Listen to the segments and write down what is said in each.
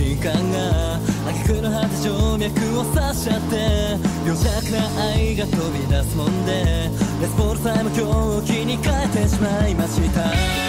時間が挙句の果て静脈を刺しちゃって病弱な愛が飛び出すもんでレスポールさえも狂気に変えてしまいました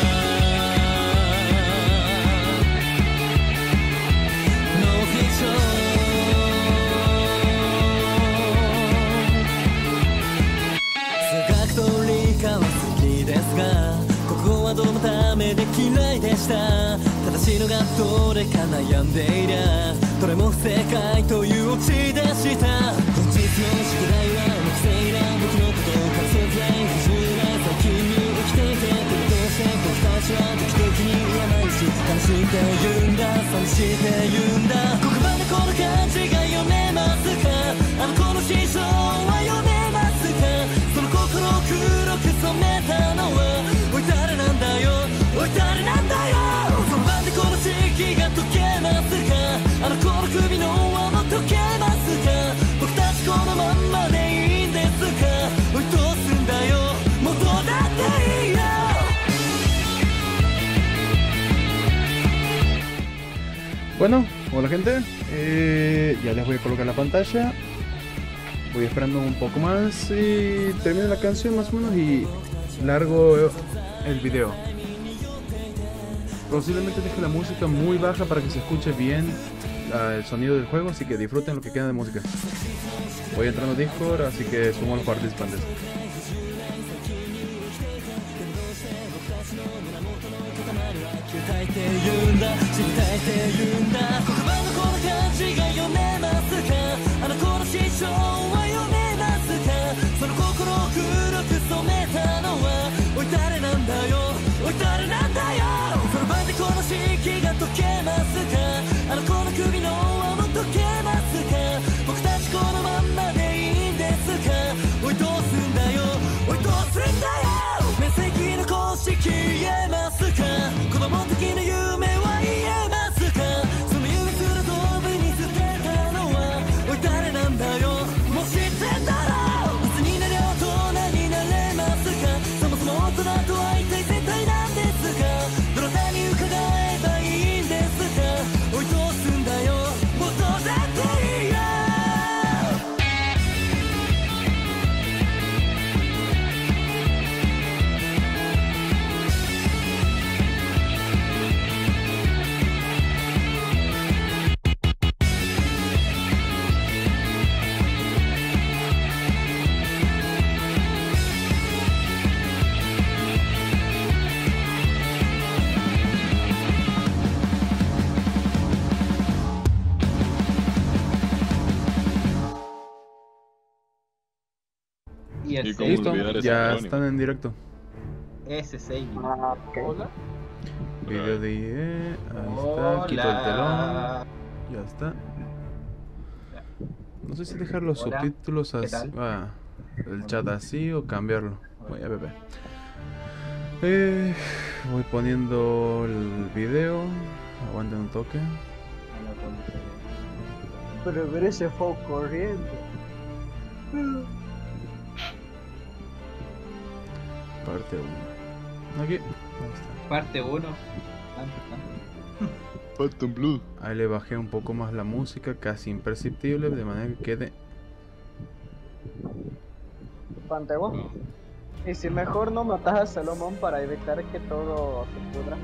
数学と理科は好きですが国語はどのためで嫌いでした正しいのがどれか悩んでいりゃどれも不正解というオチでした本日の宿題は木星だ僕のことを隠せづらい不自由な最近に生きていてどうして僕たちは時々に病し悲しいって言うんだ寂しいって言うんだここまでこの感じが読めますかあの子の心象は読めますかその心を黒く染めたのはおい誰なんだよおい誰なんだよその晩でこの時期が解けますかあの子の首の輪も解けますか僕たちこのまんまでいいんですかおいどうすんだよもうどうだっていいよ Bueno, hola gente, ya les voy a colocar la pantalla. Voy esperando un poco más y termino la canción más o menos y largo el video. Posiblemente deje la música muy baja para que se escuche bien el sonido del juego, así que disfruten lo que queda de música. Voy entrando a Discord, así que sumo a los participantes. Listo, ya están en directo. S6. Hola. Video de IE, ahí está, quito el telón. Ya está. No sé si dejar los subtítulos así, el chat así o cambiarlo. Voy a ver. Voy poniendo el video. Aguanten un toque. Pero ver ese fue corriendo. Parte 1. Aquí. Parte 1. Phantom Blue. Ahí le bajé un poco más la música, casi imperceptible, de manera que quede. Pantego. Y si mejor no matas a Salomón para evitar que todo se pudra.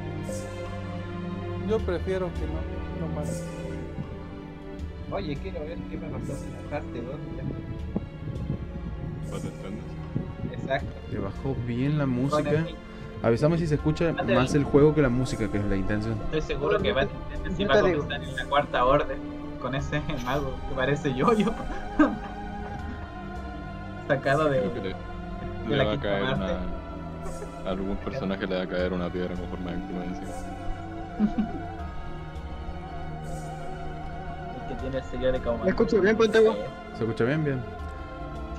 Yo prefiero que no mates. Oye, quiero ver qué me pasó en la parte 2 ya. Exacto. Le bajó bien la música. Avísame si se escucha más el juego que la música, que es la intención. Estoy seguro que va a comenzar en la cuarta orden con ese mago que parece yo-yo. Sacado de le va a caer a algún personaje le va a caer una piedra con forma de influencia. El que tiene el sello de Kauma. ¿Me escucho bien, Pantego? ¿Se escucha bien? Bien. Sí.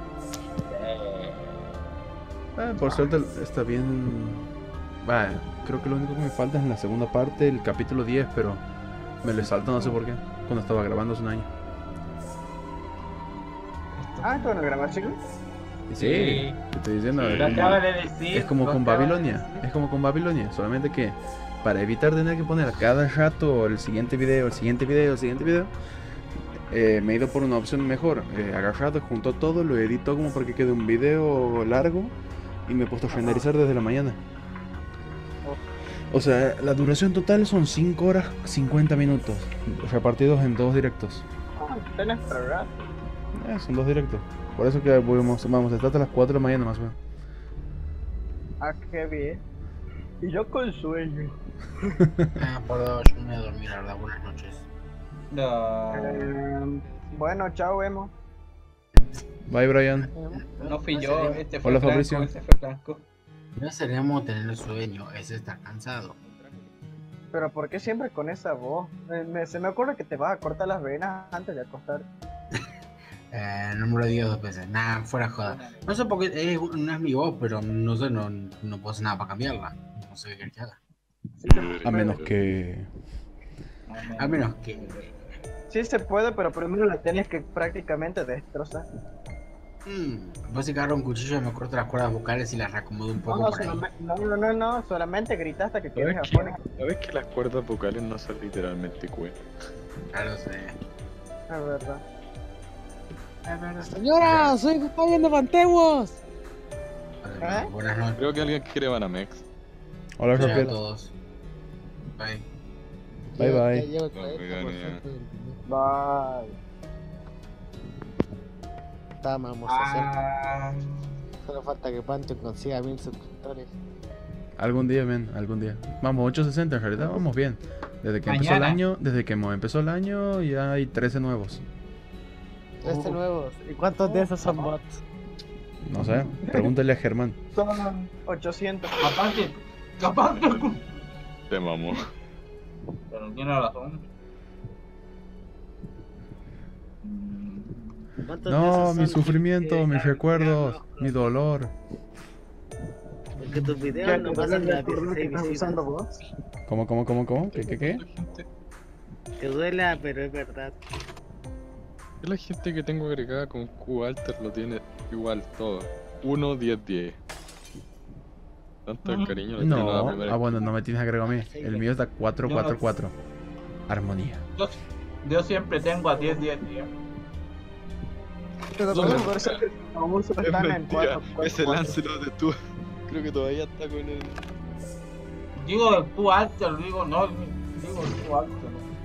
Por suerte está bien. Creo que lo único que me falta es en la segunda parte, el capítulo 10, pero me lo salto, no sé por qué, cuando estaba grabando hace un año. ¿Tú no grabas, chicos? Sí, te estoy diciendo. Lo acaba de decir. Es como con Babilonia. Es como con Babilonia, solamente que para evitar tener que poner a cada rato el siguiente video, el siguiente video, el siguiente video, me he ido por una opción mejor. Agarrado, junto todo, lo edito como para que quede un video largo y me he puesto a renderizar desde la mañana. O sea, la duración total son 5 horas 50 minutos, repartidos en 2 directos. Tenés programa. Son 2 directos. Por eso que vamos a estar hasta las 4 de la mañana más o menos. Ah, qué bien. Y yo con sueño. Por dos, yo me voy a dormir, la verdad. Buenas noches. No, Bueno, chao, Emo. Bye, Brian. no fui yo, este fue Hola, Franco, Fabricio. ese fue Franco. No seríamos tener sueño, es estar cansado. Pero ¿por qué siempre con esa voz? Se me ocurre que te vas a cortar las venas antes de acostar. No me lo digas 2 veces, nada, fuera joda. No sé por qué, no es mi voz, pero no sé, no puedo hacer nada para cambiarla. No sé qué querés que haga. Sí, A menos que... A menos que... sí se puede, pero primero la tienes que prácticamente destrozar. Pues si agarro un cuchillo y me corto las cuerdas vocales y las reacomodo un poco por ahí. No, solamente grita hasta que quedes ¿Sabes afuera. ¿Sabes que las cuerdas vocales no son literalmente cuerdas? Claro, sé. Es verdad. Señora, soy Fabián de Pantemos. ¿Eh? Buenas noches. Creo que alguien quiere Banamex. Hola, Chao a Rafael. todos. Bye. Bye, bye. Ya llevo No, 40% oigan, del dinero. Bye. Vamos a hacer. Ah, Solo falta que Pantheon consiga 1000 suscriptores. Algún día, men, algún día. Vamos, 860 en realidad, vamos bien. Desde que empezó el Mañana. año, empezó el año, ya hay 13 nuevos. 13 nuevos. ¿Y cuántos de esos son bots? No sé, pregúntale a Germán. Son 800. aparte, Te mamó. pero tiene razón. ¿Cuántos de No, esos mi son sufrimiento, gente mis recuerdos, loco? mi dolor. Porque tus ¿Qué videos no te pasan duele de el turno que 16 estás usando visitas. vos? ¿Cómo? ¿Qué? Te duela, pero es verdad. La gente que tengo agregada con Q Alter lo tiene igual todo. 1, 10, 10. Tanto el cariño le tiene a la No, primera. bueno, no me tienes agregado a mí. El mío está 444. Armonía. Yo siempre tengo a 10, 10, 10. Pero No, todo no. por eso que aún solo Es están en mentira, 4. ese Lancelot de tú. Creo que todavía está con él. Digo el Q alto, digo no, digo el Q alto.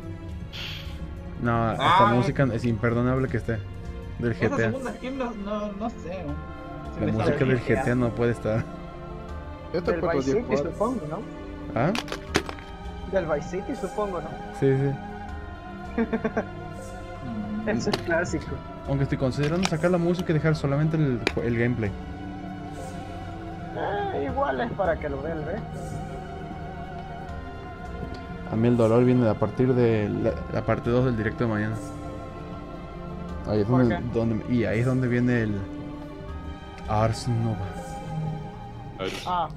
No, esta Ah. música es imperdonable que esté. Del Esa GTA. segunda skin no sé. La música del GTA no puede estar. Esto Del Vice City supongo, ¿no? ¿Ah? Del Vice City supongo, ¿no? Sí. Eso es clásico. Aunque estoy considerando sacar la música y dejar solamente el gameplay. Igual es para que lo vean, ¿ves? A mí el dolor viene a partir de la parte 2 del directo de mañana. Ahí es ¿Por y ahí es donde viene el Ars Nova. Ah.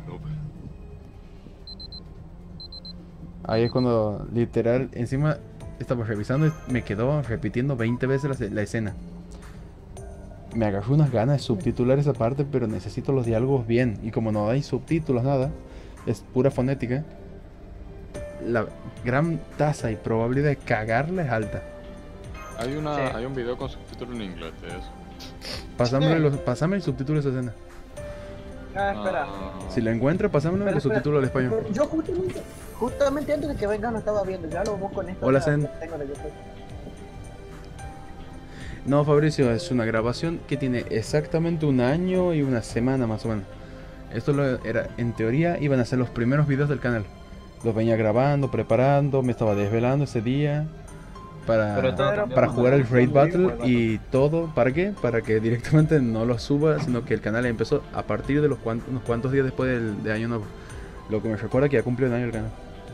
Ahí es cuando literal, encima estaba revisando y me quedó repitiendo 20 veces la escena. Me agarró unas ganas de subtitular esa parte, pero necesito los diálogos bien. Y como no hay subtítulos, nada, es pura fonética. La gran tasa y probabilidad de cagarla es alta. Hay Sí. hay un video con subtítulos en inglés de eso. Pásame el subtítulo de esa escena. Espera. Si lo encuentras, pásamelo el Espera, subtítulo al español. Yo justamente antes de que vengan lo estaba viendo, ya lo busco en esta. Hola, que Zen. tengo de YouTube. No, Fabricio, es una grabación que tiene exactamente un año y una semana más o menos. Esto era, en teoría, iban a ser los primeros videos del canal. Los venía grabando, preparando, me estaba desvelando ese día Pero todo para jugar el Raid Battle Battle. y todo. ¿Para qué? Para que directamente no lo suba, sino que el canal empezó a partir de unos cuantos días después de Año Nuevo. Lo que me recuerda que ya cumplió un año el canal.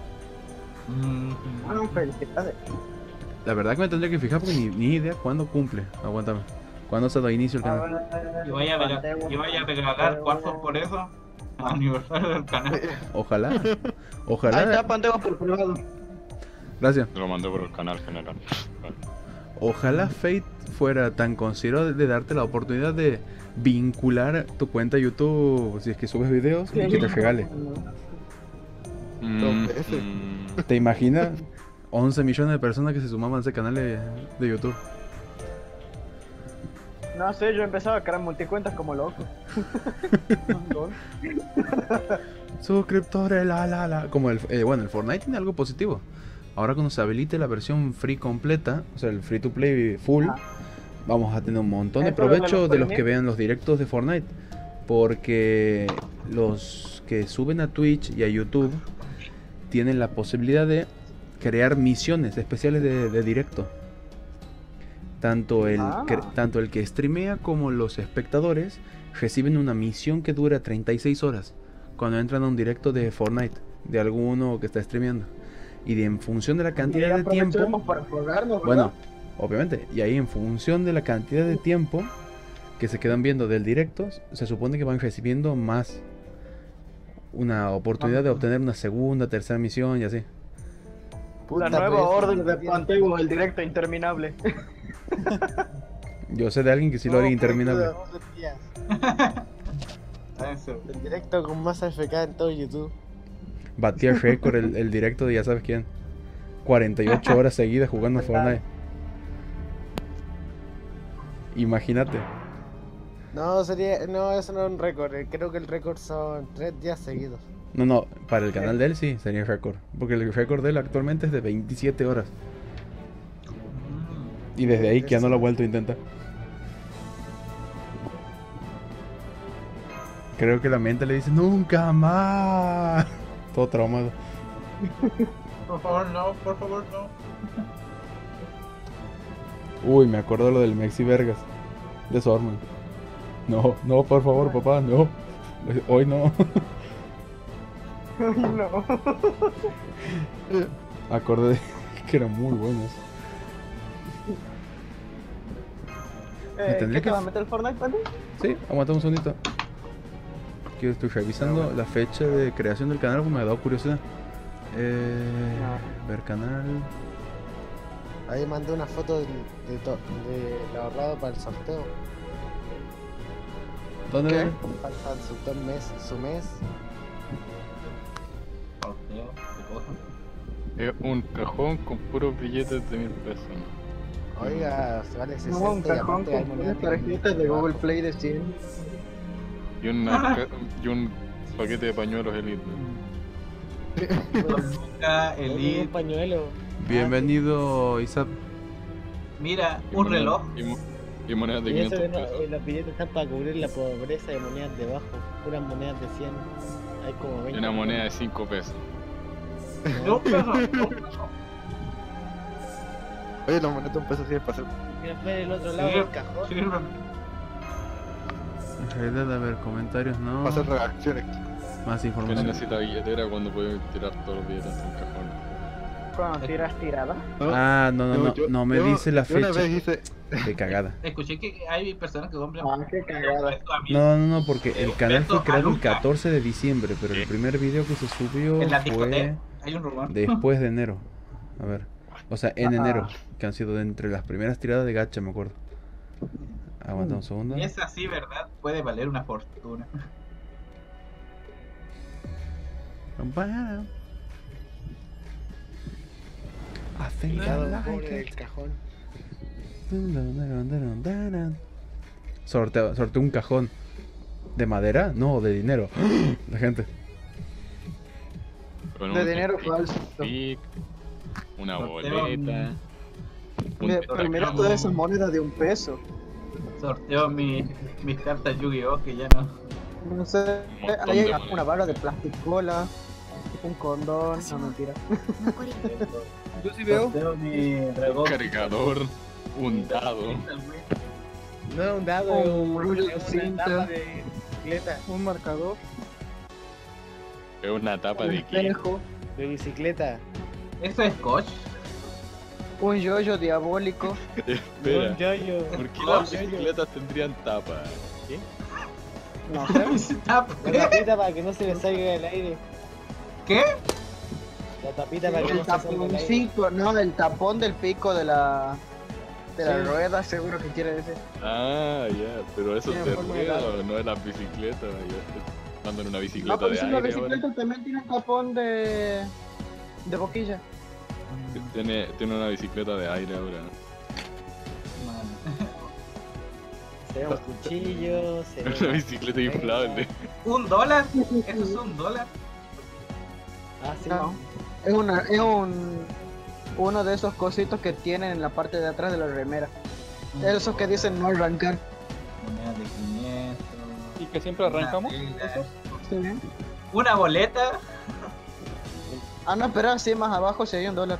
Felicidades. La verdad que me tendría que fijar porque ni idea cuándo cumple. Aguántame. ¿Cuándo se da inicio el canal? Y vaya a regalar cuartos por eso. Aniversario del canal. Ojalá. Ahí Ojalá. está Pantego por privado. Gracias. Te lo mandé por el canal general. Ojalá Fate fuera tan considerado de darte la oportunidad de vincular tu cuenta de YouTube si es que subes videos y que te regale. Mm, veces. ¿Te imaginas? 11 millones de personas que se sumaban a ese canal de YouTube. No sé, yo empezaba a crear multicuentas como loco. Suscriptores, Como el Fortnite tiene algo positivo. Ahora cuando se habilite la versión free completa, o sea, el free to play full, vamos a tener un montón de Esto de provecho los de los que premios. vean los directos de Fortnite. Porque los que suben a Twitch y a YouTube tienen la posibilidad de crear misiones especiales de directo. Tanto el que streamea como los espectadores reciben una misión que dura 36 horas cuando entran a un directo de Fortnite, de alguno que está streameando. Y en función de la cantidad de tiempo, para jugarnos, bueno, obviamente, y ahí en función de la cantidad de tiempo que se quedan viendo del directo, se supone que van recibiendo más, una oportunidad de obtener una segunda, tercera misión y así. La nueva orden de Pantego, el directo interminable. Yo sé de alguien que sí lo haría interminable. El directo con más AFK en todo YouTube. Batía el récord el directo de ya sabes quién. 48 horas seguidas jugando Fortnite. Imagínate. No, sería. No, eso no es un récord. Creo que el récord son 3 días seguidos. No, para el canal de él sí sería el récord. Porque el récord de él actualmente es de 27 horas. Y desde ahí que ya no lo ha vuelto a intentar. Creo que la mente le dice ¡nunca más! Todo traumado. Por favor, no, por favor, no. Uy, me acuerdo lo del Mexi Vergas. De Sorman. No, por favor, papá, no. Hoy no. No. Acordé que eran muy buenos. ¿Qué te va a meter el Fortnite, Pati? Sí, aguanta un segundito. Que estoy revisando la fecha de creación del canal porque me ha dado curiosidad. Ver canal. Ahí mandé una foto de ahorrado para el sorteo. ¿Dónde? ¿Qué? Faltan su mes. Sorteo, ¿qué cosa? Es un cajón con puros billetes de 1000 pesos. Oiga, se vale 60 No, un y cajón aparte hay con monedas unas tarjetas de Google Play de 100. Y un paquete de pañuelos Elite. Nunca, Un Elite. pañuelo. Bienvenido, Isaac. Mira, un reloj. Y monedas de Y eso 500 que no, pesos. los billetes están para cubrir la pobreza de monedas debajo. Puras monedas de 100. Hay como 20. Y una moneda de 5 pesos. No, pero no. Oye, la moneda de un peso sí es para hacer. Mira, ver el otro lado del cajón. Sirve. En realidad, a ver, comentarios, no. Para hacer reacciones. Más Que no información. necesita billetera cuando puede tirar todos los billetes en un cajón. Cuando tiras tirada. Ah, no me dice la yo una fecha. vez hice. Qué cagada. Escuché que hay personas que compran. Ah, qué cagada. No, porque el canal fue Beto creado el Aluca. 14 de diciembre, pero el primer video que se subió En la fue discoteca hay un rumor. después de enero. A ver. O sea, en enero, que han sido de entre las primeras tiradas de gacha, me acuerdo. Aguanta un segundo. Y es así, ¿verdad? Puede valer una fortuna. I think I Cuidado, like pobre it. del cajón. Sorteo un cajón. ¿De madera? No, de dinero. La gente. Con De un dinero stick, falso. stick, una Sorteo. boleta. Un Pero mira tacón. todas esas monedas de 1 peso. Sorteo mis cartas Yu-Gi-Oh! Que ya no. No sé, Un montón hay de una monedas. barra de plasticola, un condón, no mentira. Yo sí Sorteo mi Un dragón. cargador. Un dado. No es un dado, Un rollo de es una cinta. tapa de bicicleta. Un marcador, Es una tapa un de qué. espejo, De bicicleta. ¿Eso es Scotch? un yoyo diabólico. Espera. Un yoyo. ¿Por qué las bicicletas tendrían tapa? ¿Qué? No sé. La tapita para que no se le salga el aire. ¿Qué? La tapita para que El no se salga el aire. taponcito, no, el tapón del pico de la Sí. rueda, seguro que quiere decir. Ah, ya, pero eso Tiene es de forma de rueda, dado. no es las bicicletas. Ya. Mandan una No, bicicleta pero de si la aire ahora. bicicleta también tiene un tapón de boquilla. Tiene una bicicleta de aire ahora. Se ve un cuchillo, se ve Una bicicleta inflable. $1. ¿Eso es $1? Ah, sí. No. Es uno de esos cositos que tienen en la parte de atrás de la remera. Esos que dicen no arrancar. Monedas de 500. ¿Y que siempre arrancamos? Sí. Una boleta. Ah, no, espera, sí, más abajo sí hay $1.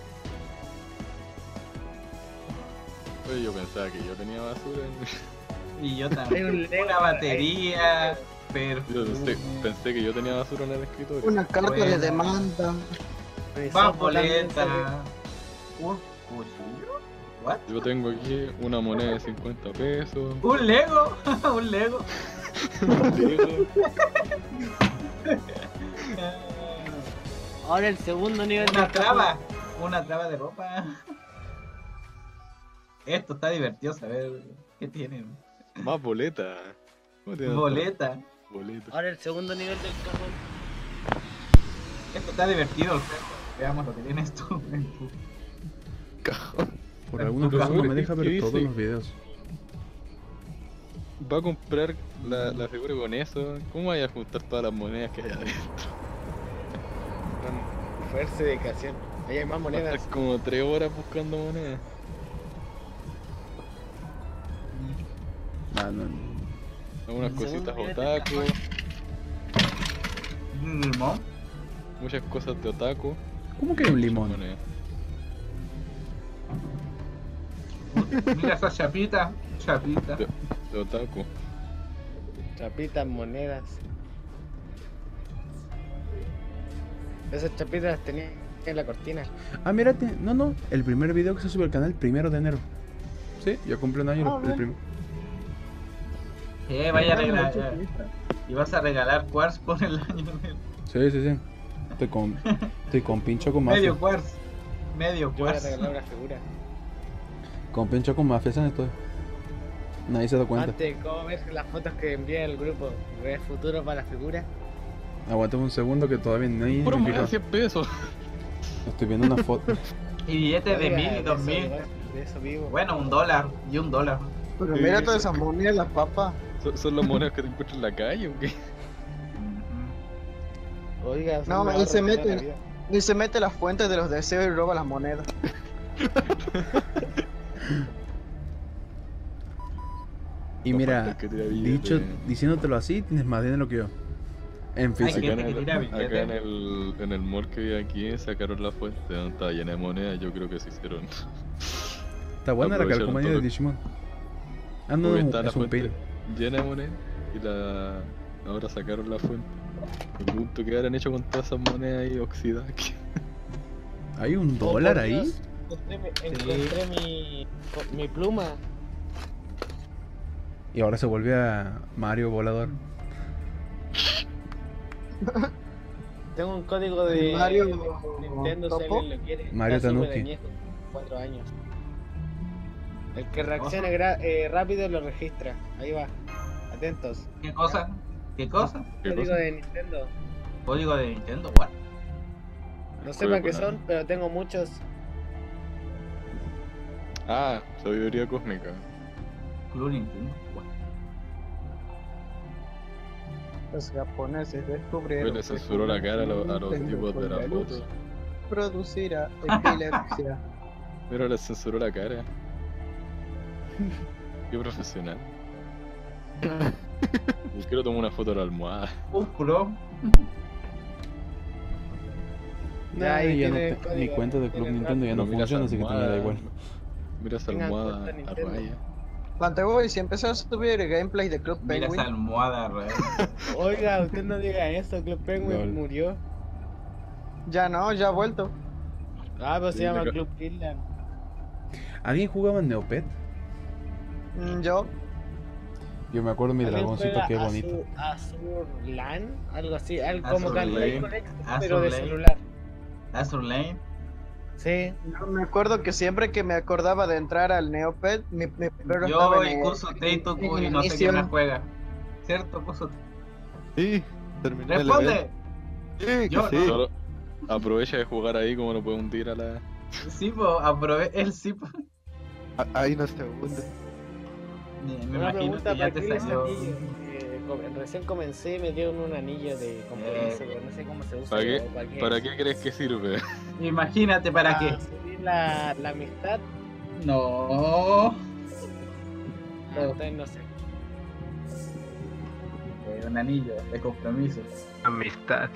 Oye, yo pensaba que yo tenía basura en... Y yo Hay también. un Lego Una batería. Yo pensé que yo tenía basura en el escritorio. Una carta de Buena. demanda. Más boleta. Un cuchillo. ¿What? Yo tengo aquí una moneda de 50 pesos. Un Lego. Un Lego. Ahora el segundo nivel Una del traba. Una traba de ropa. Esto está divertido saber qué tienen. Más boleta. ¿Cómo tiene Boleta. boleta? Ahora el segundo nivel del cajón. Esto está divertido. Veamos lo que tiene esto. Cajón. Por alguna Pero razón no me ¿qué deja ver dice? todos los videos. Va a comprar la figura con eso. ¿Cómo vaya a juntar todas las monedas que hay adentro? Con fuerza y dedicación. Ahí hay más Va a monedas. estar como 3 horas buscando monedas. Ah, no. Algunas El cositas segundo nivel del otaku. Un limón. Muchas cosas de otaku. ¿Cómo que hay un limón? Monedas. Mira esa chapita. Chapita. De otaku. Chapitas, monedas. Esas chapitas las tenía en la cortina. Ah, mírate. No. El primer video que se sube al canal, 1 de enero. Sí, ya cumple un año el primero. Vaya a regalar. Y vas a regalar quartz por el año. Sí. Estoy con pincho con mafia. Medio quartz. Medio Yo voy a quartz. regalar una figura. Con pincho con mafia, ¿sabes esto? Nadie se da cuenta. Antes, ¿cómo ves las fotos que envié al grupo? ¿Ves futuro para la figura? Aguantame un segundo que todavía no hay Puro moneda identificado. de 100 pesos. Estoy viendo una foto. Y billetes de Oiga, 1000 y de 2000. eso, de eso vivo. Bueno, $1 y $1. Pero Sí, mira sí. todas esas monedas, las papas. ¿Son las monedas que te encuentras en la calle o qué? Oiga, No, son él ahorros se de toda mete. la vida. Y se mete a las fuentes de los deseos y roba las monedas. Y mira, Que tira billetes. diciéndotelo así, tienes más dinero que yo. En Hay física. gente que tira billetes. Acá en el mall que vi aquí sacaron la fuente donde estaba llena de monedas. Yo creo que se hicieron. Está buena la aprovecharon calcomanía todo de lo- Digimon. Ah, no, Porque está la es un fuente pin. llena de monedas y ahora sacaron la fuente. Me pregunto qué habrán hecho con todas esas monedas ahí oxidadas. ¿Hay un Oh, dólar por ahí? Dios, encontré mi pluma. Y ahora se vuelve a Mario volador. Tengo un código de Mario Nintendo si Topo. alguien lo quiere. Mario Está súper Tanuki. añejo, 4 años. El que reacciona rápido lo registra. Ahí va. Atentos. ¿Qué cosa? ¿Qué cosa? ¿Qué Código cosa? de Nintendo. Código de Nintendo, what? No sé Código para qué Konami. son, pero tengo muchos. Ah, sabiduría cósmica. Club Nintendo, what? Los japoneses descubrieron. Pues le censuró la cara a los Nintendo tipos de con la la foto. luz producirá epilepsia. Mira, le censuró la cara. Qué profesional. Yo quiero tomar una foto de la almohada. Un pro. Ya, ahí ya no tiene el mi código cuenta de en Club el Nintendo ya no Pero mira esa funciona, así que te me da igual. Mira esa Tengan almohada cuenta a Nintendo. raya. Pantego, y si empezó a subir gameplay de Club Mira Penguin. esa almohada, real. Oiga, usted no diga eso, Club Penguin Lol. murió. Ya no, ya ha vuelto. Ah, pero se Sí, llama la- Club Finland. ¿Alguien jugaba en Neopet? Yo. Yo me acuerdo de mi ¿Alguien dragoncito, juega qué bonito. Azurlan? Algo así, algo Azur como Candy Lane. Connect, Azur pero de Lane. celular. Azur Lane. Sí. Yo me acuerdo que siempre que me acordaba de entrar al Neopet, mi perro Yo estaba y en Kusu Teitoku en y no sé inicio. quién más juega. ¿Cierto, Kusu? Sí, Terminé el ¡Responde! evento. Sí, Yo que no. sí. Solo aprovecha de jugar ahí como no puede hundir a la... Sí, pues, aprobé el sí, po. Ahí no se hunde. Me Una imagino pregunta, que ya ¿para te qué les salió. anillo? Recién comencé y me dieron un anillo de compromiso, pero no sé cómo se usa. ¿Para qué? o ¿Para qué? ¿Para qué crees que sirve? Imagínate para qué. subir la amistad. No. Entonces no sé. Un anillo de compromiso. Amistad.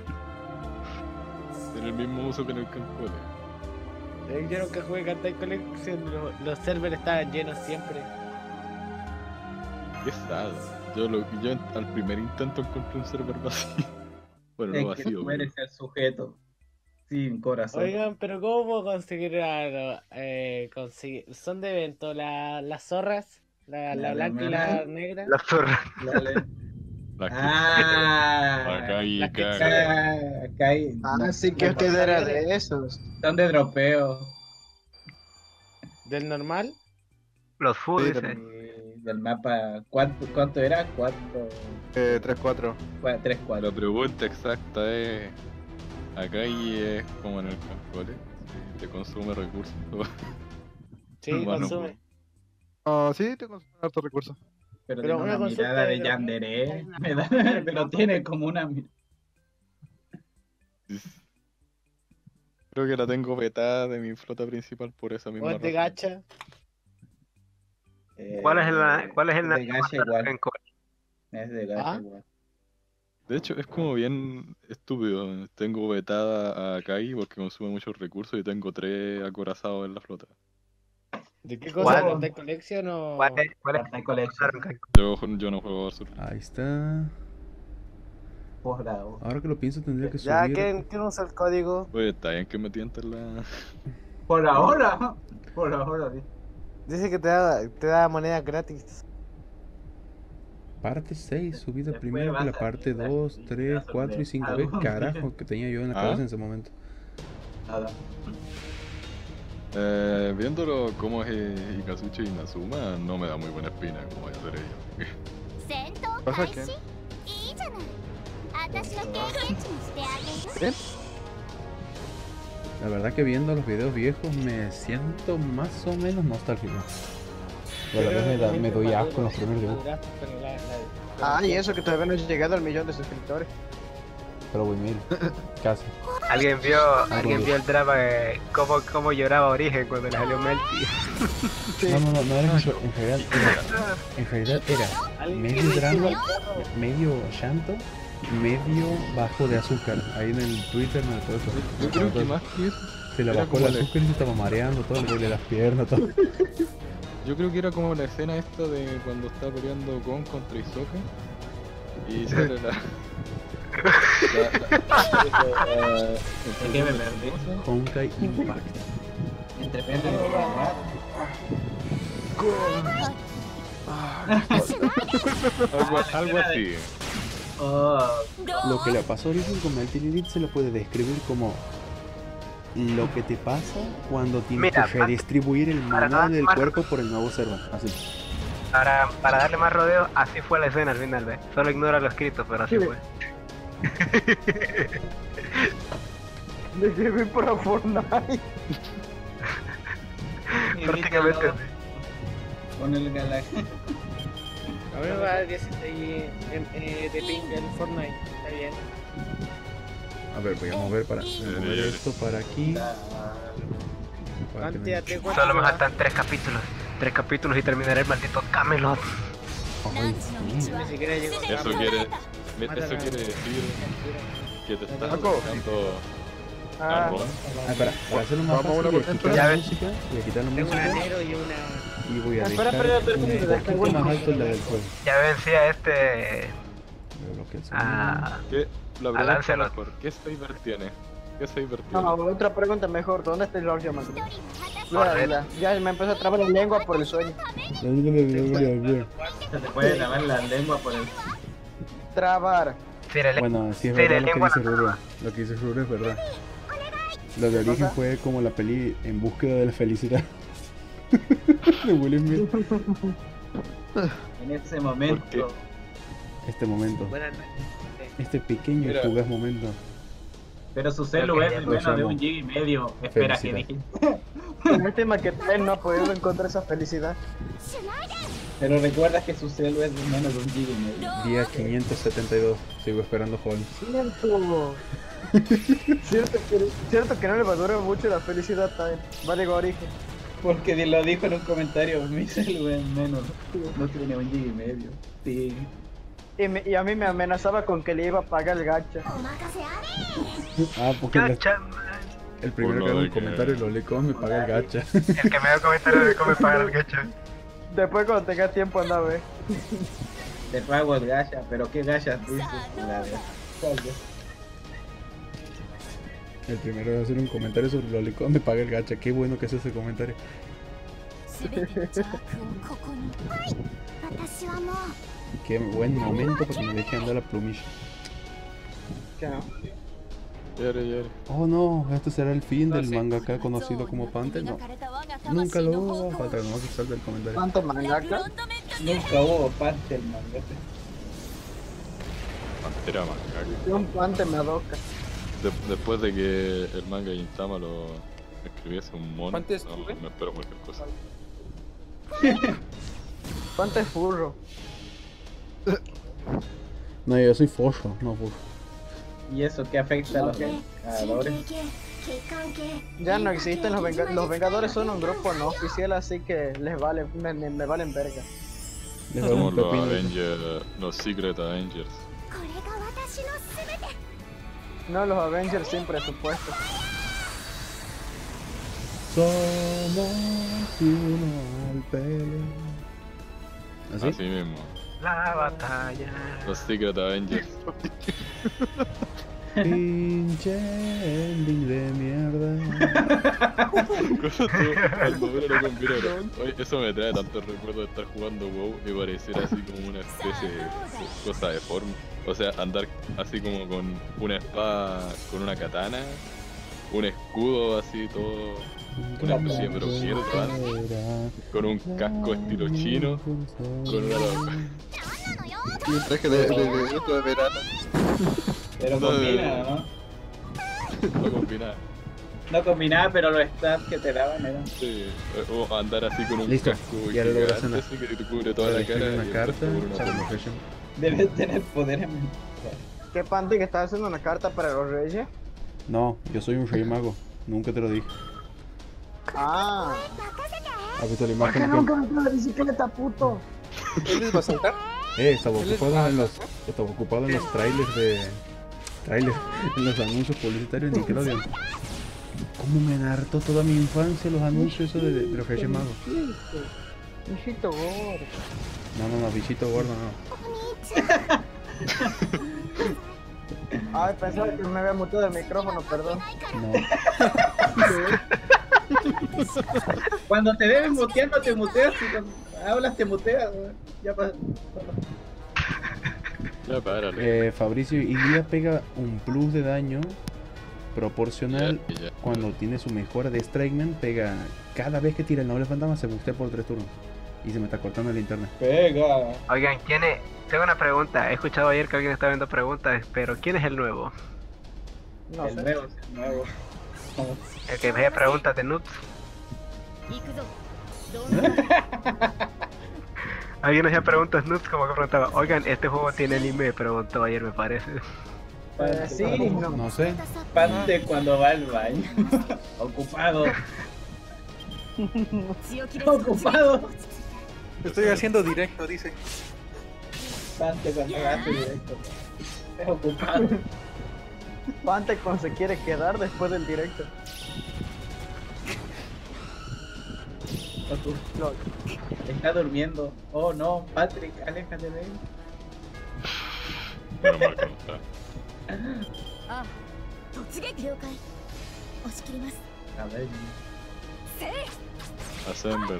Tiene el mismo uso que en el Cancole. Yo nunca jugué Cantai Collection, los servers estaban llenos siempre. Qué sad. Yo al primer intento encontré un server vacío. Bueno, no Es que vacío, tú eres el sujeto. Sin corazón. Oigan, pero ¿cómo puedo conseguir conseguir? ¿Son de evento las zorras? La La blanca y primera. la negra. La zorra. Dale. La que- Ah, Acá y la que caga. acá hay. Así que usted era de esos. Son de dropeo. ¿Del normal? Los food, Sí, dice. Del mapa. ¿Cuánto era? 3-4. 3-4. La pregunta exacta es... Acá y es como en el Cancole. Si te consume recursos. Sí, Bueno, consume. Ah, sí, tengo hartos recursos. Pero Pero tiene una una consulta mirada de de Yandere. dropeo. Pero tiene como una. Creo que la tengo vetada de mi flota principal por esa ¿O misma es de razón. gacha? ¿Cuál es el de gacha igual? en co- Es de gacha ¿Ah? igual. De hecho, es como bien estúpido. Tengo vetada a Kai porque consume muchos recursos y tengo 3 acorazados en la flota. ¿De qué cosa? ¿Cuál? ¿Cantai Collection o...? ¿Cuál es Carta Collection. Yo no juego Azul. Ahí está. Posgrado. Ahora que lo pienso tendría que subir. Ya, ¿quién usa el código? Oye, está bien que me tienten la... Por ahora. Por ahora, sí. Dice que te da moneda gratis. Parte 6, subida Después primero que la vas a parte mirar 2, y 3, vas a 4 y ver 5. algo. ¿Ves? Carajo, que tenía yo en la ¿Ah? cabeza en ese momento. Nada. Viéndolo cómo es Ikazuchi y Nazuma, no me da muy buena espina como voy a hacer ellos. 戦闘 ¿Pasa 開 qué? 始いいじゃない私が経験値にしてあげる La verdad que viendo los videos viejos me siento más o menos nostálgico. Pero a la vez me doy asco en los primeros dibujos. Ah, y eso que todavía no he llegado al 1.000.000 de suscriptores. Pero voy mil. Casi. ¿Alguien vio el drama de cómo lloraba Origen cuando le salió Melty? No era eso. En realidad era medio drama, medio llanto, medio bajo de azúcar. Ahí en el Twitter me todo eso. Yo creo que más que eso, Se le era bajó como el azúcar y se estaba mareando, todo le duele las piernas, todo. yo creo que era como la escena esta de cuando está peleando Gon contra Hisoka y sale ¿En qué me perdí? Honkai Impact. Entre Pedro y Juan. algo así. Oh, Lo que le pasó ahorita con Melty Lilith se lo puede describir como lo que te pasa cuando tienes Mira, que redistribuir el para maná del más- cuerpo por el nuevo server. Así. Para darle más rodeo, así fue la escena al final, ¿ves? Solo ignora lo escrito, pero así fue. Me escribí por Fortnite. Prácticamente. Con el Galaxy. A mí me va a dar 10 ahí de ping en Fortnite. Está bien. A ver, voy a mover esto para aquí. Para que me- Cantidad de Solo me faltan 3 capítulos. 3 capítulos y terminaré el maldito Camelot. Ay, sí. Ni siquiera llegó a Eso quiere decir que te estás acercando a Ron. Ah, para hacerlo más Vamos fácil, voy a por quitar dentro. la música, voy a quitar la Tengo un música anero y una... y voy a Espera, dejar espera, un poquito más alto la del juego. Ya vencía Me bloquea el sonido. a La verdad es Lancelot. mejor. ¿Qué saber tiene? ¿Qué saber tiene? No, otra pregunta mejor. ¿Dónde está el Lord Yaman? 一人果たして Ya me empezó a trabar la lengua por el sueño. Se te puede lavar la lengua por el. Trabar. Bueno, sí es Sí, verdad de lo que lengua dice Ruro. Lo que dice Ruro es verdad. Lo de origen fue como la peli En búsqueda de la felicidad. De Will Smith. En ese momento. ¿Por Este momento. Buenas noches. Este pequeño y Mira. fugaz momento. Pero su celu es de Lo menos de llamo. 1 giga y medio. Espera, que Felicidad. dije. Lástima que él no ha podido encontrar esa felicidad. Pero recuerda que su celu es de menos de 1 giga y medio. Día 572. Sigo esperando Holmes. Cierto que no le va a durar mucho la felicidad también. Vale, origen. Porque lo dijo en un comentario. Mi celu es menos. No tiene 1 giga y medio. Sí. Y a mí me amenazaba con que le iba a pagar el gacha. Ah, porque Gacha, el primero Por que lo hago de un comentario lo lee como me paga el gacha. el que me da comentario de cómo pagar el gacha. Después cuando tenga tiempo anda a ver. Te pago el gacha. Pero ¿qué gacha dices? La de- El primero de hacer un comentario sobre Lolicon me paga el gacha. Qué bueno que es ese comentario. 全ての邪悪をここに私はもう Qué buen momento para que me deje andar la plumilla. ¿Qué no? Yare. Oh no, este será el fin del mangaka conocido como Pante. No, nunca lo hubo. Falta que no me salte el comentario. ¿Cuánto mangaka? Nunca hubo parte el manga. Pantera mangaka. Un pante me adoca. Después de que el manga Gintama lo escribiese un mono, ¿Cuánto no, sube? no espero cualquier cosa. Pante furro. No, yo soy Fosho, no Fosho. ¿Y eso qué afecta a los creadores? Ya no existen los Vengadores son un grupo no oficial, así que les vale, me valen verga. Les vale Somos un los pepino. Avengers, los Secret Avengers. これが私の全て No, los Avengers sin presupuesto. Somos uno al pelo. ¿Así? Así mismo. La batalla. Los Secret Avengers. Pinche ending de mierda. Cuando uno lo combina, oye, eso me trae tantos recuerdos de estar jugando WoW y parecer así como una especie de cosa deforme. O sea, andar así como con una espada, con una katana, un escudo así todo, una especie de broquero, con un casco estilo chino, con una loca. Y un traje de esto de verano. Pero No, combina, ¿no? No combinaba. No combinaba, pero los stats que te daban eran. Sí, o andar así con un Listo, casco ya lo gigante, lograste, así que te cubre toda la cara. Una y el carta, resto por una Shadow pluma. Profession. Debes tener poder en... ¿Qué pante que estás haciendo una carta para los reyes? No, yo soy un rey mago. Nunca te lo dije. Ah. ¿Has visto la ¿Por qué imagen? nunca me traes la bicicleta, puto? ¿Él les va a saltar? Estaba ocupado en los trailers en los anuncios publicitarios de Nickelodeon. ¿Cómo me hartó toda mi infancia los anuncios esos de los Reyes Magos? Hijito gordo. No, bichito gordo, no. Ay, pensaba que me había muteado el micrófono, perdón. No. Cuando te debes mutear, no te muteas. Y cuando hablas, te muteas. ¿No? Ya pasa. Ya párale. Fabricio Ilía pega un plus de daño proporcional Ya. cuando tiene su mejora de Strikeman. Pega cada vez que tira el noble fantasma, se bustea por 3 turnos. Y se me está cortando el internet. Pega. Oigan, ¿quién es? Tengo una pregunta. He escuchado ayer que alguien estaba viendo preguntas, pero ¿quién es el nuevo? No El sé. nuevo, el nuevo. El que me hacía preguntas de Nuts. 行くぞどんな Alguien hacía preguntas Nuts como que preguntaba, oigan, este juego tiene anime, preguntó ayer me parece. Sí, no. No sé. Pante cuando va al baño. Ocupado. 強気です Ocupado. Estoy haciendo directo, dice. Pante cuando va a su directo. Es ocupado. Pante cuando se quiere quedar después del directo. Lol. Está durmiendo. Oh no, Patrick, aléjate de él. Menos mal que no está. あ突撃了解押し切ります A ver, せい Assemble.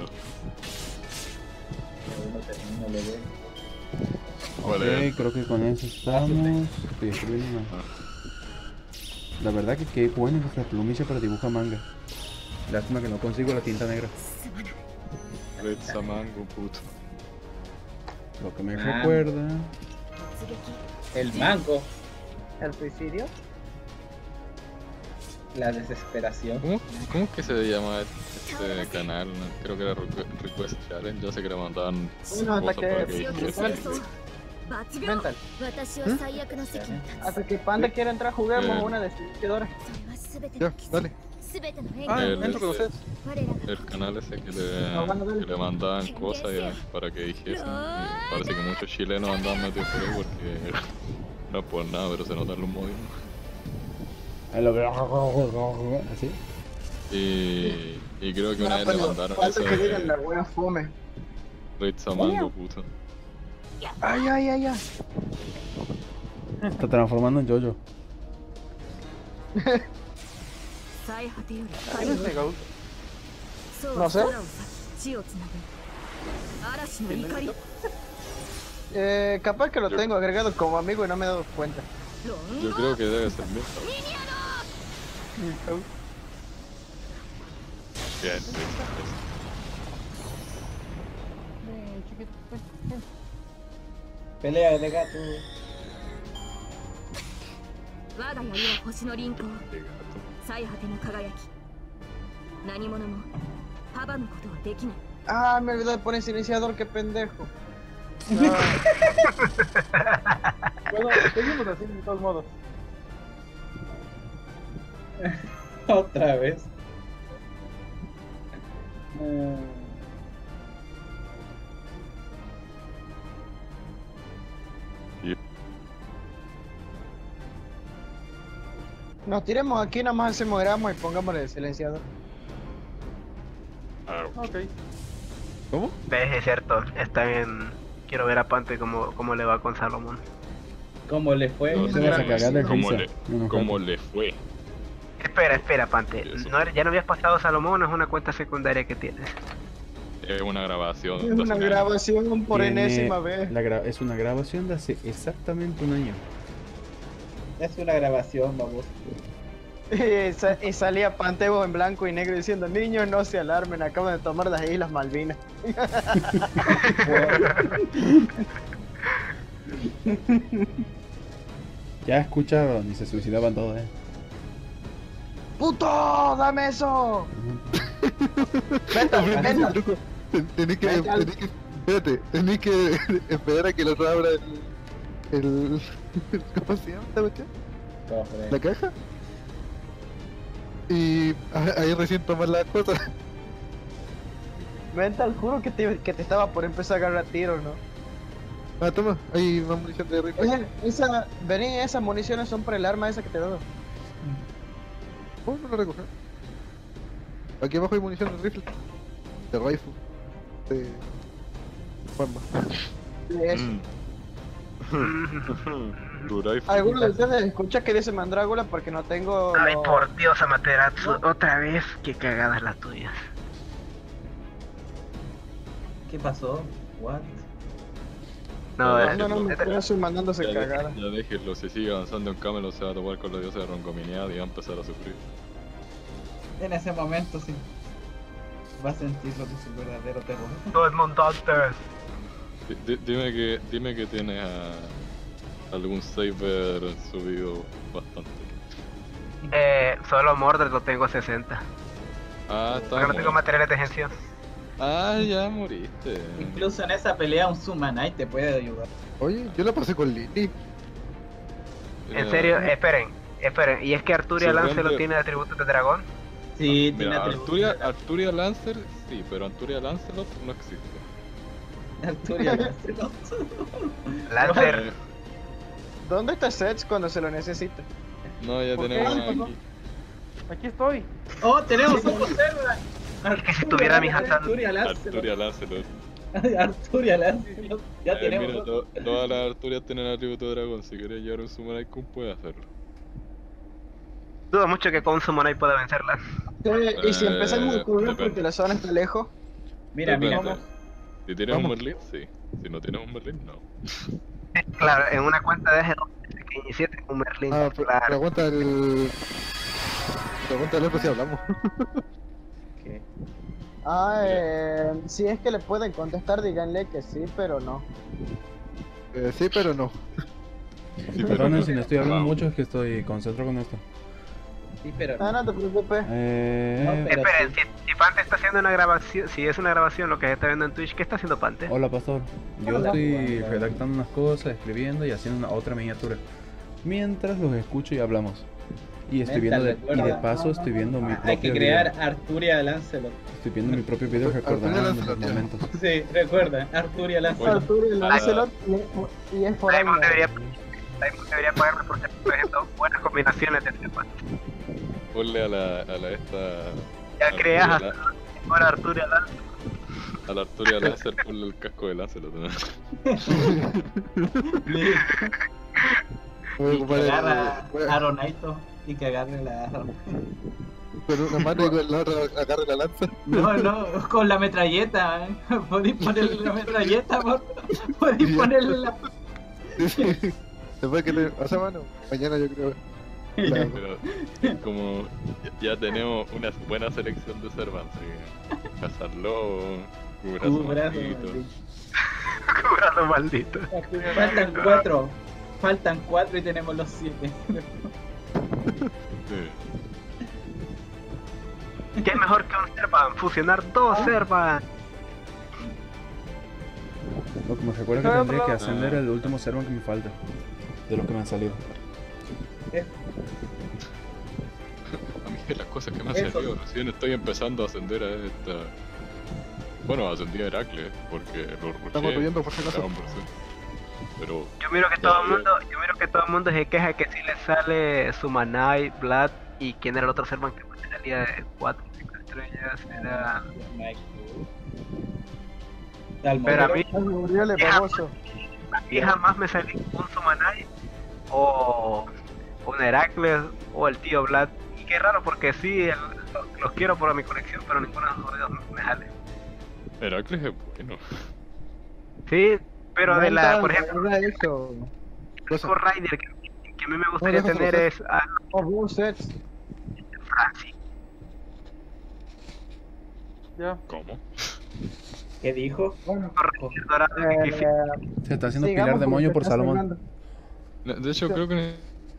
uno termina de ver. ¿Cuál Ok, es? creo que con eso estamos. Estoy escribiendo una. La verdad que qué buena es esta plumilla para dibujar manga. Lástima que no consigo la tinta negra. すまない Red Samango, puto. Lo que me Ah. recuerda. 突撃 El mango. ¿El suicidio? La desesperación. ¿Cómo es que se llama este canal? Creo que era Request Challenge. Yo sé que le mandaban Bueno, hasta cosas para que que... dijesen. Mental. Hasta que Panda quiera entrar, juguemos una de silenciadores. Ya, dale. Entro con ustedes. El canal ese que le mandaban cosas para que dijesen. Y parece que muchos chilenos andaban metidos por ahí porque no es por nada, pero se notan los movimientos. ¿Así? Y creo que una vez le mandaron Falta eso que digan la de wea fome. Ritzamango, puto. Ay, ay, ay, ay. Está transformando en Jojo. ¿Quién es Megaud? No sé. Capaz que lo tengo agregado como amigo y no me he dado cuenta. Yo creo que debe ser mío. Bien, Pelea de gato. 我が槍は星の輪行最果ての輝き何者も阻むことはできない Ah, me olvidé de poner silenciador, qué pendejo. Bueno, seguimos así de todos modos. Otra vez. Nos tiremos aquí, nada más hacemos gramos y pongámosle el silenciador. Ok. ¿Cómo? Es cierto, está bien. Quiero ver a Pante cómo le va con Salomón. ¿Cómo le fue? ¿Cómo le fue? Espera, Pante. ¿Ya no habías pasado Salomón o es una cuenta secundaria que tienes? Es una grabación. Es una grabación por enésima vez. Es una grabación de hace exactamente un año. Es una grabación, vamos. Y salía Pantebo en blanco y negro diciendo: niños, no se alarmen, acaban de tomar las Islas Malvinas. Ya escucharon y se suicidaban todos, ¡Puto! ¡Dame eso! Venta. Tenés que, espérate, tenés que esperar a que el otro abra el ¿cómo se llama esta cuestión? ¿La caja? Y ahí recién tomas las cosas. Mental, juro que te estaba por empezar a agarrar tiro, ¿no? Ah, toma, hay más munición de rifle. Vení, esas municiones son para el arma esa que te doy. ¿Cómo no la recoger? Aquí abajo hay munición de rifle. De rifle. De... Juanma. ¿Alguno de ustedes escucha que dice Mandrágula? Porque no tengo... Ay, por Dios, Amaterasu, otra vez, qué cagadas las tuyas. ¿Qué pasó? What? No, me estoy mandándose cagada. Ya déjenlo, si sigue avanzando en Camelot se va a topar con la diosa de Roncominead y va a empezar a sufrir. En ese momento sí. Va a sentir lo que es su verdadero terror. Todo el mundo antes. Dime que tienes a algún saber subido bastante. Solo Mordred lo tengo a 60. Ah, está Porque no tengo materiales de gestión. Ah, ya moriste. Incluso en esa pelea un Sumanite te puede ayudar. Oye, yo la pasé con Lily. En serio, esperen. ¿Y es que Arturia Lance lo tiene de atributos de dragón? Sí, Mira, tiene Arturia Lancer, sí, pero Arturia Lancelot no existe. Arturia Lancelot. Lancer. ¿Dónde está Seth cuando se lo necesita? No, ya tenemos aquí. Aquí estoy. ¡Oh, tenemos un server! Es que si tuviera mis Arturia Lancelot. Arturia Lancelot. Ya tenemos. Mira, todas las Arturias tienen atributo de dragón. Si quieres llevar un Summon Icon, puedes hacerlo. Dudo mucho que con un Summonai pueda vencerla. Y si empezamos a correr porque la zona está lejos. Mira. Si tienes un Merlin, sí. Si no tienes un Merlin, no. Claro, en una cuenta de G2 que inicié tengo un Merlin. Ah, claro. Pregunta el otro si hablamos. ¿Qué? Si es que le pueden contestar, díganle que sí, pero no. Sí, pero no. Perdonen si no estoy hablando mucho, es que estoy concentrado con esto. Sí, pero No te preocupes. Esperen, si Pante está haciendo una grabación, si es una grabación lo que se está viendo en Twitch, ¿qué está haciendo Pante? Hola, pastor. Yo estoy redactando unas cosas, escribiendo y haciendo otra miniatura. Mientras los escucho y hablamos. Y estoy viendo y de paso estoy viendo mi propio hay que crear Arturia Lancelot. Estoy viendo mi propio video recordando los momentos. Sí, recuerda, Arturia Lancelot. Arturia Lancelot y es por ahí. Daimon debería pagarme por ejemplo buenas combinaciones de trepas. Ponle a la esta. Ya creas ahora Arturia Lancelot. A la Arturia Lancer, ponle el casco de Lancelot, ¿no? Y que agarra a Ronaito y que agarre la... Con una mano y con la otra agarre la lanza. No, con la metralleta, ¿eh? Podéis ponerle la metralleta, podéis ponerle la... Sí. Después que te pasa mano, mañana yo creo. Pero como ya tenemos una buena selección de Servants, Cazarlo, Cubrazo maldito. Faltan 4 y tenemos los 7. ¿Qué es mejor que un Servan? Fusionar dos Servan. Lo que me recuerda que tendría que ascender el último Servan que me falta. De los que me han salido. A mí es las cosas que me han salido, recién estoy empezando a ascender a esta... Bueno, ascendí a Heracles, porque lo rushé. Estamos viendo por si acaso. Pero... Yo miro que todo el mundo se queja que si le sale Sumanai, Vlad y quién era el otro Servan que salía de 4 o 5 estrellas, era... Pero a mí jamás me salió un Sumanai o un Heracles o el tío Vlad. Y qué raro porque sí, los quiero por mi colección, pero ninguno de los dos me sale. Heracles es bueno. Sí, pero No, de la, por entonces, ejemplo, eso. el Core Rider que a mí me gustaría tener es a Francis. ¿Cómo? ¿Qué dijo? Se está haciendo pilar de moño por Salomón. De hecho, creo que...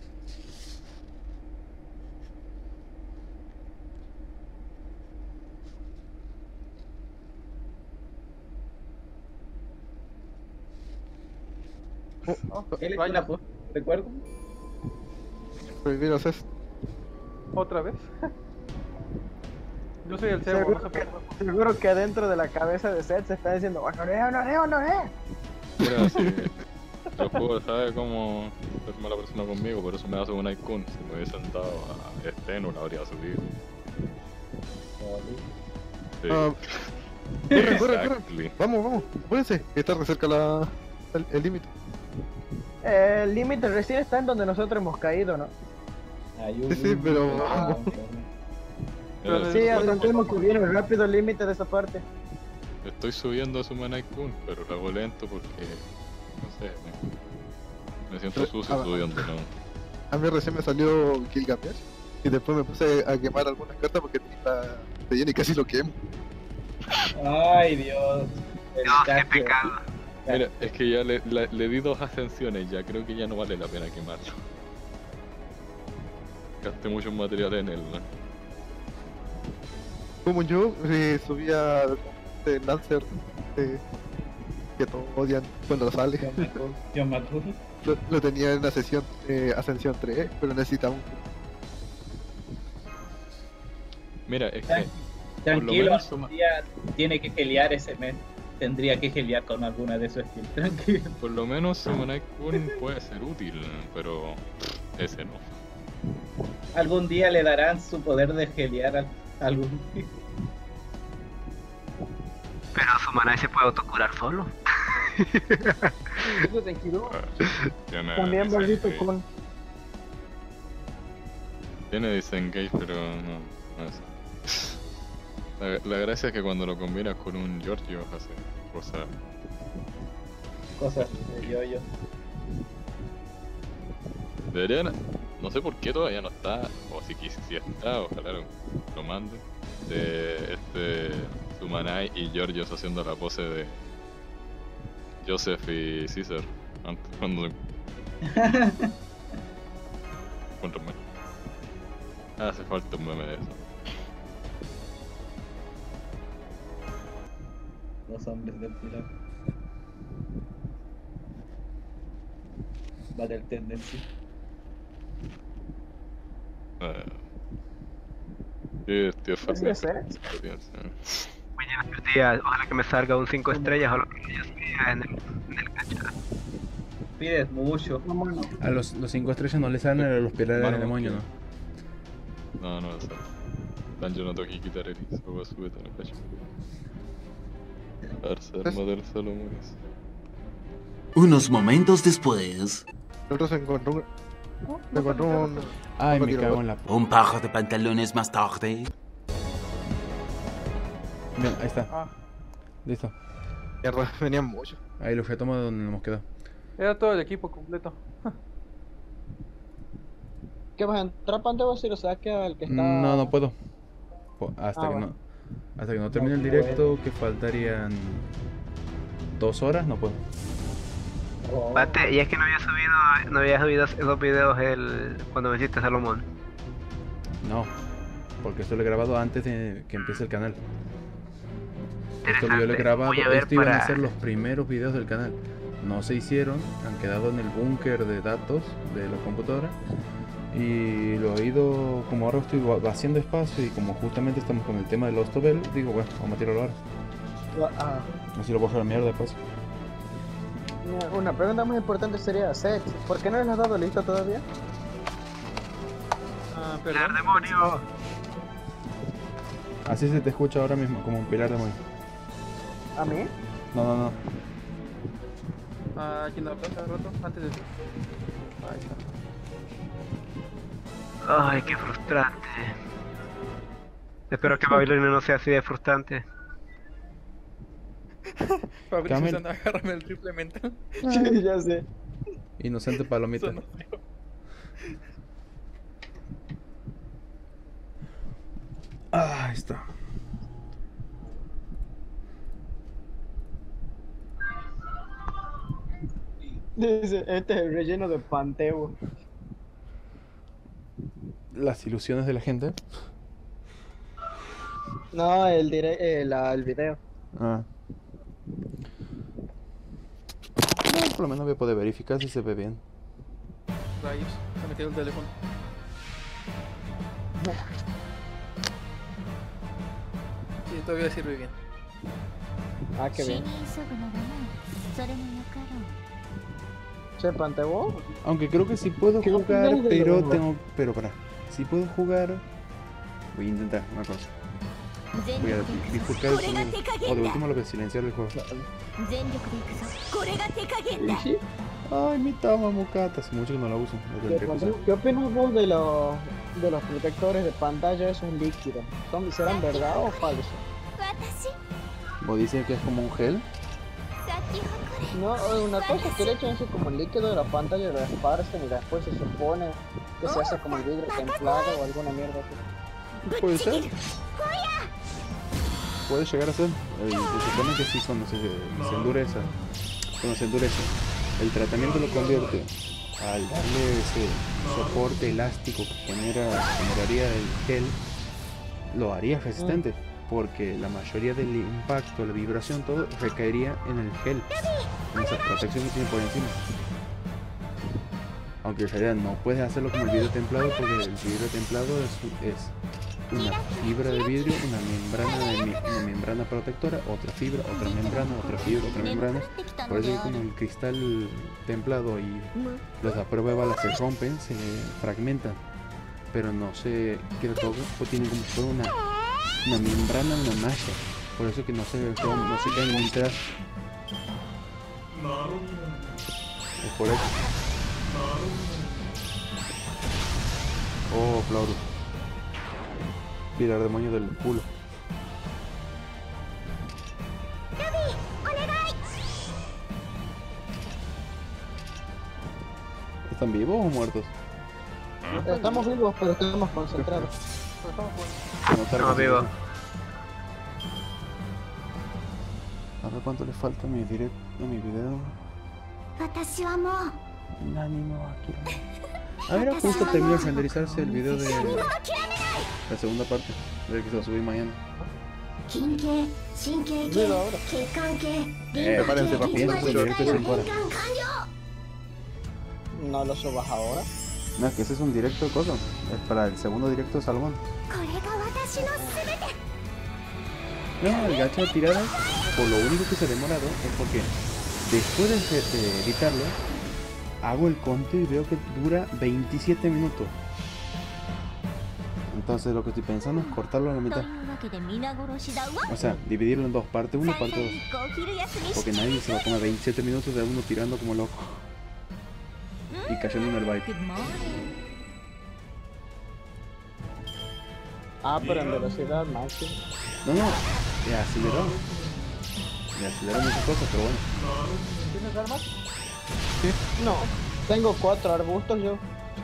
Él es la post, ¿recuerdo? Prohibido es. ¿Otra vez? Yo soy el cebo, seguro que adentro de la cabeza de Seth se está diciendo ¡Honoré! Mira, si el juego sabe cómo ser mala persona conmigo, por eso me hace un icon. Si me hubiese sentado a Steno, la habría subido. Sí. Corre. Vamos, apúrense, que está re cerca el límite. El límite recién está en donde nosotros hemos caído, ¿no? Sí, pero vamos. Sí, adelantemos que viene rápido el límite de esa parte. Estoy subiendo a Sumanai Kun, pero lo hago lento porque, no sé, me siento sucio subiendo, ¿no? A mí recién me salió Gilgamesh y después me puse a quemar algunas cartas porque tenía y casi lo quemo. Ay, Dios. Qué pecado. Mira, es que ya le di 2 ascensiones, ya creo que ya no vale la pena quemarlo. Gasté muchos materiales en él, ¿no? Como yo subía Lancer, que todos odian cuando lo sale. Lo tenía en la sesión Ascensión 3, pero necesitaba un... Mira, es que... Tranquilo, un día tiene que gelear ese mes. Tendría que gelear con alguna de sus skills. Tranquilo. Por lo menos Sumanai Kun puede ser útil, pero ese no. Algún día le darán su poder de gelear a algún día. Pero Sumanai se puede autocurar solo. Eso te giró. También maldito con... Tiene disengage, pero no es... La gracia es que cuando lo combinas con un Giorgio hace cosas de yo. Deberían, no sé por qué todavía no está, o si está, ojalá lo mande, de Sumanai y Giorgios haciendo la pose de Joseph y Caesar antes, Encuentro un meme. Hace falta un meme de eso. Los hombres del pilar. Battle Tendency. Tío, ¿Sí es él? Ojalá que me salga un 5 estrellas o lo que yo sea en el gacha. Pides mucho. A los 5 estrellas no le salen a los pilares del demonio, ¿no? No, no sale. Danjo no toque quitar el solo sube tan el gacha. Arsa, armador, Salomónis. Unos momentos después. Nosotros se encontró un... Ay, me cago en la... Un par de pantalones más tarde. Bien, ahí está. Listo. Mierda, venían mucho. Ahí lo fui a tomar donde nos hemos quedado. Era todo el equipo completo. ¿Qué vas a entrar, Panteo, si lo saque al que está...? No, no puedo. Hasta que bueno. Hasta que no termine el directo, que faltarían 2 horas, no puedo. Pate, y es que no había subido esos videos cuando me hiciste Salomón. No, porque esto lo he grabado antes de que empiece el canal. Esto yo lo he grabado, esto iban a ser los primeros videos del canal. No se hicieron, han quedado en el búnker de datos de la computadora. Y lo he ido, como ahora estoy haciendo espacio y como justamente estamos con el tema de Lost Ovel, digo, bueno, vamos a tirarlo ahora. Así lo puedo hacer a mierda de paso. Una pregunta muy importante sería, Seth, ¿por qué no les has dado listo todavía? ¡Pilar demonio! Así se te escucha ahora mismo, como un pilar demonio. ¿A mí? No. ¿Quién habló hace rato? Antes de... Ahí está. Ay, qué frustrante. Espero que Babilonia no sea así de frustrante. Fabricio, agárrame el triple mental. Sí, ya sé. Inocente palomita. Ahí está. Dice, este es el relleno de Panteo. Las ilusiones de la gente. No, el video. No, por lo menos voy a poder verificar si se ve bien. Rayos, se me quedó el teléfono. Sí, todavía sirve bien. Qué bien. ¿Se Panteo? Aunque creo que sí puedo jugar, pero para. Si puedo jugar, voy a intentar una cosa. Voy a bifurcar el sonido. O de último lo voy a silenciar el juego. Ay, mi Tama Mokata, hace mucho que no la uso. ¿Qué opinas vos de los protectores de pantalla esos líquidos? ¿Serán verdad o falso? ¿Vos dices que es como un gel? No, una cosa es que le echan así como el líquido de la pantalla y lo esparcen y después se supone que se hace como el vidrio templado o alguna mierda así. Puede ser. Puede llegar a ser. Se supone que sí, cuando se endurece. El tratamiento lo convierte al darle ese soporte elástico que generaría el gel, lo haría resistente. Porque la mayoría del impacto, la vibración, todo recaería en el gel, en esa protección que tiene por encima. Aunque en realidad no puedes hacerlo como el vidrio templado, porque el vidrio templado es una fibra de vidrio, una membrana protectora, otra fibra, otra membrana, otra fibra, otra membrana. Por eso que con el cristal templado y los a prueba de balas se rompen, se fragmentan, pero no se queda todo, o tienen como si fuera una membrana, una malla, por eso que no se caen en mitad. Es por eso. Oh, Flauro. Pilar demonio del culo. ¿Están vivos o muertos? Estamos vivos, pero estamos concentrados. Estamos vivos. A ver cuánto le falta a mi video. Ahora justo termina de renderizarse el video de la segunda parte, de que se va a subir mañana. Prepárense para jugar el directo de 5 horas. No lo subas ahora. No, es que ese es un directo de cosas. Es para el segundo directo de Salomón. No, el gacha de tiradas, por lo único que se ha demorado es porque después de editarlo, hago el conteo y veo que dura 27 minutos. Entonces lo que estoy pensando es cortarlo a la mitad. O sea, dividirlo en dos, parte 1 y parte 2. Porque nadie se va a comer 27 minutos de uno tirando como loco. Y cayendo en el bike. Ah, pero en velocidad máxima. No, me aceleró. Me aceleró muchas cosas, pero bueno. ¿Tienes armas? Sí. No, tengo 4 arbustos yo.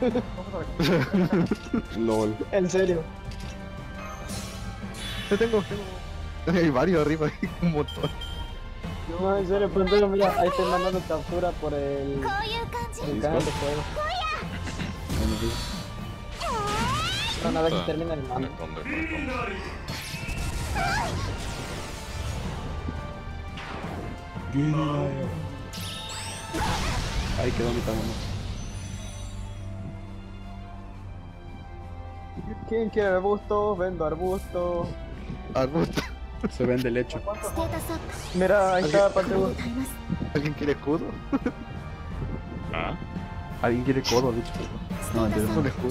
LOL. En serio. Yo tengo. Hay varios arriba, un montón. No, en serio, pero mira, ahí estoy mandando captura por el canal de juego. Una vez que termina el mando. Ahí quedó mi tamaño. ¿Quién quiere arbustos? Vendo arbustos. Arbusto. Se vende lecho. Mira, ahí está parte 1. ¿Alguien quiere escudo? ¿Ah? ¿Alguien quiere codo, dicho? No, entonces es un escudo.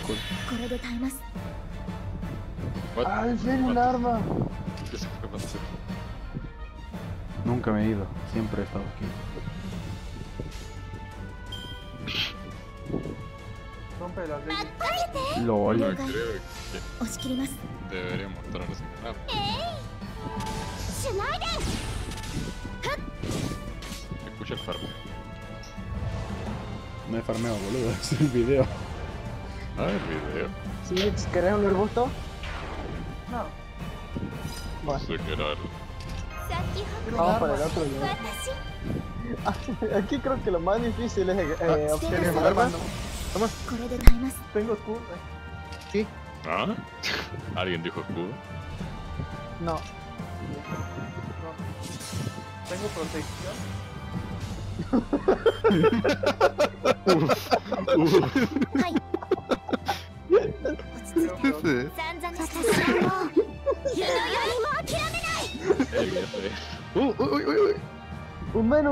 Ah, en serio, un arma. ¿Qué se fue pasar? Nunca me he ido, siempre he estado aquí. Rompe las leyes. LOL. No, creo que deberíamos mostrarnos en canal. Escucha el farmeo. No he farmeado, boludo, es el video. Ah, el video. ¿Sí? ¿Querés un arbusto? No. No sé qué era. Vamos para el otro lado. Aquí creo que lo más difícil es obtener armas. Toma. Tengo escudo. Sí. ¿Ah? ¿Alguien dijo escudo? No. Tengo protección. Un men.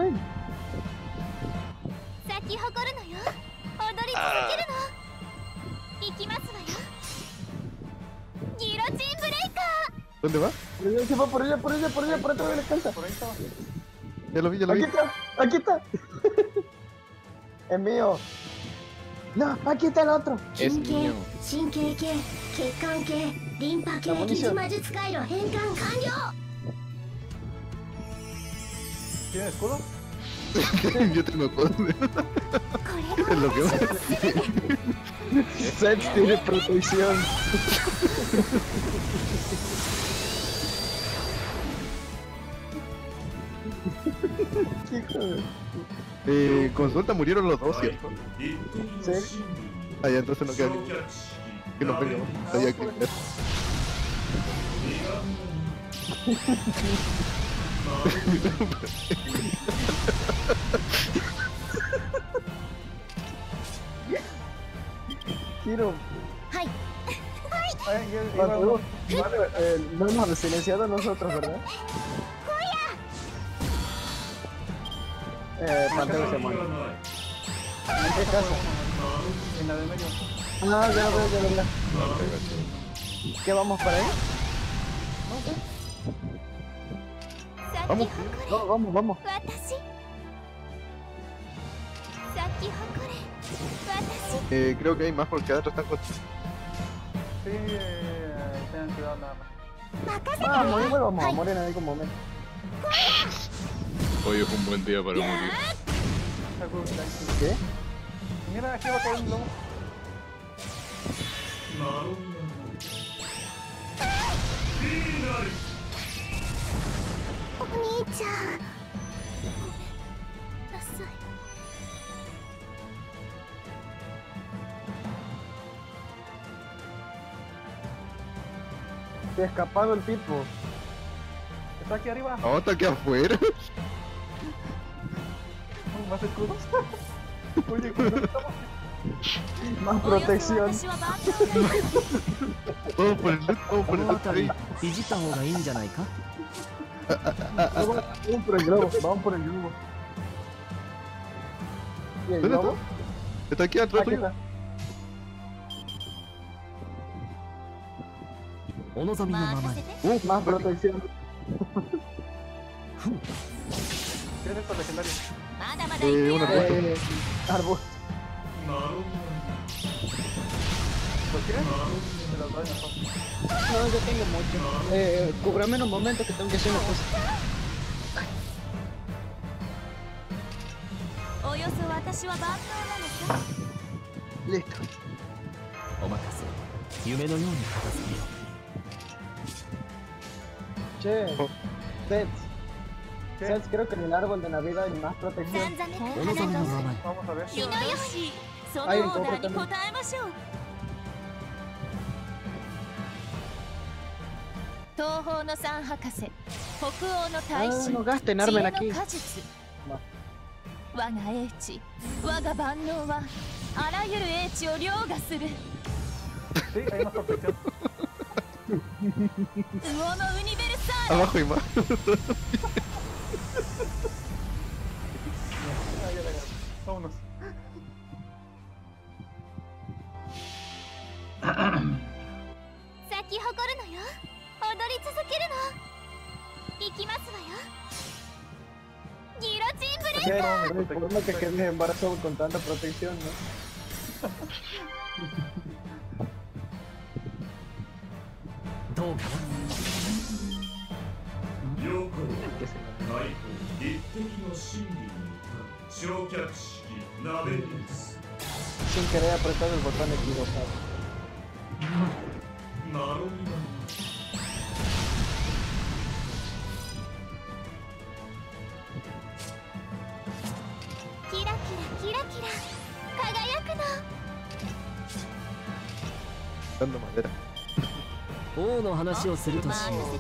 ¿Dónde va? Se va por atrás de la casa. Por ahí estaba. Ya lo vi. Aquí está. Es mío. No, aquí está el otro. Es mío. La munición. ¿Tienes escudo? Yo tengo escudo. Es lo que va. Sets tiene protección. Consulta, murieron los dos, ¿cierto? Sí. Ah, ya, entonces no queda ninguno. Que nos venga, ahí aquí. Kiro. No hemos silenciado nosotros, ¿verdad? Panteo se muere. ¿En qué casa? En la de medio. Ah, ya veo. ¿Qué vamos para ahí? Vamos. No, vamos. Creo que hay más porque adentro están con... Sí, tengan cuidado nada más. Vamos, igual vamos a morir en algún momento. Hoy es un buen día para morir. ¿Qué? Mira, aquí va a caer un lobo. Se ha escapado el tipo. Está aquí arriba. No, está aquí afuera. ¿Más escudos? Oye, ¿dónde estamos? Más protección. Vamos por el loot, vamos por el loot. Ahí. Vamos por el globo, vamos por el globo. ¿Y el ¿Dónde globo? Está aquí atrás Aquí tuyo. está. Más protección. ¿Qué es esto legendario? Una Árbol. ¿Lo quieres? Me lo doy mejor. No, yo tengo mucho. Cúbrame en un momento que tengo que hacer una cosa. Listo. Che, Sets. Sets, creo que en el árbol de Navidad hay más protección. Vamos a ver. Hay un cofre también. No gasten armen aquí. 我が英知、我が万能はあらゆる英知を凌駕する。 Sí, hay más protección. 魚のウニベルサーレ。 Abajo hay más. Vámonos. 咲き誇るのよ。踊り続けるの。行きますわよ。ギロチンブレイカー。 No hay forma que quedes embarazado con tanta protección, ¿no? Sin querer apretar el botón equivocado. Kira, kira, kira, kira. Kagayaku no. Dando madera. 王の話をするとしよう。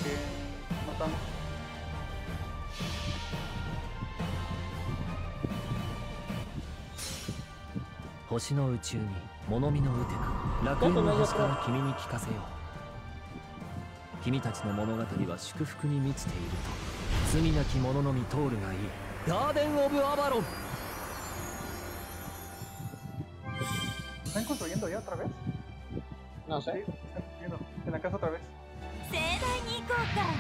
星の宇宙に物見のウテナ、楽園の星から君に聞かせよう。君たちの物語は祝福に満ちていると罪なき者のみ通るがいい。ガーデン・オブ・アバロン。 ¿Están construyendo ya otra vez? No sé. Sí, están construyendo. En la casa otra vez. 盛大に行こうか。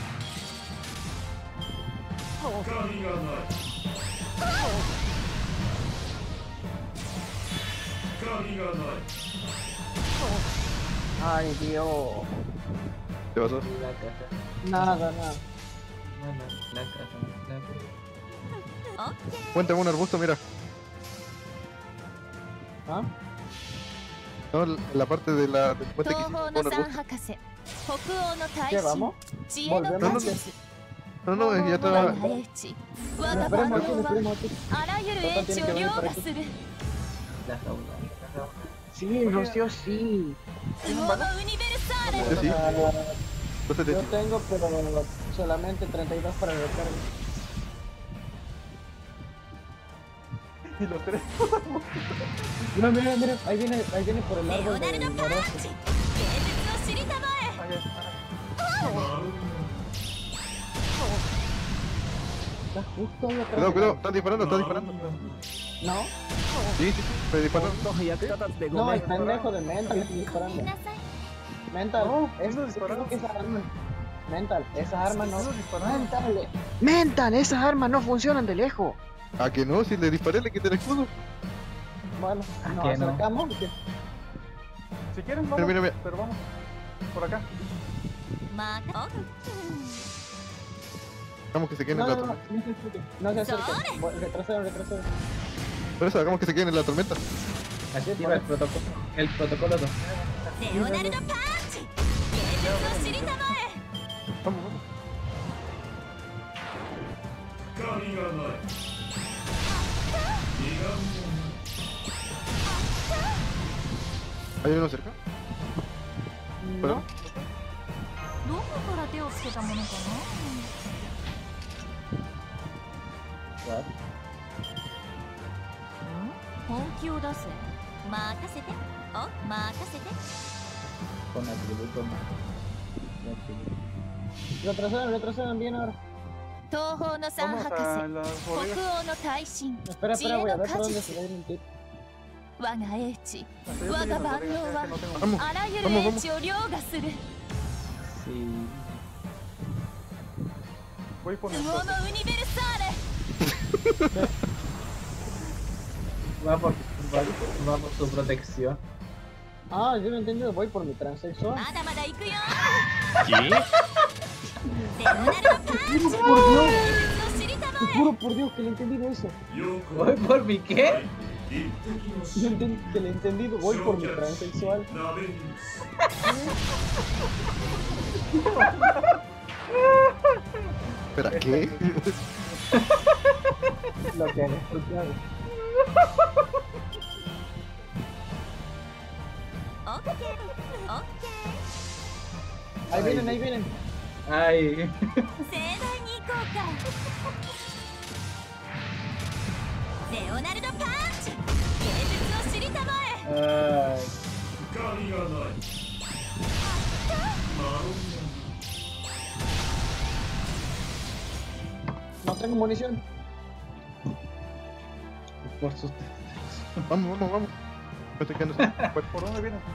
Ay, Dios. ¿Qué pasó? La casa. Nada, nada. La casa. La casa. Cuéntame un arbusto, mira. ¿Ah? No, la parte de la del puente que 東 hicimos 方 con の un 三 arbusto. 博士、北欧の大 ¿Qué 神 vamos? 知恵の果実 No, no, ya 我 estaba. が英知我が万 Esperemos 能 aquí, は esperemos aquí. あらゆる英知を凌駕する La jaula. Sí, Rocío, sí. 魚のウニベルサーレ Sí. Entonces te Yo tengo, pero solamente 32 para recarga. Y los tres. Mira, mira, mira, ahí viene por el レオ árbol ナル del ド・パン noroeste. チ芸術を知りたまえ Está justo ahí atrás. Cuidado, cuidado, están disparando, están disparando. ¿No? Sí, sí, me disparan. 役立たずでご No, めん。 el pendejo de Mental está disparando. Mental, creo que esa arma. Mental, esas armas no. Mental, esas armas no funcionan de lejos. ¿A que no? Si le disparé, le quité el escudo. Bueno, nos que no? acercamos. Si quieren, vamos. Mira, mira, mira. Pero vamos. Por acá. また Hagamos que se queden No, en la no, no, tormenta. no se acerquen. Retrocedan, retrocedan. Por eso, hagamos que se queden en la tormenta. Activa el protocolo. El protocolo 2. レオナルド・パンチ芸術を知りたまえ Vamos, vamos. ¿Hay uno cerca? No. つけたものかな。本気を出せ。任せて。お、任せて。 Con atributos más. Retrocedan bien ahora. 東方の三博士、北欧の大神、知恵の果実。我が英知、我が万能はあらゆる英知を凌駕する。 Voy por Uomo universale. Va por su protección. Ah, yo no he entendido, voy por mi transexual. ¿Qué? Te juro por Dios que le he entendido eso. ¿Voy por mi qué? Que le he entendido, voy por mi transexual. ¿Espera qué? Lo que han escuchado. Ahí vienen, ahí vienen. Ay. Leonardo Punch. No tengo munición. Por sus... Vamos. ¿Por dónde vienen?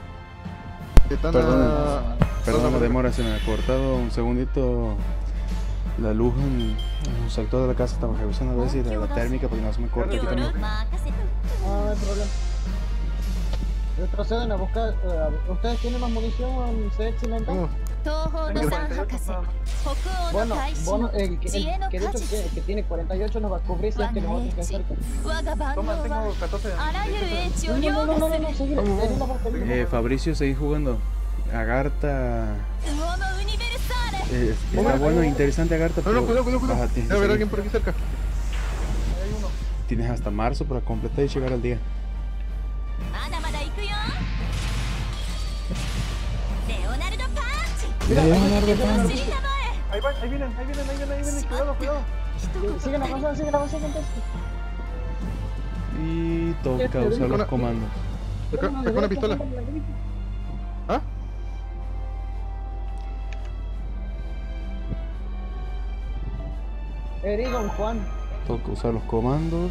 Perdón la demora, se me ha cortado un segundito la luz en un sector de la casa. Estaba revisando a ver si la térmica porque no se me corta aquí también. No hay problema. Retroceden a buscar. ¿Ustedes tienen más munición? ¿Se excelente? Bueno, el que tiene 48 nos va a cubrir si es que nos vamos a acercar. Toma, tengo 14 de Fabricio, seguís jugando. Agartha. Está bueno e interesante Agartha, pero cuidado. Debe haber alguien por aquí cerca. Tienes hasta marzo para completar y llegar al día. Leonardo Punch. Ahí vienen. Cuidado. Siguen avanzando entonces. Y toca usar los comandos. Acá una pistola. ¿Ah? Don Juan. Toca usar los comandos.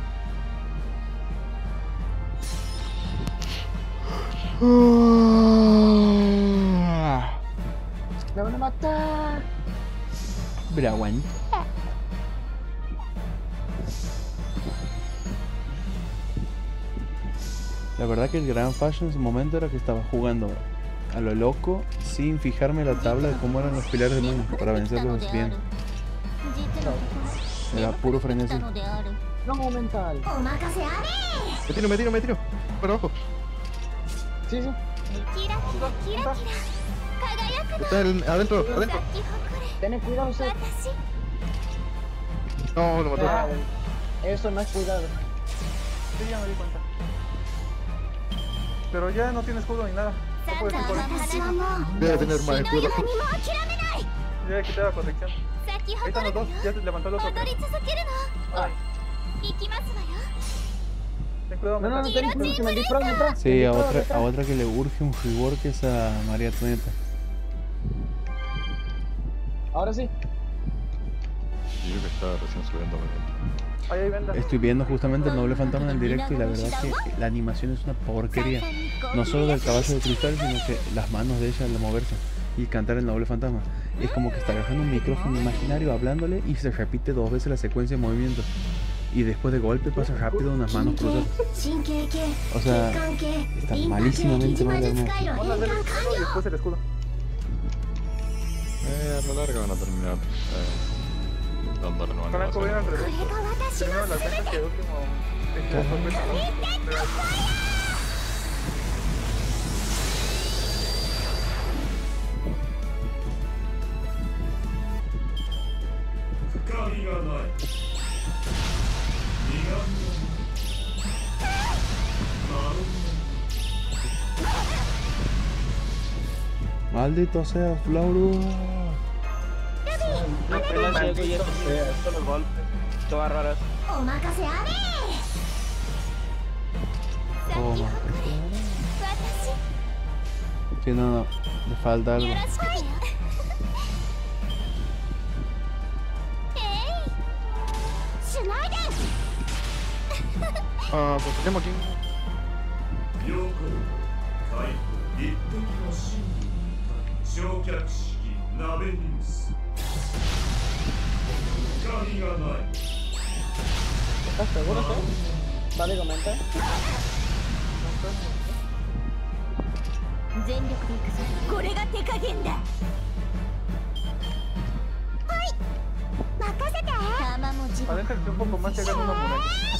Me van a matar. Pero aguanta. La verdad que el gran fallo en su momento era que estaba jugando a lo loco sin fijarme la tabla de cómo eran los pilares de mundo para vencerlos bien. Era puro frenesí. No mental. Me tiro. Por abajo. Sí. Está adentro. Ten cuidado, Seth. No, lo mató. Eso no es cuidado. Sí, ya me di cuenta. Pero ya no tiene escudo ni nada. No puedes ir por él. Debe tener más escudo. Ya quité la protección. Ahí están los dos, ya se levantó el otro. Ten cuidado, no, ten cuidado que me disparan detrás. Sí, a otra que le urge un rework es a María Antonieta. Ahora sí. Yo creo que está recién subiendo. Estoy viendo justamente el Noble Fantasma en el directo y la verdad que la animación es una porquería. No solo del caballo de cristal, sino que las manos de ella al moverse y cantar el Noble Fantasma. Es como que está agarrando un micrófono imaginario hablándole y se repite 2 veces la secuencia de movimiento. Y después de golpe pasa rápido unas manos cruzadas. O sea, está malísimamente mal hermoso. Y después el escudo. A la larga van a terminar dándole nuevamente. Franco viene al revés. Primero las ventas que el último. Maldito sea, Flauro. No, pero no sé que ya solo golpes. Todas raras. Sí, no, le falta algo. Ah, pues tenemos aquí. ¿Estás seguro, sí? Vale, comenta. Aléjense un poco más y hagan una muralla.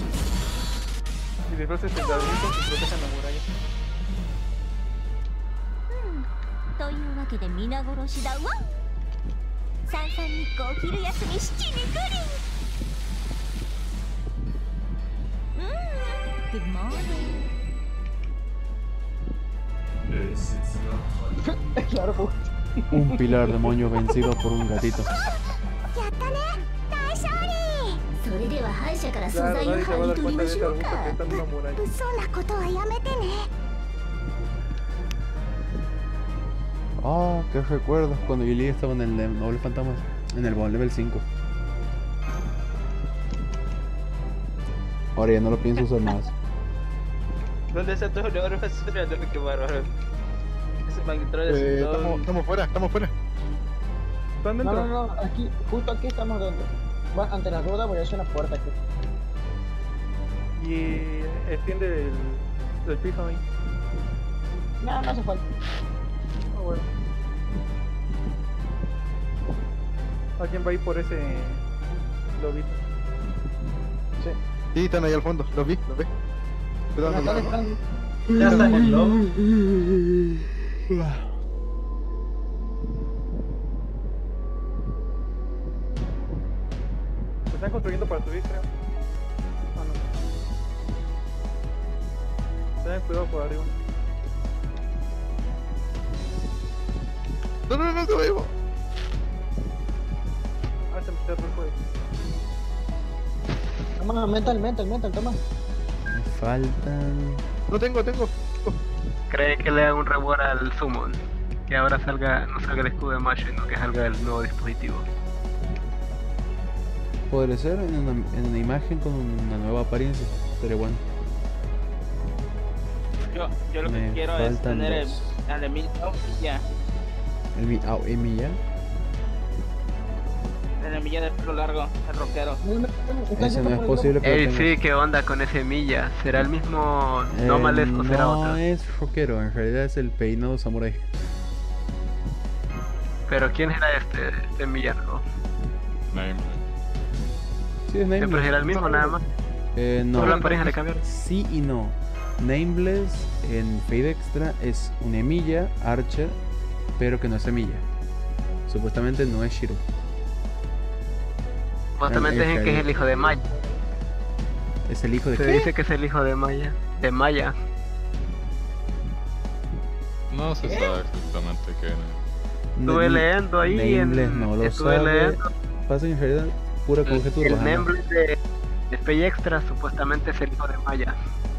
Y después se ladrillos y protejan la muralla. というわけで皆殺しだわ。三々日光昼休み7時グリ。Good morning. Claro, pues. Un pilar demonio vencido por un gatito. やったね、大勝利。それでは敗者から素材を剥ぎ取りましょうか。物騒なことはやめてね。 Ah, qué recuerdos cuando Lily estaba en el Noble Fantasma, en el Bond Level 5. Ahora ya no lo pienso usar más. ¿Dónde está todo el oro? Qué bárbaro. Ese magnetrol es estamos fuera. ¿Están dentro? No, aquí, justo aquí estamos dentro. Va, ante la rueda voy a hacer una puerta aquí. Y extiende el piso ahí. No hace falta. Bueno. ¿Alguien va a ir por ese lobito? Sí. Sí, están ahí al fondo, los vi. Cuidado, no. Ya está en el lobo. Se están construyendo para subir, creo. Ah, no. Ten cuidado por arriba. No, te veo. Ah, se me cerró el juego. Toma, mental, toma. Me faltan... No tengo. ¿Cree que le haga un reward al summon? Que ahora no salga el escudo de Mash, sino que salga el nuevo dispositivo. Podría ser en una imagen con una nueva apariencia, pero bueno. Yo lo que quiero es tener el Emil y ya. ¿Emilla? El Emilla de pelo largo, el rockero. Ese no es posible, pero sí, ¿qué onda con ese Emilla? ¿Será el mismo Nómales o será otro? No es rockero, en realidad es el peinado samurai. ¿Pero quién era este Emilla? Nameless. Sí, es Nameless. ¿Pero era el mismo nada más? No. ¿Solo la pareja le cambiaron? Sí y no. Nameless en Fade Extra es un Emilla, Archer, pero que no es Emilla. Supuestamente no es Shiro. Supuestamente dicen que es el hijo de Maya. ¿Es el hijo de Se dice que es el hijo de Maya. De Maya. No se sabe exactamente qué es. Estuve leyendo ahí Nameless no lo sabe. Pasa en realidad pura conjetura. El Nameless de Fade Extra supuestamente es el hijo de Maya.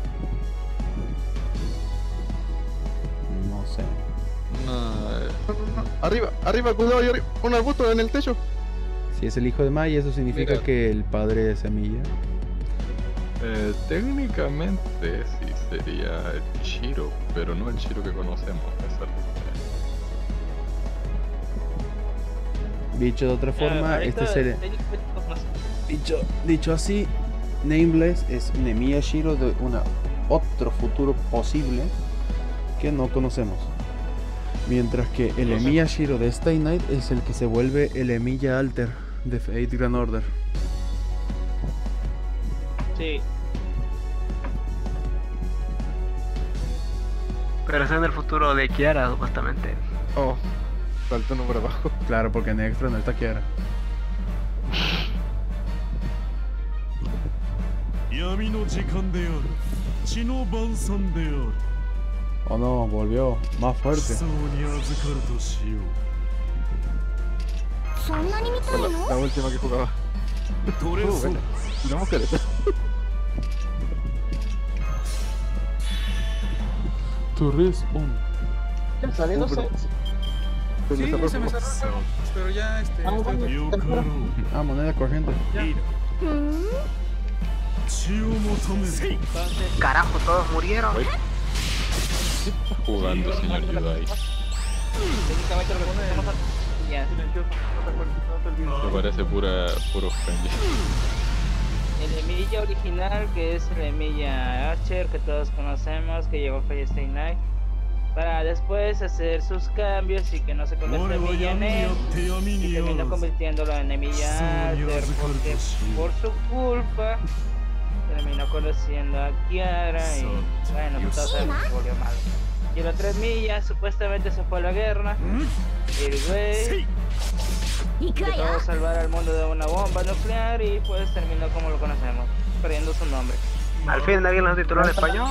No sé. No. Arriba, cuidado, ahí arriba. Un arbusto en el techo. Si es el hijo de Maya, eso significa que el padre es Emilla. Técnicamente sí sería el Shiro, pero no el Shiro que conocemos. Dicho de otra forma, este sería... Dicho así, Nameless es un Emilla Shiro de otro futuro posible que no conocemos. Mientras que el Emilla Shiro de Stay Night es el que se vuelve el Emilla Alter de Fate Grand Order. Sí. Pero es en el futuro de Kiara, supuestamente. Oh, saltó uno por abajo. Claro, porque en Extra no está Kiara. Oh no, volvió más fuerte. La última que jugaba. Bueno, vamos a querer. Torres on. Saliendo se... Sí, se me cerró, pero ya moneda corriente. Carajo, todos murieron. ¿Qué está jugando, señor Yudai? Me parece puro friendly. El Emilia original, que es el Emilia Archer, que todos conocemos, que llegó a Fire Stay Night, para después hacer sus cambios y que no se convirtió en Emilia en él, y terminó convirtiéndolo en Emilia Archer, porque por su culpa terminó conociendo a Kiara y bueno, pues todos sabemos que volvió malo. Y los 3 millas supuestamente se fue a la guerra, el güey intentó salvar al mundo de una bomba nuclear y pues terminó como lo conocemos, perdiendo su nombre. Al fin alguien lo tituló en español.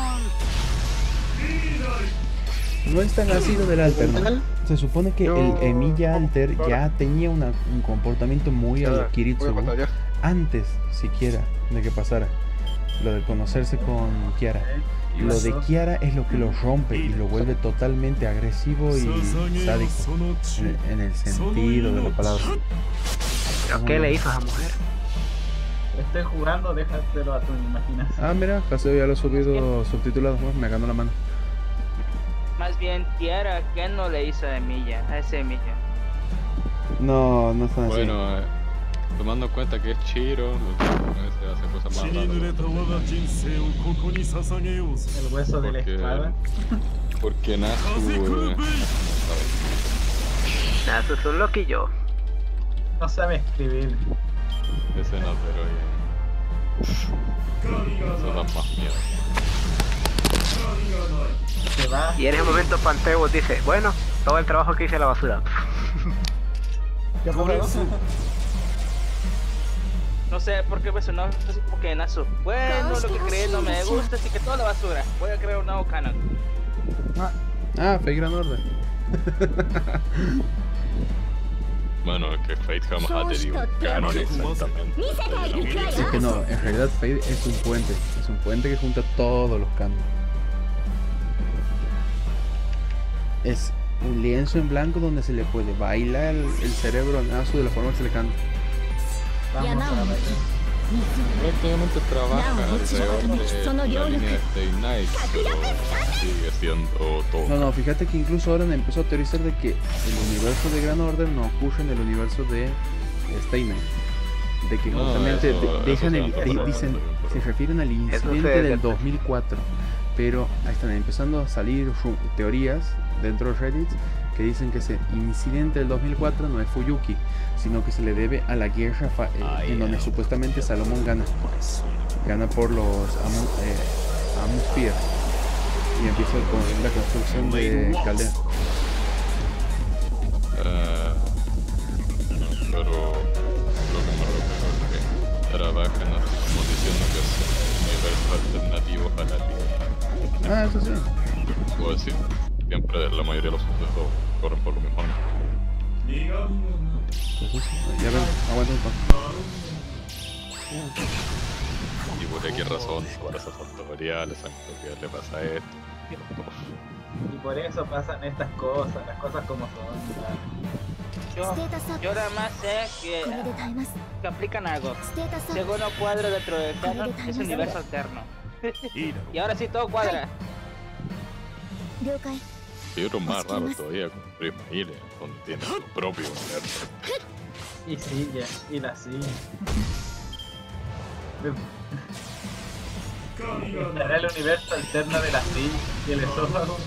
No es tan nacido del Alter, ¿no? Se supone que el Emilia Alter ya tenía un comportamiento muy a lo Kiritsu antes siquiera de que pasara lo de conocerse con Kiara. Lo de Kiara es lo que lo rompe y lo vuelve totalmente agresivo y sádico en el sentido de la palabra. ¿Pero qué le hizo a esa mujer? Estoy jugando, déjatelo a tu imaginación. Ah, mira, Caseo ya lo he subido subtitulado, me ganó la mano. Más bien, Kiara, ¿qué no le hizo a Emilia, a ese Emilia? No, no está así. Bueno, tomando en cuenta que es Chiro, se hace cosas más raras. El hueso de la espada. Porque Nasu... Nasu es un loquillo. No sabe escribir. Ese no, pero eso da más miedo. Y en ese momento Panteus dice, bueno, todo el trabajo que hice a la basura. No sé por qué me sonó así como que Nasu. Bueno, lo que creé no me gusta, así que toda la basura. Voy a crear un nuevo canon. Fake Grand Order. Bueno, es que Fate jamás ha tenido un canon exactamente. Es que no, en realidad Fate es un puente que junta todos los canones. Es un lienzo en blanco donde se le puede bailar el cerebro a Nasu de la forma que se le canta. Prácticamente trabaja alrededor de la línea de Stay Night, pero sigue siendo todo. No, fíjate que incluso ahora empezó a teorizar de que el universo de Grand Order no ocurre en el universo de Stay Night. De que justamente dicen, se refieren al incidente del 2004. Pero ahí están empezando a salir teorías dentro de Reddit que dicen que ese incidente del 2004 no es Fuyuki, sino que se le debe a la guerra en donde supuestamente Salomón gana por los Amuspir y empieza con la construcción de Caldera. Pero lo que me refiero es que trabajan así como diciendo que es un universo alternativo a la liga. Eso sí. Puedo decir, siempre la mayoría de los sucesos corren por lo mismo. Ya ven, aguanta un poco. Y por qué razón, por esas tutoriales, ¿qué le pasa a esto? Y por eso pasan estas cosas, las cosas como son. Yo nada más sé que aplican algo. Según no cuadra dentro del canon, es un universo alterno. Y ahora sí todo cuadra. Y otro más raro todavía, como Prismaile, donde tiene su propio universo. Y sigue, y la sigue. Estará el universo alterno de la silla y el esófago.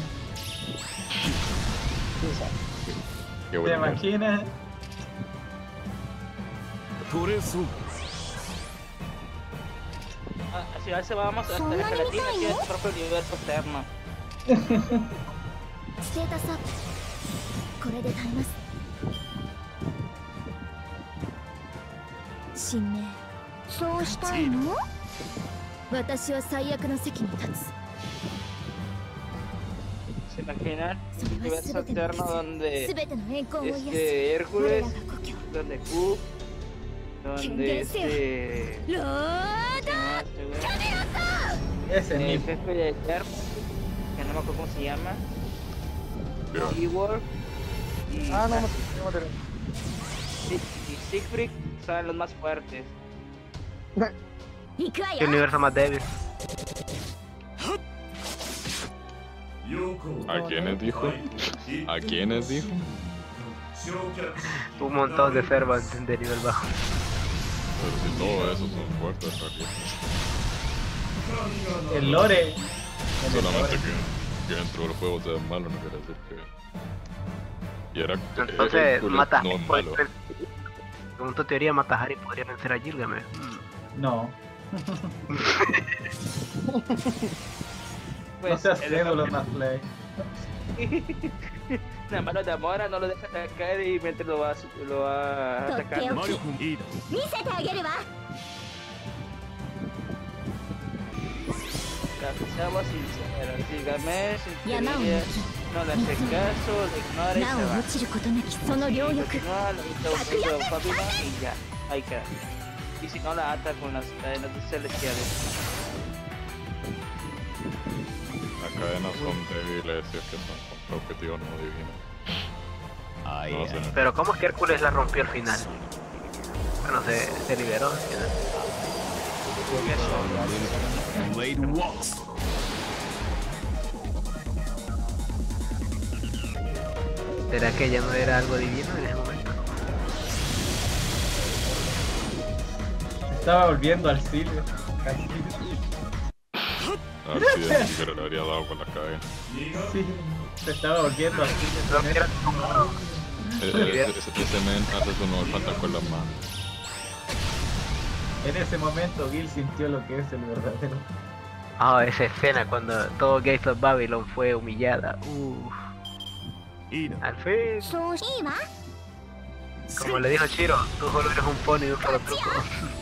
¿Te imaginas? Así a veces vamos hasta la gelatina tiene su propio universo externo. ¿Se imaginan? Un universo alterno donde Hércules donde Q, donde Ese el mismo. jefe de Terp, que no me acuerdo cómo se llama, Ewolf y, y Siegfried son los más fuertes. ¿Qué universo más débil? ¿A quiénes dijo? ¿A quiénes dijo? Un montón de servants de nivel bajo. Pero si todos esos son fuertes, ¿para qué? El lore. Solamente que dentro del juego sea malo no quiere decir que... Y era entonces, Hércules no es malo. Según tu teoría, Mata Hari podría vencer a Gilgamesh. No. Pues, no seas crédulo, Matley. La mano de Amora no lo deja atacar y mientras lo va atacando. Seamos sinceros, Gilgamesh no le hace caso, le ignora y se va. Continúa, le gusta un poco de Fabina y ya, ahí queda. Y si no, la ata con las cadenas celestiales. Las cadenas son débiles si es que son contra objetivos no divinos. No sé. Pero ¿cómo es que Hércules la rompió al final? Bueno, se liberó al final. ¿Será que ella no era algo divino en ese momento? Estaba volviendo al Silvio. A ver si el Silvio le habría dado con las cadenas. Sí, se estaba volviendo al Silvio. Ese men hace su nuevo fantasma con las manos. En ese momento Gil sintió lo que es el verdadero. Ah, esa escena cuando todo Gates of Babylon fue humillada. Al fin. Como le dijo Shiro, tú solo eres un pony de un solo truco.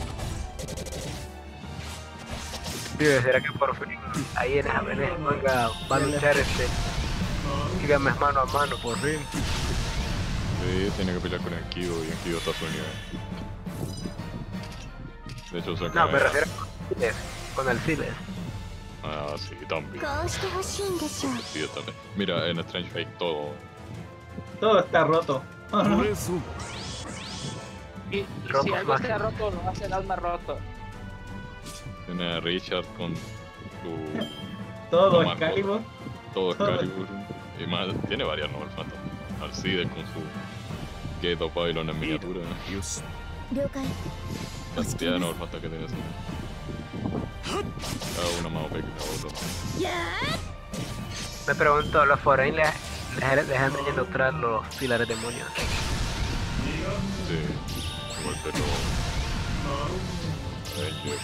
¿Será que por fin ahí en Japonés va a luchar dígame mano a mano por fin? Sí, tiene que pelear con el Kido y el Kido está a su nivel. De hecho, se no, me refiero con el Siles. Ah, sí, también. Sí, también. Mira, en Strange Fate todo está roto. Y si algo está roto, lo hace el alma roto. Tiene a Richard con su... Todo Excalibur. Todo Excalibur. Y más, tiene varias novelas fantasmas. Alcides con su Gate of Babylon en miniatura. Cantidad de novelas fantasmas que tiene así. Cada una más OP que la otra. Me pregunto, ¿los foreign les dejan de neutral los pilares demonios? Sí, igual que los...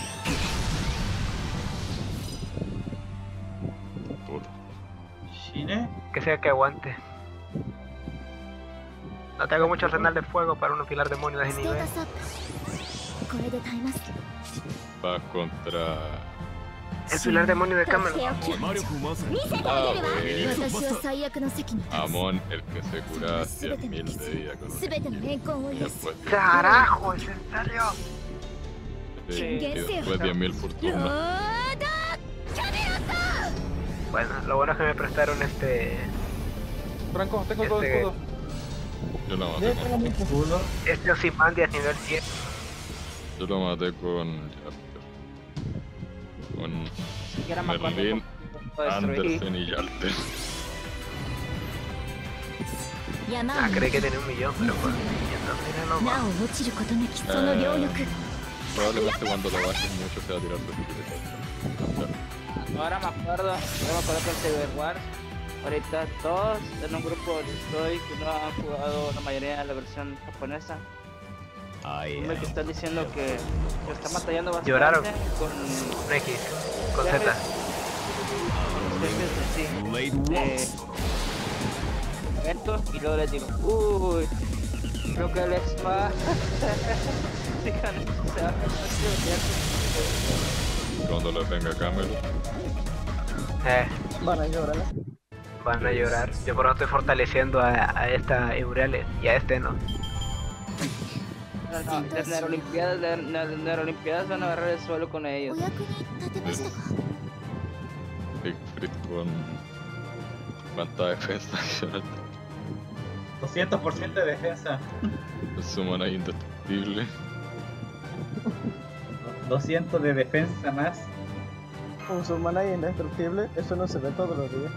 ¿Shine? Que sea que aguante. No tengo mucho arsenal de fuego para un pilar demonio de ese nivel. Va contra... El pilar demonio de Camelot. Amon, el que se cura 100.000 de vida con un equipo. ¡Carajo! ¿Es en serio? Sí, y después 10.000 por turno. Bueno, lo bueno es que me prestaron Franco, tengo todo el escudo. Yo lo maté con... escudo. Ozymandias nivel 10. Yo lo maté con Merlin, Andersen y Yalter. Creí que tenía 1 millón, pero con 500.000 no va. Probablemente cuando lo bajes mucho se va a tirar su equipo. Ahora me acuerdo que el Cyber Wars, ahorita todos en un grupo donde estoy que no han jugado la mayoría de la versión japonesa. Que están diciendo que están batallando bastante. Lloraron con X, con Z. Eventos y luego les digo, uy, creo que les va. Cuando le venga Camelot. Van a llorar. Van a llorar. Yo por lo estoy fortaleciendo a esta Eurales y a este no. Las Nerolimpiadas van a agarrar el suelo con ellos. Big Frit con cuánta defensa. 200% de defensa. Summon indestructible. 200 de defensa más. Un Summon indestructible, eso no se ve todos los días.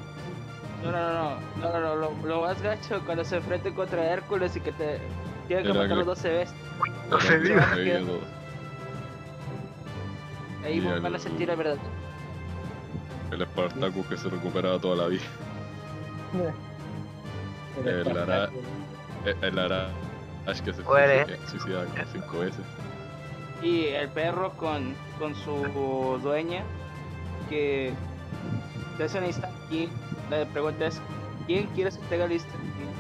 No, lo más gacho cuando se enfrente contra Hércules y que te tiene que matar los 12 veces. 12 días. Ahí van a sentir la verdad. El Spartacus que se recuperaba toda la vida. El Arash que se suicida como 5 veces. Y el perro con su dueña que te hace una instant kill. La pregunta es, ¿quién quieres que te haga lista?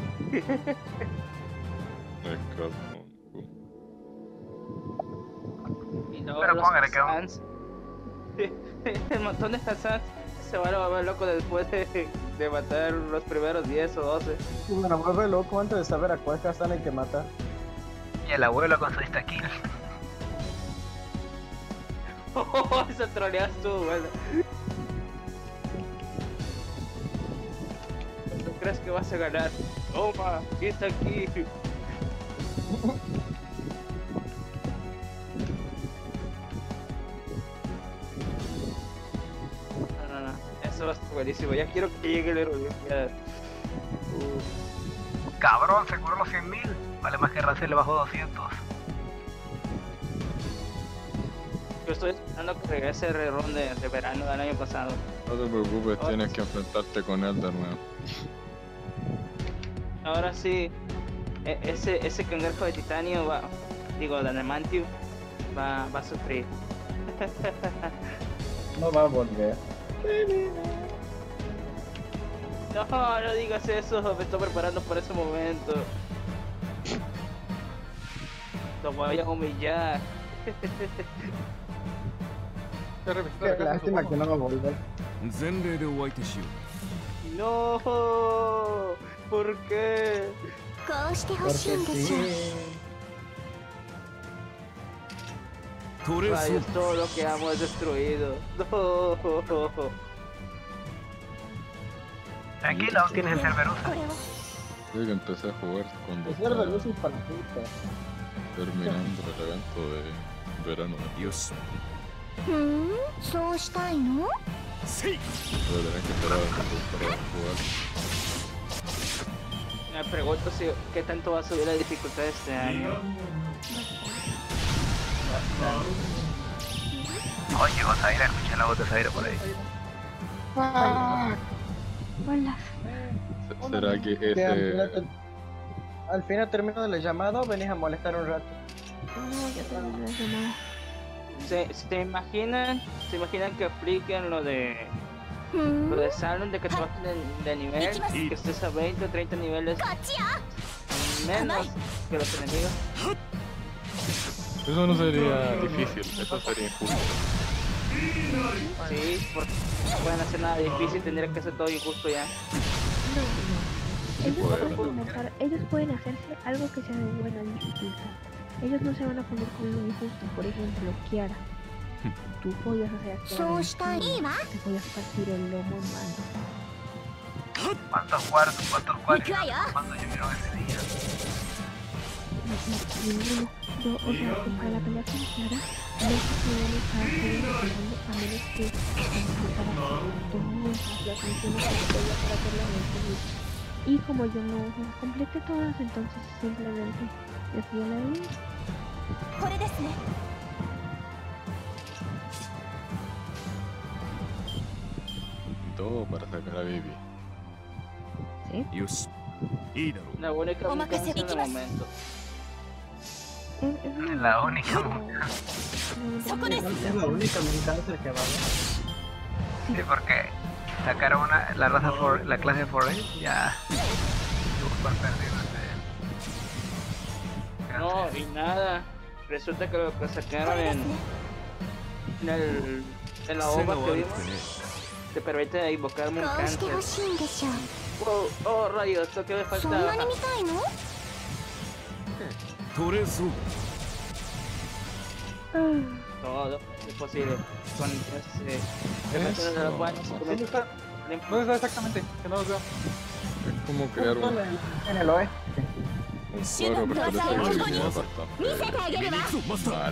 Y luego pero póngale que fans, el montón de fans se van a volver locos después de matar los primeros 10 o 12. Y bueno, vuelve loco antes de saber a cuál Kazan hay que matar. Y el abuelo con su insta-kill. Oh, esa troleada estuvo buena. ¿Tú crees que vas a ganar? Toma, está aquí. No, eso va a estar buenísimo. Ya quiero que llegue el héroe. Cabrón, se curó los 100.000. Vale más que Rancel le bajó 200. Yo estoy esperando que regrese el rerun de verano del año pasado. No te preocupes, tienes que enfrentarte con él de nuevo. Ahora sí, ese cangrejo de titanio va, digo, de adamantium, va a sufrir. No va a volver. No digas eso, me estoy preparando para ese momento. Lo voy a humillar. Qué lástima que no va a volver. No, ¿por qué? Porque sí. Rayos, todo lo que amo es destruido. No. Tranquilo, tienes el Cerberus. Yo que empecé a jugar cuando estaba terminando el evento de verano. Dios. そうしたいの? Sí. Voy a tener que esperar para jugar. Me pregunto si qué tanto va a subir la dificultad este año. Oye, Zaira, escucha la voz de Zaira por ahí. Hola. ¿Será que ese...? Al final termino de la llamada, venís a molestar un rato. No, ya terminé la llamada. ¿Se imaginan que apliquen lo de Salon, de que te bajen de nivel y que estés a 20 o 30 niveles menos que los enemigos? Eso no sería difícil, eso sería injusto. Sí, porque no pueden hacer nada difícil, tendría que hacer todo injusto ya. No, ellos pueden hacerse algo que sea de buena dificultad. Ellos no se van a poner con lo injusto. Por ejemplo, Kiara, tú podías hacer a Kiara te podías partir el lomo en mano. ¿Cuántos cuartos cuando llovieron ese día? Ninguno. Yo, o sea, para la pelea con Kiara, no se podían estar jugando a menos que para todas las misiones que se podía para hacerla en el servicio. Y como yo no las completé todas, entonces simplemente me fui a la línea. Todo para sacar a Baby. ¿Sí? La única canción del momento. La única. Es la única militancia que va a haber. Sí, porque sacaron la clase Forest ya super perdido. No, y nada. Resulta que lo que sacaron en la OVA que vimos te permite invocarme un cáncer. Wow, oh rayos, lo que me faltaba. Todo es posible. Con ese de los buenos. ¿Dónde está? ¿Dónde está exactamente? Que no los veo. Es como crear un En el oeste. cuadro perfecto de línea aparta. Mal.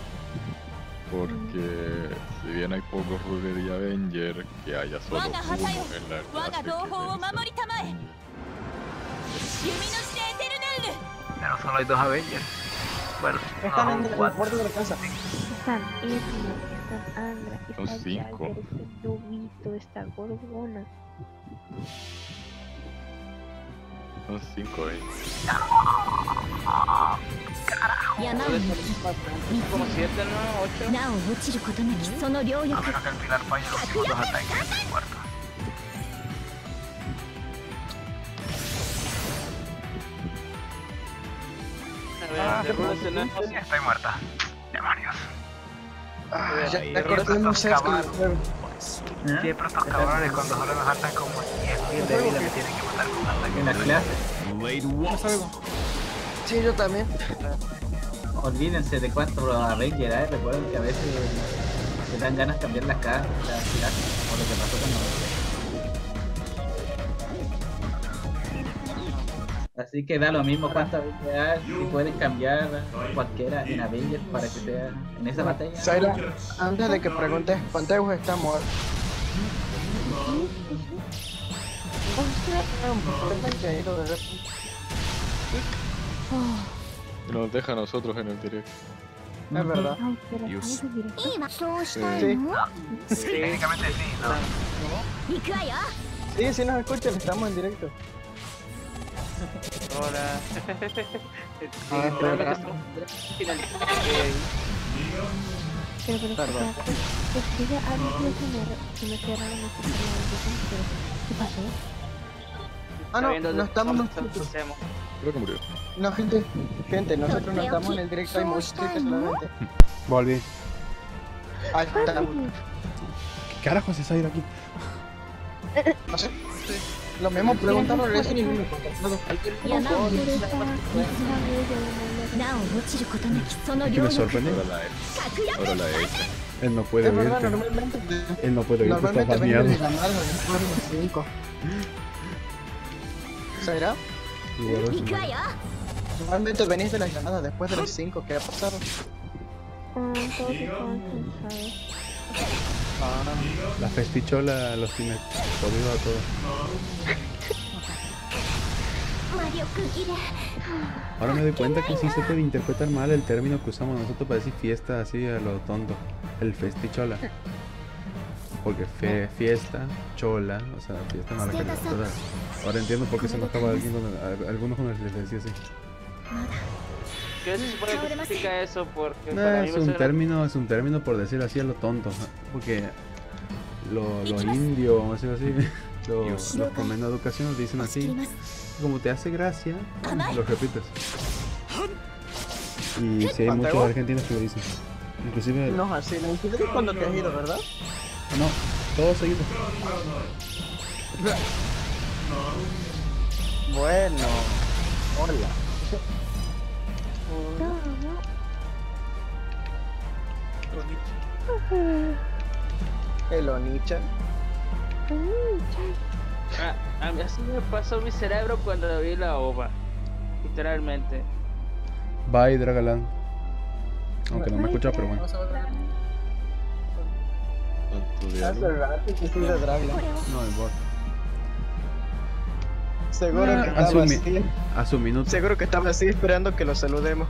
Porque si bien hay pocos Ruler y Avenger, que haya solo uno en la clase Pero solo hay 2 Avengers. Bueno, están en el puerto de la casa. Están Edna, están Angra, Son está 5. Jagger, está Lobito, está Gorgona. Son 5 ahí. Como 7, ¿no? 8. A menos que el pilar falle los segundos ataques muertos. Estoy muerta. Demonios. Ya cortemos esto. Siempre estos cabrones cuando solo nos saltan como 10.000 de vida me tienen que matar con un ataque. En la clase. Sí, yo también. Olvídense de cuánto Avenger hay. Recuerden que a veces se dan ganas de cambiar las caras, por lo que pasó con nosotros. Así que da lo mismo cuántas veces hay, si puedes cambiar cualquiera en Avenger para que sea en esa batalla. Zaira, antes de que preguntes, Panteus está muerto. Y nos deja a nosotros en el directo. Es verdad. Sí. Técnicamente sí, ¿no? Sí, sí nos escuchan, estamos en directo. Hola. Perdón. ¿Qué pasó? Ah, no estamos nosotros. Creo que murió. No, gente, nosotros no estamos en el directo, hay música solamente. Volví. Ahí estamos. ¿Qué carajo haces ir aquí? No sé. Lo mismo preguntaron Resident y no me contestaron. ¿Qué me sorprende? Ahora la he hecho. Él no puede oírte. Él no puede oírte, está baneado. ¿Será? Normalmente venís de las llamadas después de las 5, ¿qué ha pasado? La festichola los tiene jodido a todos. Ahora me doy cuenta que sí se puede interpretar mal el término que usamos nosotros para decir fiesta así a lo tonto. El festichola. Porque fiesta, chola, o sea, fiesta mala calidad. Ahora entiendo por qué se enojaba algunos cuando les decía así. ¿Qué se supone que significa eso? Porque es un término por decir así a lo tonto, ¿no? Porque lo indio, o sea, así, los con menos educación dicen así, como te hace gracia, lo repites. Y sí hay muchos argentinos que lo dicen. Inclusive... No, así, no entiendes cuando te has ido, ¿verdad? No, todo seguido. Bueno, hola. El Onichan. A mí así me pasó mi cerebro cuando vi la ova. Literalmente. Bye, Dragaland. Aunque no me escucha, pero bueno. Hace rato que soy de Dragaland. No, el bot. Seguro que estaba así. A su minuto. Seguro que estaba así esperando que lo saludemos.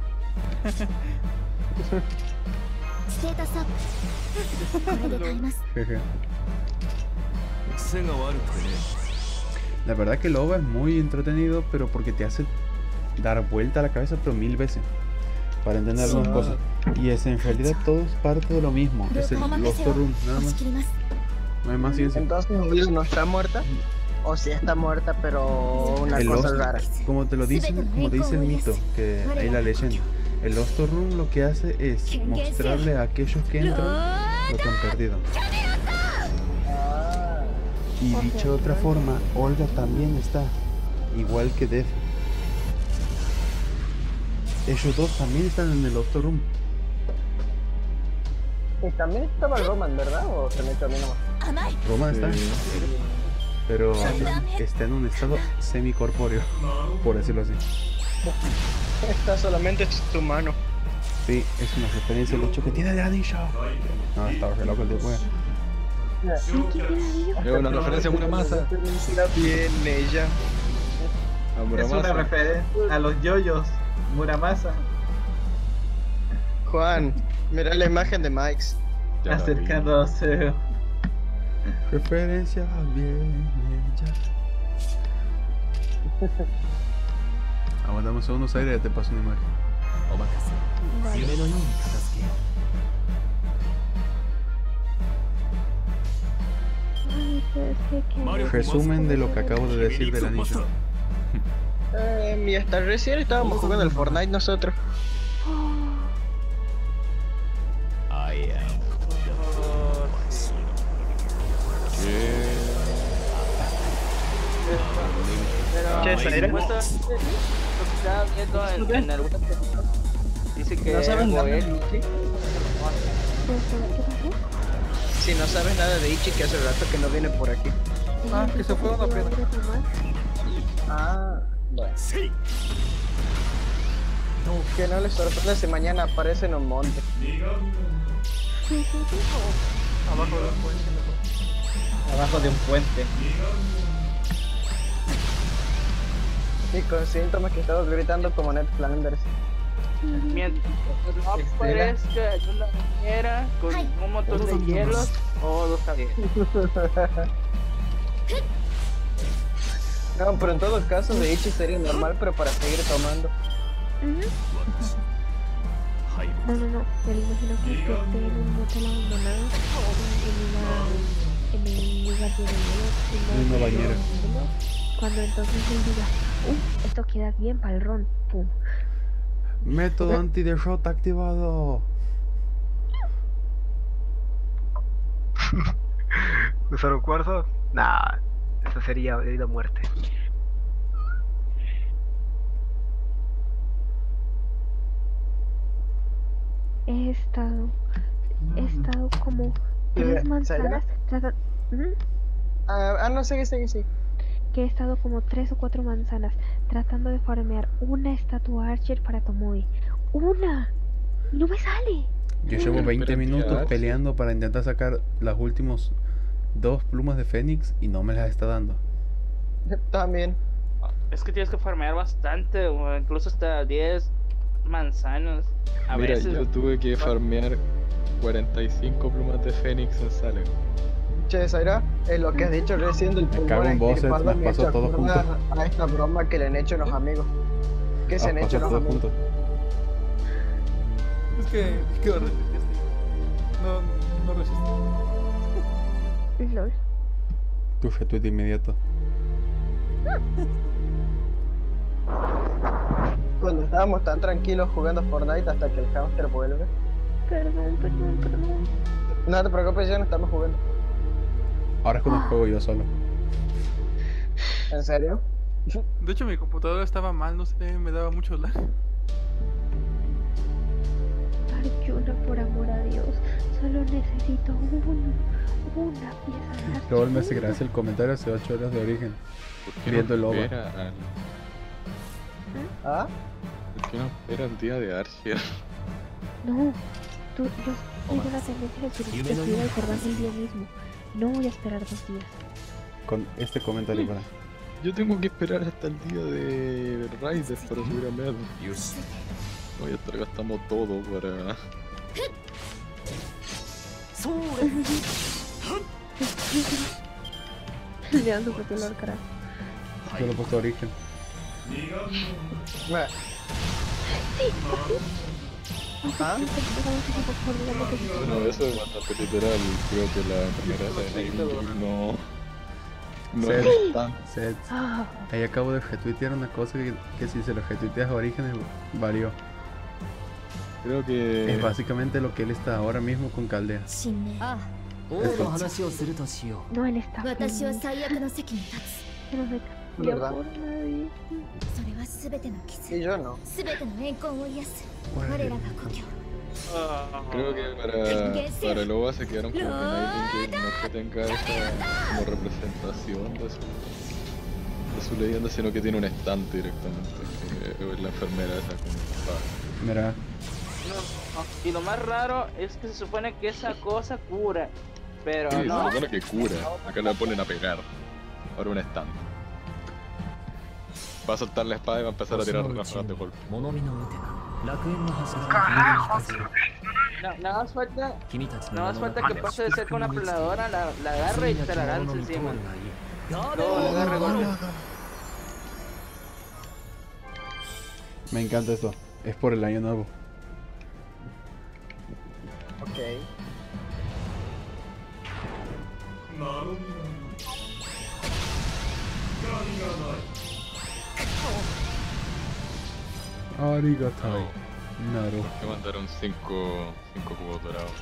La verdad que el OVA es muy entretenido, pero porque te hace dar vuelta a la cabeza, pero 1000 veces para entender algunas cosas. Y es en realidad todo es parte de lo mismo. Es el Lost Room, nada más. No hay más ciencia. Entonces, ¿no está muerta? O si está muerta, pero una cosa rara. Como te dice el mito, que hay la leyenda. El Lost Room lo que hace es mostrarle a aquellos que entran lo que han perdido. Y dicho de otra forma, Olga también está, igual que Def. Ellos dos también están en el otro room. Y también estaba el Roman, ¿verdad? ¿O se me echó a mí nomás? Roman está. Pero está en un estado semicorpóreo, por decirlo así. Está solamente su mano. Sí, es una referencia al hecho que tiene de anillo. No, estaba re loco el tipo. Es una referencia a Muramasa. Bien, ella. Es una referencia a los yoyos, Muramasa. Juan, mira la imagen de Mike's. Acercándose. Referencia bien ella. Aguantamos unos aires y te paso una imagen. Resumen de lo que acabo de decir del anillo. Y hasta recién estábamos jugando el Fortnite nosotros. Dice que no sabes nada. él. Si no sabes nada de Ichi, que hace rato que no viene por aquí. Ah, que se fue una pena. Ah, bueno. Que no les sorprenda si mañana aparece en un monte. Abajo de un puente. Abajo de un puente. Y con síntomas que estamos gritando como Ned Flanders. Mientras no aparezca una bañera con un montón de hielos, todo está bien. No, pero en todo caso de Ichi sería normal, pero para seguir tomando. No, me imagino que esté en un motel abandonado en el lugar de hielo, en una bañera. Cuando entonces él diga, esto queda bien para el ron, pum. Método anti-derrota activado. ¿Usar un cuarzo? Nah, eso sería debido a muerte. He estado como 3 manzanas tratando... no, sigue. Que he estado como 3 o 4 manzanas tratando de farmear una estatua Archer para Tomoe. ¡Una! ¡No me sale! Yo llevo 20 minutos peleando para intentar sacar las últimas 2 plumas de Fénix y no me las está dando. También. Es que tienes que farmear bastante, o incluso hasta 10 manzanas. A Mira, veces yo tuve que farmear 45 plumas de Fénix en Salem. Che, Zaira, es lo que has dicho recién del cago en voces, me pasó todo junto. A esta broma que le han hecho los amigos. ¿Qué se han hecho los amigos? Junto. Es que resististe. No resistí. LOL. Tu retweet inmediato. Cuando estábamos tan tranquilos jugando Fortnite hasta que el hamster vuelve. Perdón. No te preocupes, ya no estamos jugando. Ahora es cuando juego yo solo. ¿En serio? De hecho mi computadora estaba mal, no sé, me daba mucho lag. Arjuna, por amor a Dios, solo necesito una pieza de Arjuna. Luego me hace gracia el comentario hace 8 horas de origen. Viendo el OVA. ¿Ah? ¿Por qué no espera el día de Archer? No, yo tengo una tendencia de subir el cordón el día mismo. No voy a esperar 2 días. Con este comentario para. Yo tengo que esperar hasta el día de Raiders para subir a Med. Voy a estar gastando todo para... Le dan su propio olor, carajo. Yo lo he puesto origen. ¿Ah? Bueno, eso es bastante literal. Creo que la primera de no es tan... Ahí acabo de retuitear una cosa que si se lo retuiteas a Orígenes valió. Creo que... Es básicamente lo que él está ahora mismo con Caldea. No, él está. ¿Verdad? Y yo no. Creo que para el OVA se quedaron como con alguien que no es que tenga esa como representación de su leyenda, sino que tiene un estante directamente, que es la enfermera esa con espada. Mira. No, y lo más raro es que se supone que esa cosa cura, pero sí, no. Se supone que cura, acá le ponen a pegar, ahora un estante. Va a soltar la espada y va a empezar a tirar ráfagas de golpe. Nada más falta que pase de ser con una planadora, la agarre y te la lanza encima. Todo le agarre golpe. Me encanta esto, es por el año nuevo. Ok. Arigatai. Naru. Me mandaron 5 cubos dorados.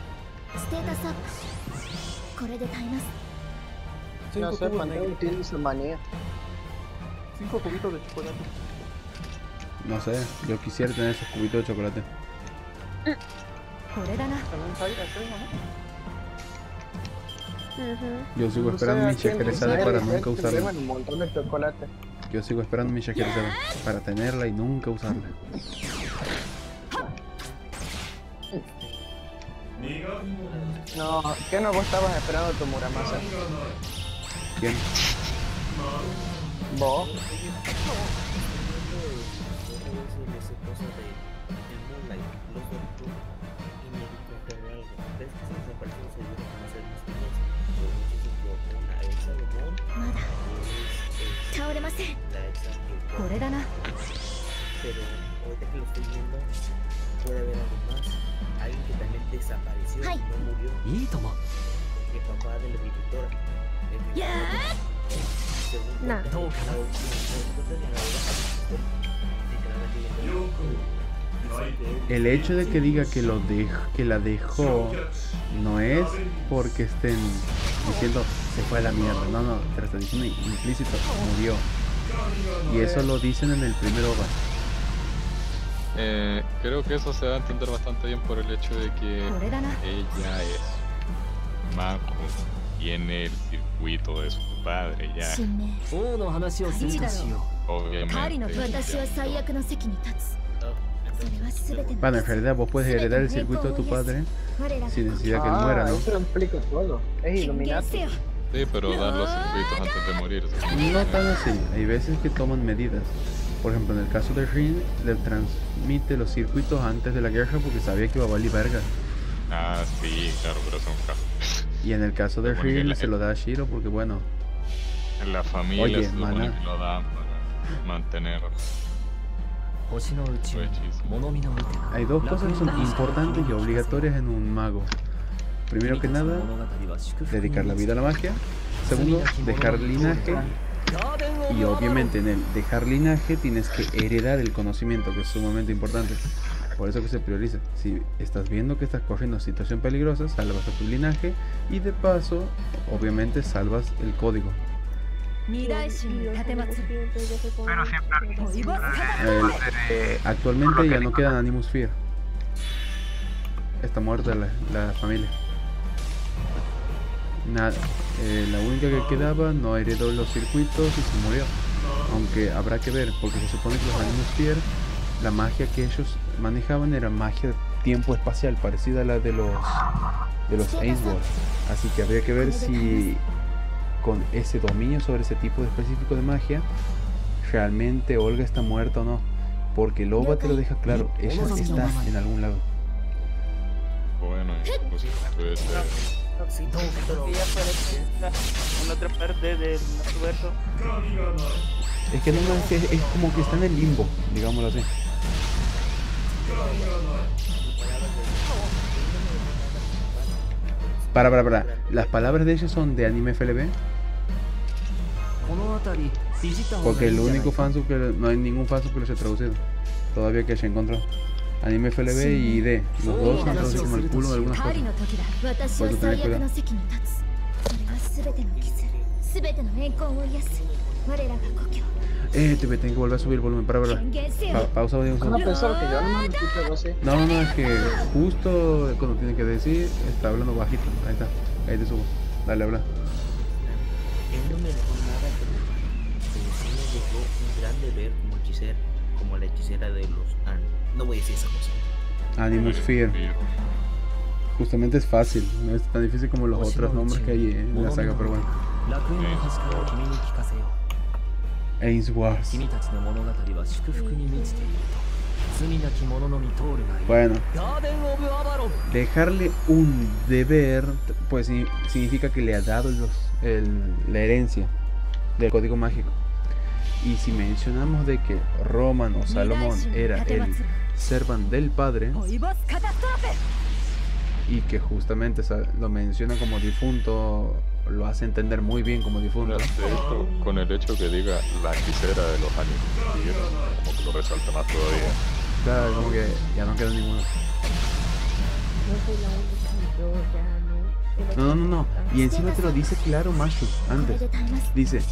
No sé, Pantera tiene su manía. 5 cubitos de chocolate. No sé, yo quisiera tener esos cubitos de chocolate. Yo sigo esperando mi Scheherazade para nunca usarla. Un montón de chocolate. Yo sigo esperando mi Scheherazade para tenerla y nunca usarla. No, ¿qué no vos estabas esperando tu Muramasa? ¿Quién? ¿Vos? Pero ahorita que lo estoy viendo, puede haber algo más. Alguien que también desapareció y no murió. El papá de la agricultora. El hecho de que diga que la dejó no es porque estén diciendo se fue a la mierda, no, te lo está diciendo implícito, murió. Y eso lo dicen en el primer OVA. Creo que eso se va a entender bastante bien por el hecho de que ella es mago, tiene el circuito de su padre ya. Obviamente. Bueno, en realidad vos puedes heredar el circuito de tu padre sin necesidad que él muera, ¿no? Eso lo explica todo. Es Illuminati. Sí, pero dar los circuitos antes de morir. No tan así, hay veces que toman medidas. Por ejemplo, en el caso de Rin, le transmite los circuitos antes de la guerra porque sabía que iba a valer verga. Ah, sí, claro, pero son casos. Y en el caso de Rin se lo da a Shiro porque, bueno... En la familia oye, se supone que lo dan para mantener... Hay dos cosas que son importantes y obligatorias en un mago. Primero que nada, dedicar la vida a la magia. Segundo, dejar linaje. Y obviamente en el dejar linaje tienes que heredar el conocimiento, que es sumamente importante. Por eso que se prioriza. Si estás viendo que estás corriendo situación peligrosa, salvas a tu linaje y de paso, obviamente salvas el código. Pero siempre actualmente ya no quedan Animus Fear. Está muerta la familia. Nada, la única que quedaba no heredó los circuitos y se murió. Aunque habrá que ver, porque se supone que los Animus Fear, la magia que ellos manejaban era magia tiempo espacial, parecida a la de los Ainsworth. Así que habría que ver si con ese dominio sobre ese tipo de específico de magia realmente Olga está muerta o no, porque el OVA te lo deja claro, ella está en algún lado. Bueno, pues puede ser. En otra parte del universo. Es que no es como que está en el limbo, digámoslo así. Para. ¿Las palabras de ella son de anime FLB? Porque el único fansub que no hay ningún fansub que los haya traducido. Todavía que haya encontrado. Anime FLB y ID. Los dos han traducido como el culo de algunas cosas. Por eso tener cuidado. Te tengo que volver a subir el volumen para verla. Pausa audio. No, pensaba que yo no me escucho algo así. No, es que justo cuando tiene que decir, está hablando bajito. Ahí está, ahí te subo. Dale, habla. Él no me dejó nada, pero sí me dejó un gran deber como hechicera, como la hechicera de los... no voy a decir esa cosa. Animus Fear. Justamente es fácil, no es tan difícil como los otros nombres que hay en la saga, pero bueno. Ainsworth. Bueno, dejarle un deber, pues significa que le ha dado la herencia del código mágico. Y si mencionamos de que Roman o Salomón era el servant del padre, y que justamente lo menciona como difunto, lo hace entender muy bien como difunto. De hecho, con el hecho que diga la hechicera de los años, como que lo resalta más todavía. Claro, como que ya no queda ninguno. No. Y encima te lo dice claro Mashu antes. Dice,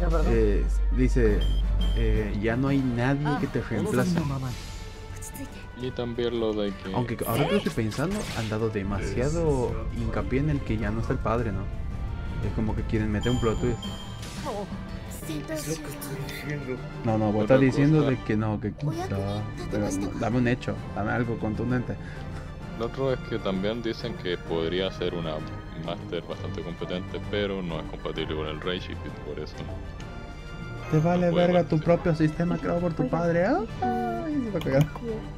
ya no hay nadie que te reemplace. Y también lo de que... Aunque ahora que lo estoy pensando, han dado demasiado hincapié en el que ya no está el padre, ¿no? Es como que quieren meter un plot twist. Es lo que estoy diciendo. No, vos estás diciendo de que no, que quizá... Pero dame un hecho, dame algo contundente. Lo otro es que también dicen que podría ser una máster bastante competente, pero no es compatible con el Reishi, por eso... Te vale verga tu propio sistema creado por tu padre. Ay, se va a cagar.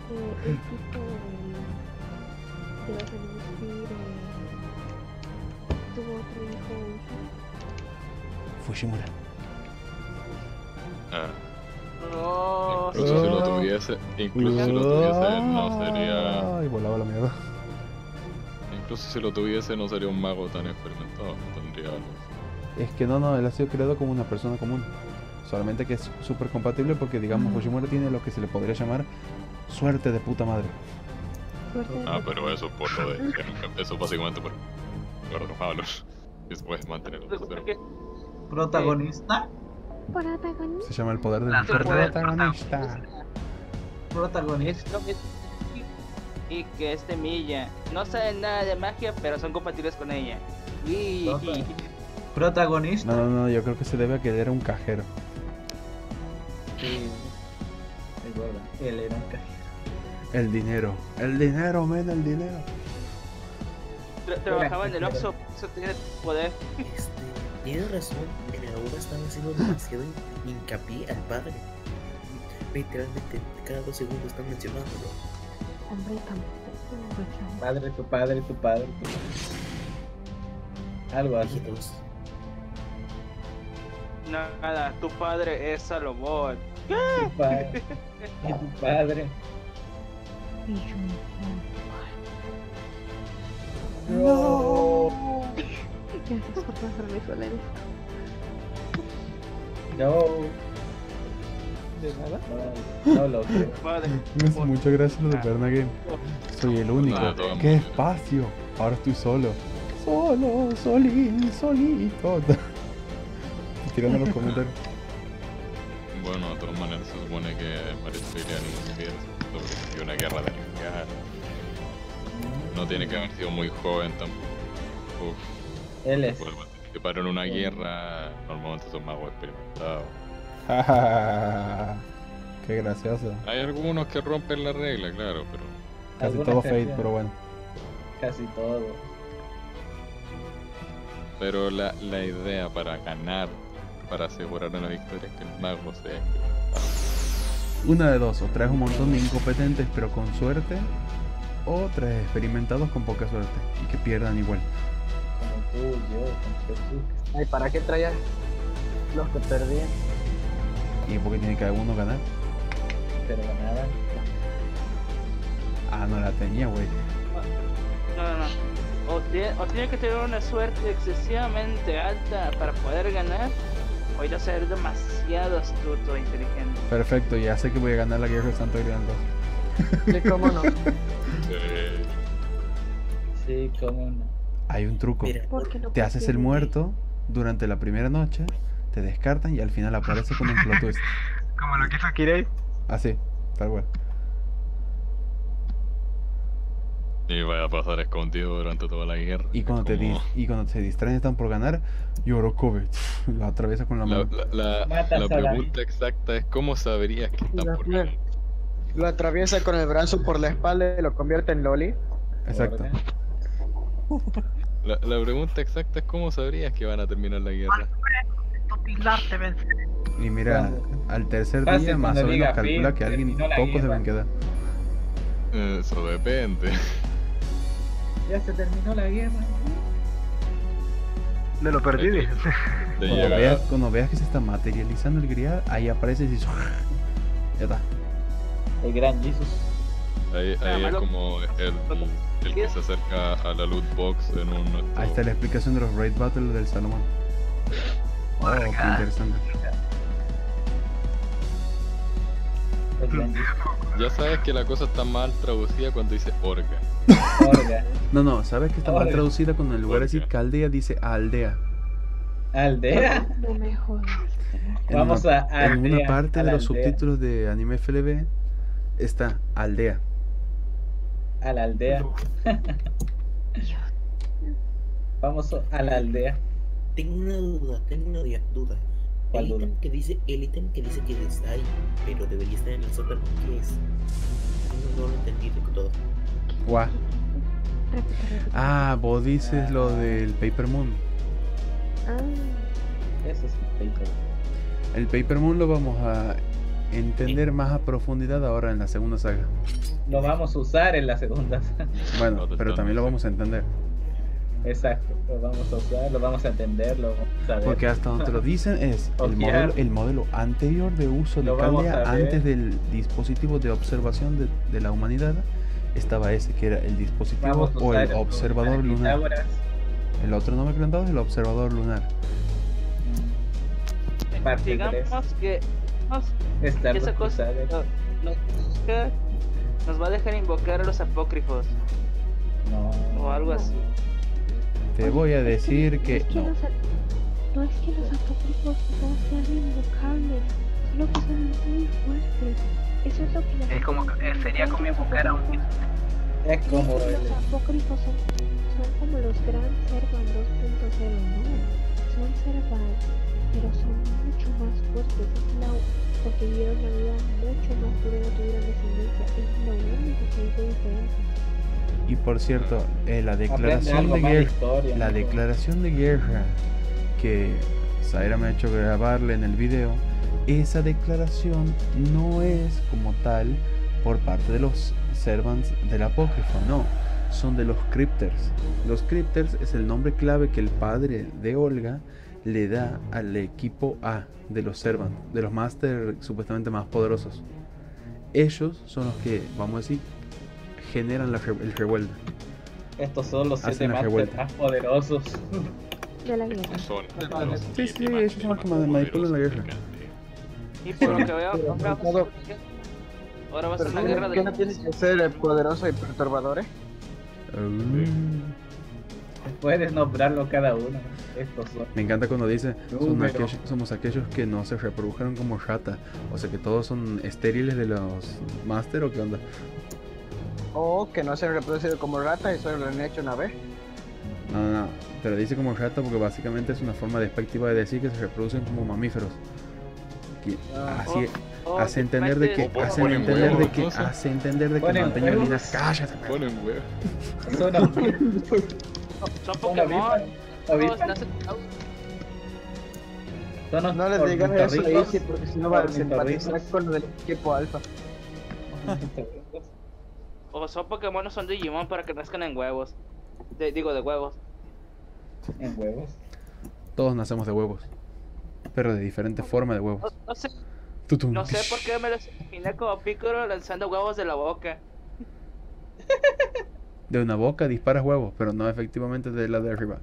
Fushimura. Incluso si lo tuviese, no sería... Ay, volaba la mierda. Incluso si lo tuviese, no sería un mago tan experimentado. Tendría algo. Es que no, él ha sido creado como una persona común. Solamente que es súper compatible porque, digamos, Fushimura tiene lo que se le podría llamar suerte de puta madre. Pero eso por lo de... Eso básicamente por los malos. Después mantenerlo. ¿Protagonista? Se llama el poder del protagonista. Protagonista. Y que Milla no sabe nada de magia, pero son compatibles con ella. ¿Protagonista? No, yo creo que se debe a que él era un cajero. Sí, es verdad, él era un cajero. El dinero, el dinero. Trabajaba en el Oxxo, eso tiene poder. Tienes razón, en el ahora están haciendo demasiado hincapié al padre. Literalmente, cada 2 segundos están mencionándolo. Tu padre. Algo así. Nada, tu padre es Salomón. ¿Qué? Tu padre. No. Gracias por pasarme sola en esto. No. ¿De nada? No lo creo. Muchas gracias lo de Berna Game. Soy el único. ¡Qué espacio! Ahora estoy solo. Solito. Tirando los comentarios. Bueno, de todas maneras se supone que parecería sobre una guerra de nuclear. No tiene que haber sido muy joven tampoco. Él es. Que para en una guerra normalmente son magos experimentados. Qué gracioso. Hay algunos que rompen la regla, claro, pero... Casi todo Fate, pero bueno. Casi todo. Pero la idea para ganar, para asegurar una victoria, es que el mago sea... Una de dos, o traes un montón de incompetentes pero con suerte, o traes experimentados con poca suerte y que pierdan igual. Como tú, yo, con Jesús. Ay, ¿para qué traías los que perdían? ¿Y por qué tiene cada uno ganar? Pero ganaban. No la tenía, güey. No. O tiene que tener una suerte excesivamente alta para poder ganar, o ir a ser demasiado astuto e inteligente. Perfecto, ya sé que voy a ganar la guerra de Santo Grial 2. Sí, cómo no. Sí, cómo no. Hay un truco. Te haces el muerto durante la primera noche, te descartan y al final aparece con un plot twist. Como lo que hizo Kirei. Así, tal cual. Y vaya a pasar escondido durante toda la guerra. Y cuando, y cuando se distraen están por ganar, Yorokove lo atraviesa con la mano. La pregunta exacta es ¿cómo saberías que están por ganar? Lo atraviesa con el brazo por la espalda y lo convierte en Loli. Exacto. La pregunta exacta es ¿cómo sabrías que van a terminar la guerra? Y mira, al tercer día más o menos calcula que alguien, pocos deben quedar. Eso depende. Ya se terminó la guerra. Me lo perdí. Cuando veas que se está materializando el grial, ahí aparece y dices, ya está. El gran Jesus. Ahí es como el que se acerca a la loot box en un... Ahí está la explicación de los raid battles del Salomón. Oh, qué interesante. Ya sabes que la cosa está mal traducida cuando dice orga. No, sabes que está mal traducida cuando en lugar de decir caldea dice aldea. ¿Aldea? No me jodas. Vamos a aldea. En una parte de los subtítulos de Anime FLV está aldea. A la aldea. Vamos a la aldea. Tengo una duda. El ítem que dice que está ahí, pero debería estar en el sótano, ¿qué es? No lo entendí de todo. Guau. Vos dices lo del Paper Moon. Eso es el Paper Moon. El Paper Moon lo vamos a entender más a profundidad ahora en la segunda saga. Lo vamos a usar en la segunda saga. Bueno, pero también lo vamos a entender. Exacto, lo vamos a usar, lo vamos a entender, lo vamos a saber. Porque hasta donde lo dicen es el modelo anterior de uso de Caldea antes del dispositivo de observación de la humanidad. Estaba ese que era el dispositivo o el observador lunar. El otro nombre que le han dado es el observador lunar. Digamos que esa cosa nos va a dejar invocar a los apócrifos. O algo así. Te voy a decir que no. No es que los apócrifos no sean invocables, solo que son muy fuertes. Eso es lo que es como sería como invocar a un... Es como los apócrifos son como los Grand Servan 2.0, ¿no? Son Servan, pero son mucho más fuertes. Porque vivieron la vida mucho más dura y no tuvieron descendencia. Es lo único que hizo diferente. Y por cierto, la declaración de guerra que Zaira me ha hecho grabarle en el video, esa declaración no es como tal por parte de los servants del apócrifo, no, son de los crypters. Los crypters es el nombre clave que el padre de Olga le da al equipo A de los servants, de los master supuestamente más poderosos. Ellos son los que, vamos a decir, generan el revuelo. Estos son los 7 masters más poderosos de la guerra. Sí, ellos son los que manipulan la guerra. Y por lo que veo, ahora va a ser la guerra de... ¿Qué no tiene que ser poderoso y perturbadores? Puedes nombrarlo cada uno. Estos son. Me encanta cuando dice somos aquellos que no se reprodujeron como rata. O sea que todos son estériles de los master, ¿o qué onda? O que no se han reproducido como rata y solo lo han hecho una vez. No, te lo dice como rata porque básicamente es una forma despectiva de decir que se reproducen como mamíferos. Así hace entender de que hace entender de que mantengan líneas. Cállate. Ponen huevos. Son Pokémon. No les digas eso a Izzy porque si no va a simpatizar con lo del equipo alfa. O son Pokémon o son Digimon para que nazcan en huevos. De huevos. ¿En huevos? Todos nacemos de huevos, pero de diferente forma de huevos. No sé por qué me los imaginé como Piccolo lanzando huevos de la boca. De una boca disparas huevos, pero no efectivamente de la de arriba.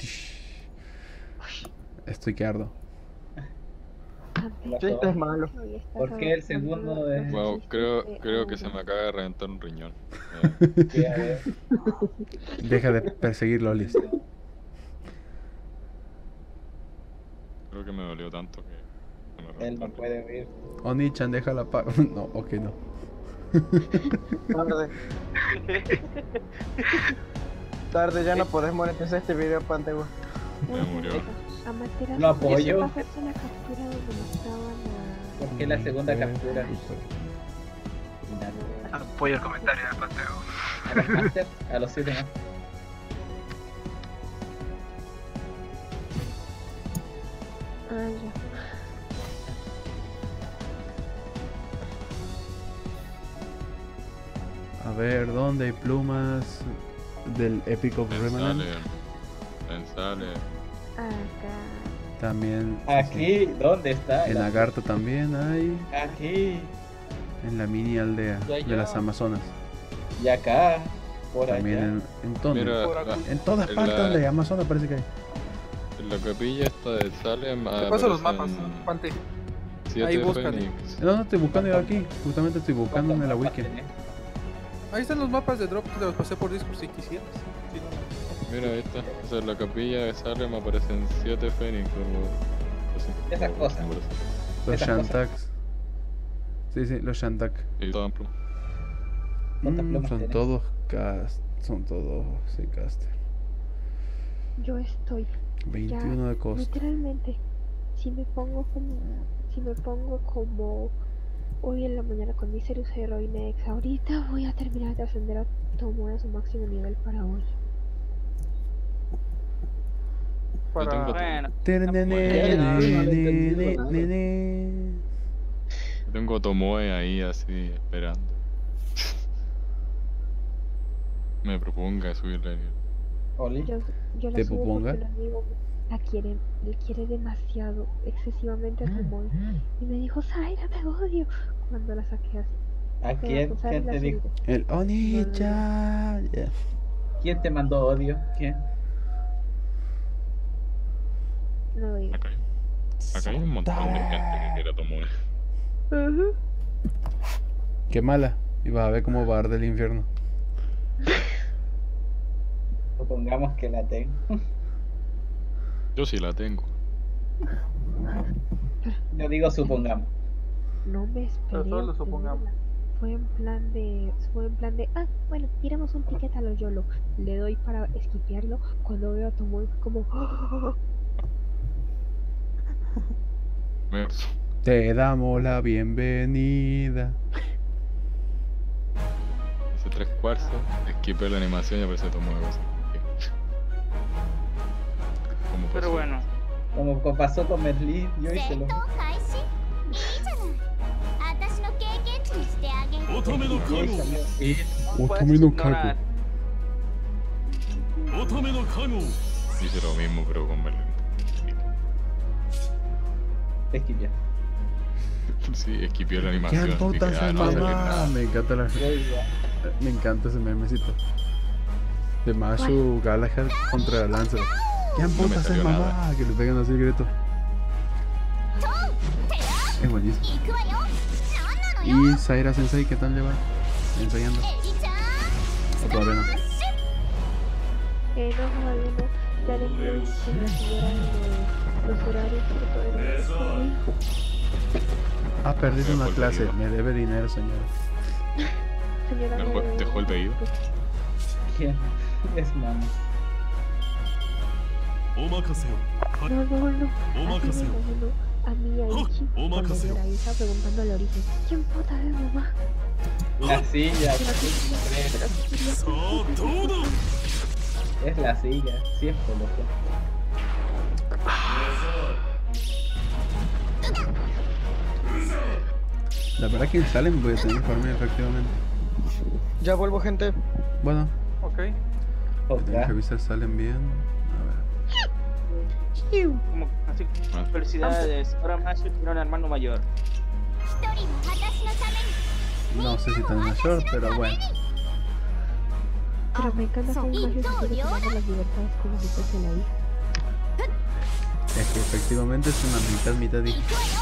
Estoy que ardo. Es malo. ¿Por qué el segundo es...? Wow, creo que se me acaba de reventar un riñón. Deja de perseguir lolis. Creo que me dolió tanto que... Él no puede ver. Oni-chan, déjala no, ok, no. Tarde. Tarde, ya no podés monetizar este video, Pantegua. Me murió. Lo apoyo. La captura donde mostraban a... ¿Por qué la segunda captura? Apoyo el comentario del Panteo. A los Master, a los 7 más. Ah, ya. A ver, ¿dónde hay plumas del Epic of Remnant? Sale. Acá. También. Aquí, ¿dónde está? En Agartha también hay. Aquí. En la mini aldea de las Amazonas. Y acá. Por también allá. en todas partes donde hay Amazonas parece que hay. En la capilla esta de Salem. Te paso los mapas, Pante. Ahí búscale. No, estoy buscando yo aquí. Justamente estoy buscando en la wiki. Ahí están los mapas de drop, te los pasé por Discord si quisieras. Si no... Mira, ahí está. O sea, en la capilla de Salem aparecen 7 Fénix. Esas cosas. Los Shantaks. Sí, los Shantak. Y todo en pluma. Son todos son todos caster. Yo estoy 21 ya, de costo. Literalmente, si me pongo como hoy en la mañana con mi Serus Heroine X, ahorita voy a terminar de ascender a Tomoe a su máximo nivel para hoy. Tengo a Tomoe ahí así esperando. Me proponga subirle el nivel. Yo la subo porque el amigo le quiere demasiado, excesivamente a Tomoe. Y me dijo, Zaira, te odio. Cuando la saqué así. ¿A quién? ¿Quién te dijo? El Oni-chan. ¿Quién te mandó odio? ¿Quién? No digo. Acá hay un montón de gente que quiere a Tomoe. Qué mala. Y vas a ver cómo va a arder el infierno. Supongamos que la tengo. Yo sí la tengo. Yo digo supongamos. No me esperé. Solo supongamos. Fue en plan de, bueno, tiramos un ticket a lo YOLO. Le doy para esquipearlo. Cuando veo a Tomoe como te damos la bienvenida. Hice 3 cuarzos, esquipé la animación y aparece Tomoe. Pero bueno. Como pasó con Merlin, yo hice lo mismo. Hice lo mismo pero con Merlin. Esquipié. Sí, esquipió la animación. ¿Qué puta esa mamá? Me encanta ese memecito. De Mashu Galahad contra Lancer. ¿Qué puta esa mamá? Que le pegan así el grito. Es buenísimo. ¿Y Zaira Sensei qué tal le va? ¿Ensayando? ¿O todavía no? No, todavía no. Ya le envié la señora los horarios, pero todavía no. Ha perdido una clase, me debe dinero, señora. ¿Dejó el pedido? ¿Quién? Es mami. No. A mí Aichi, cuando era ahí, estaba preguntando al origen, ¿quién puta es mamá? La silla. Es la silla, sí es por loco. La verdad que salen voy a tener informe efectivamente. Ya vuelvo, gente. Bueno. Ok. Tengo que revisar, salen bien. A ver. Como así, felicidades. Ahora más tiene un hermano mayor. No sé si tan mayor, pero bueno. Pero me encanta que Ignacio se sigue tomando las libertades como si fuese la hija. Es que efectivamente es una mitad hija.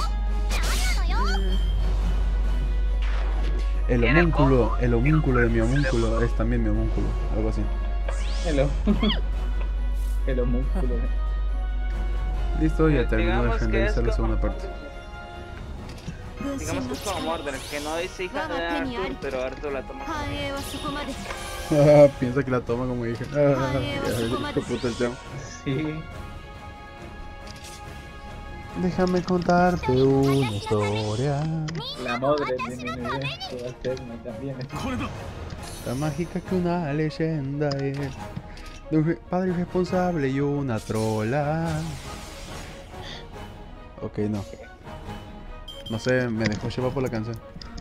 El homúnculo de mi homúnculo es también mi homúnculo, algo así. El homúnculo. Listo, ya terminó de Digamos que es finalizar la como- segunda parte. Digamos que es como Mordor, que no dice hija de Arthur, pero Arthur la toma. Piensa que la toma como hija. Hijo puta el chavo. Sí. Déjame contarte una historia. La madre de mi bebé subalterno también. Tan mágica que una leyenda es. De un padre irresponsable y una trola. Ok, no. No sé, me dejó llevar por la canción.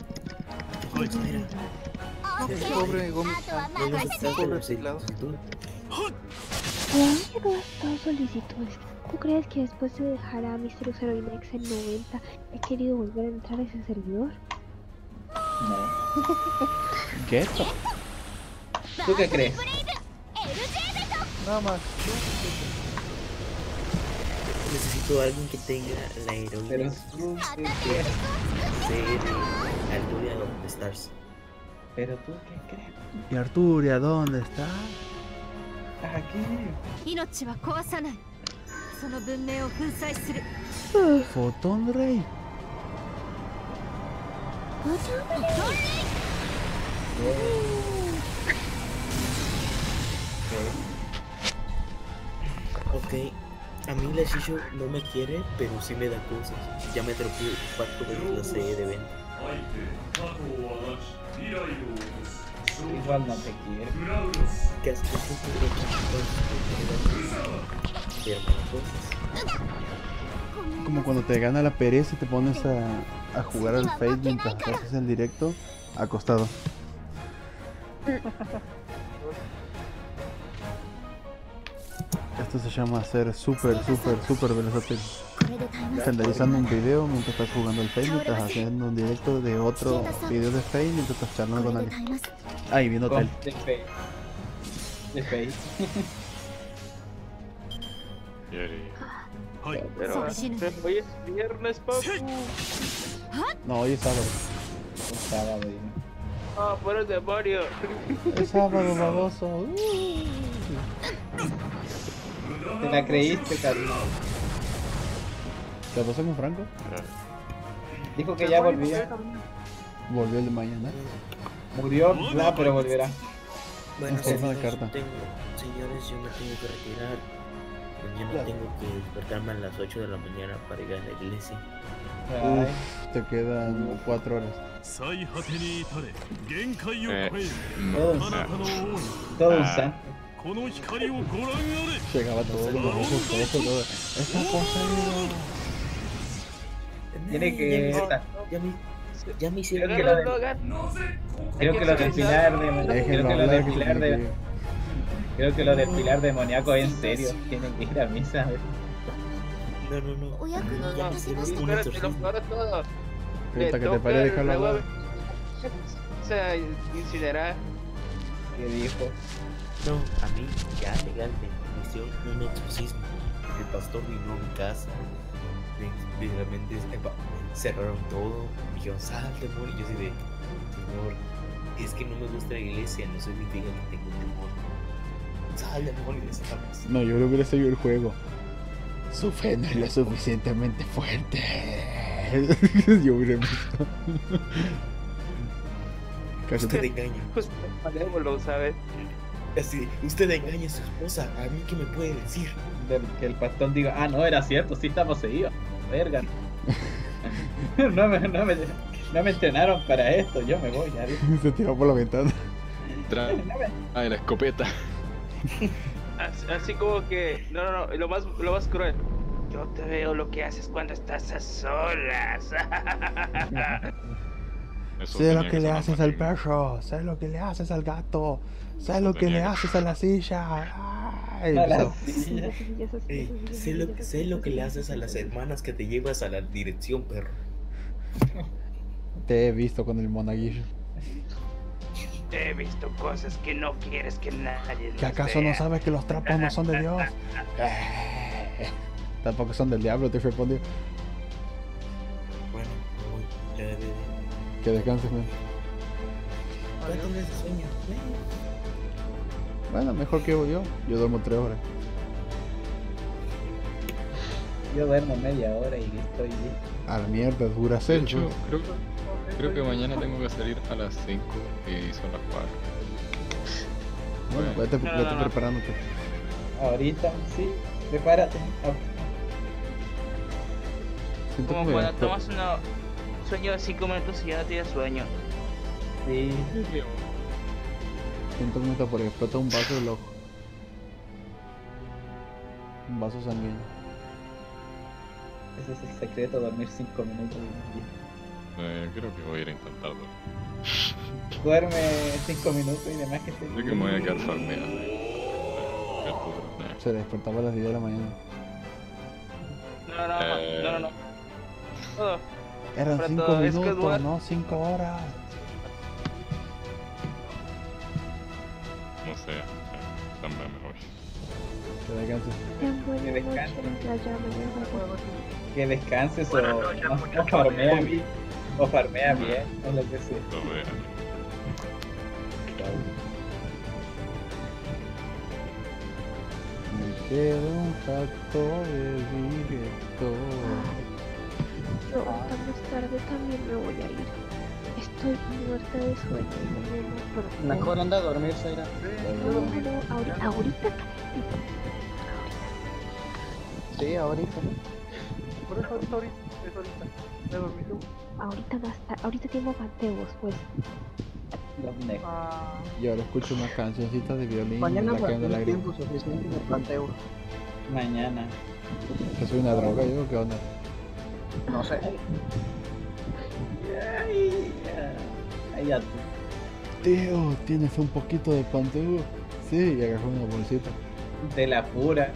Pobre Gomi. Pobre teclado. ¿A dónde llegaron todas solicitudes? ¿Tú crees que después de dejar a Mr. Heroinex en 90 he querido volver a entrar a ese servidor? ¿Qué? ¿Tú qué crees? Nada más. Necesito a alguien que tenga la heroína de Arturia of the Stars. Pero tú qué crees. ¿Y Arturia dónde está? Aquí. Fotón Rey. Ok, a mí la Shisho no me quiere, pero sí me da cosas. Ya me atropelló 4 veces la CE de venta. Igual no te quiere. ¿Qué haces? Como cuando te gana la pereza y te pones a jugar al Fate mientras haces el directo acostado. Esto se llama ser súper versátil. Finalizando un video mientras estás jugando al Fate, mientras haciendo un directo de otro video de Fate, mientras estás charlando con alguien. Ahí viendo tal. De Fate. Pero hoy es viernes, papu. No, hoy es sábado. Es sábado, Ah, por el demonio. Es sábado, baboso. Te la creíste, cariño. ¿Qué pasó con Franco? Dijo que ya volvía. Volvió el de mañana. Murió, pero volverá. Bueno, Señores, señores, yo me tengo que retirar. Mañana tengo que despertarme a las 8 de la mañana para ir a la iglesia. Uf, te quedan 4 horas. Todo un santo. Llegaba todo con los ojos, todo. Esta cosa tiene que... Ya me hicieron Creo que lo de Pilar Creo que lo de Pilar demoníaco es en serio. Tienen que ir a misa. No. Ya me hicieron un Espérate, lo exorcismo. peor de todo. Puta, que te pare, déjalo hablar. O sea, incinerar. ¿Qué dijo? No, a mí ya legal me hicieron un exorcismo. El pastor vino a mi casa. Literalmente cerraron todo. Me dijeron, sal, demonio. Y yo así de, señor, es que no me gusta la iglesia, no significa que tengo un demonio. Sal, demonio, y estamos. No, yo creo que le salió el juego. Su fe no es lo suficientemente fuerte. Yo hubiera visto. Usted engaña. Pues malévolo, ¿sabes? Así, usted engaña a su esposa. ¿A mí qué me puede decir? Que el pastor diga, ah, no, era cierto, sí está poseído. Verga. No me entrenaron para esto, yo me voy. Ya. Se tiró por la ventana. Ay, la escopeta. Así como que, no, lo más cruel. Yo te veo lo que haces cuando estás a solas. Sé lo que le haces al perro, sé lo que le haces al gato, sé lo que le haces a la silla. Ay, sé lo que le haces a las hermanas que te llevas a la dirección, perro. Te he visto con el monaguillo. He visto cosas que no quieres que nadie ¿Que acaso no sabes que los trapos no son de Dios? Tampoco son del diablo, te respondió. Bueno, que descanses, man. Ahora tienes sueño. Bueno, mejor que yo duermo 3 horas. Yo duermo media hora y estoy listo. A la mierda, dura De hecho, creo que mañana tengo que salir a las 5 y son las 4. Bueno, vete preparándote. Ahorita, sí, prepárate. Siento Como que cuando tomas un sueño de 5 minutos y ya no tienes sueño. Sí. Siento que me está por ahí, explota un vaso del ojo. Un vaso sanguíneo. Ese es el secreto, dormir 5 minutos. Creo que voy a ir a intentarlo. Duerme 5 minutos y demás que te... Creo que me voy a quedar farmeando. Se despertaba a las 10 de la mañana. No. Todo. Eran 5 minutos, no 5 horas. No sé, también me voy. Que descanses. Que descanses o farmea bien. O farmea bien, o lo que sea. Me quedo un rato de director. Yo más tarde también me voy a ir. Estoy muerta de sueño. Mejor anda a dormir, Zaira. No, ahorita. Sí, ahorita. Por eso ahorita. Me dormí tú. Ahorita tengo panteos, pues. Y ahora escucho una cancioncita de violín. Mañana va a tener tiempo suficiente de planteo. Mañana. ¿Que soy una droga yo o qué onda? No sé. Ahí ya tú. Tío, ¿tienes un poquito de panteo? Sí, y agarró una bolsita. De la pura.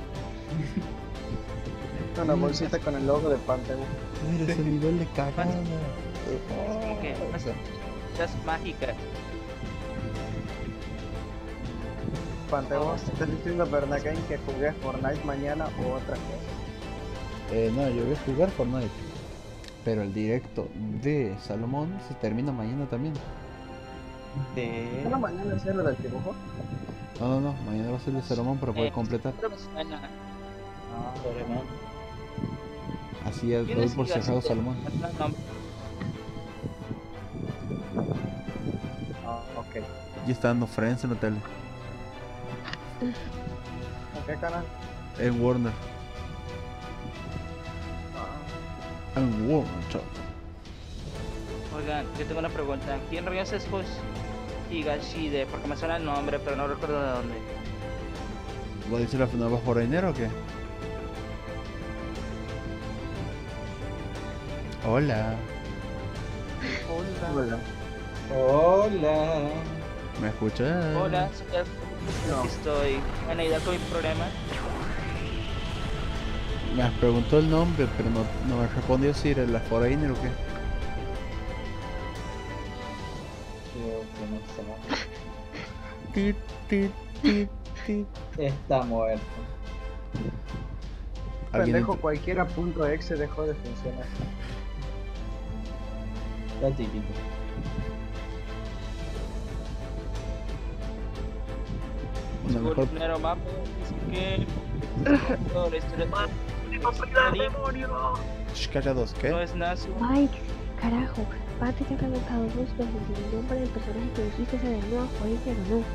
Una bolsita con el logo de Panteo. Mira ese nivel de cagada. ¿Qué? Es mágica. Panteo, ¿estás diciendo Bernagain que jugué Fortnite mañana o otra cosa? No, yo voy a jugar Fortnite. Pero el directo de Salomón se termina mañana también. ¿No mañana es lo del dibujo? No, mañana va a ser el de Salomón para poder completar. Así es, doy por cerrado Salomón. Ok. Y está dando Friends en la tele. ¿En qué canal? En Warner. En Warner, chao. Oigan, yo tengo una pregunta. ¿Quién rayos es Higashide? Porque me suena el nombre, pero no recuerdo de dónde. ¿Va a decir la nueva forainera o qué? Hola. Hola. ¿Me escuchas? Hola, estoy en idea con mi problema. Me preguntó el nombre, pero no me respondió si era la foreigner o qué. Creo que no sé. Está muerto. Pendejo, cualquiera .exe dejó de funcionar. Lo típico. Una mejor... Primero mapa, dice que Calla dos, ¿qué? no es nazi. Mike, carajo, Pate te ha preguntado 2 veces si el nombre del personaje que dijiste es el nuevo Foreigner o no.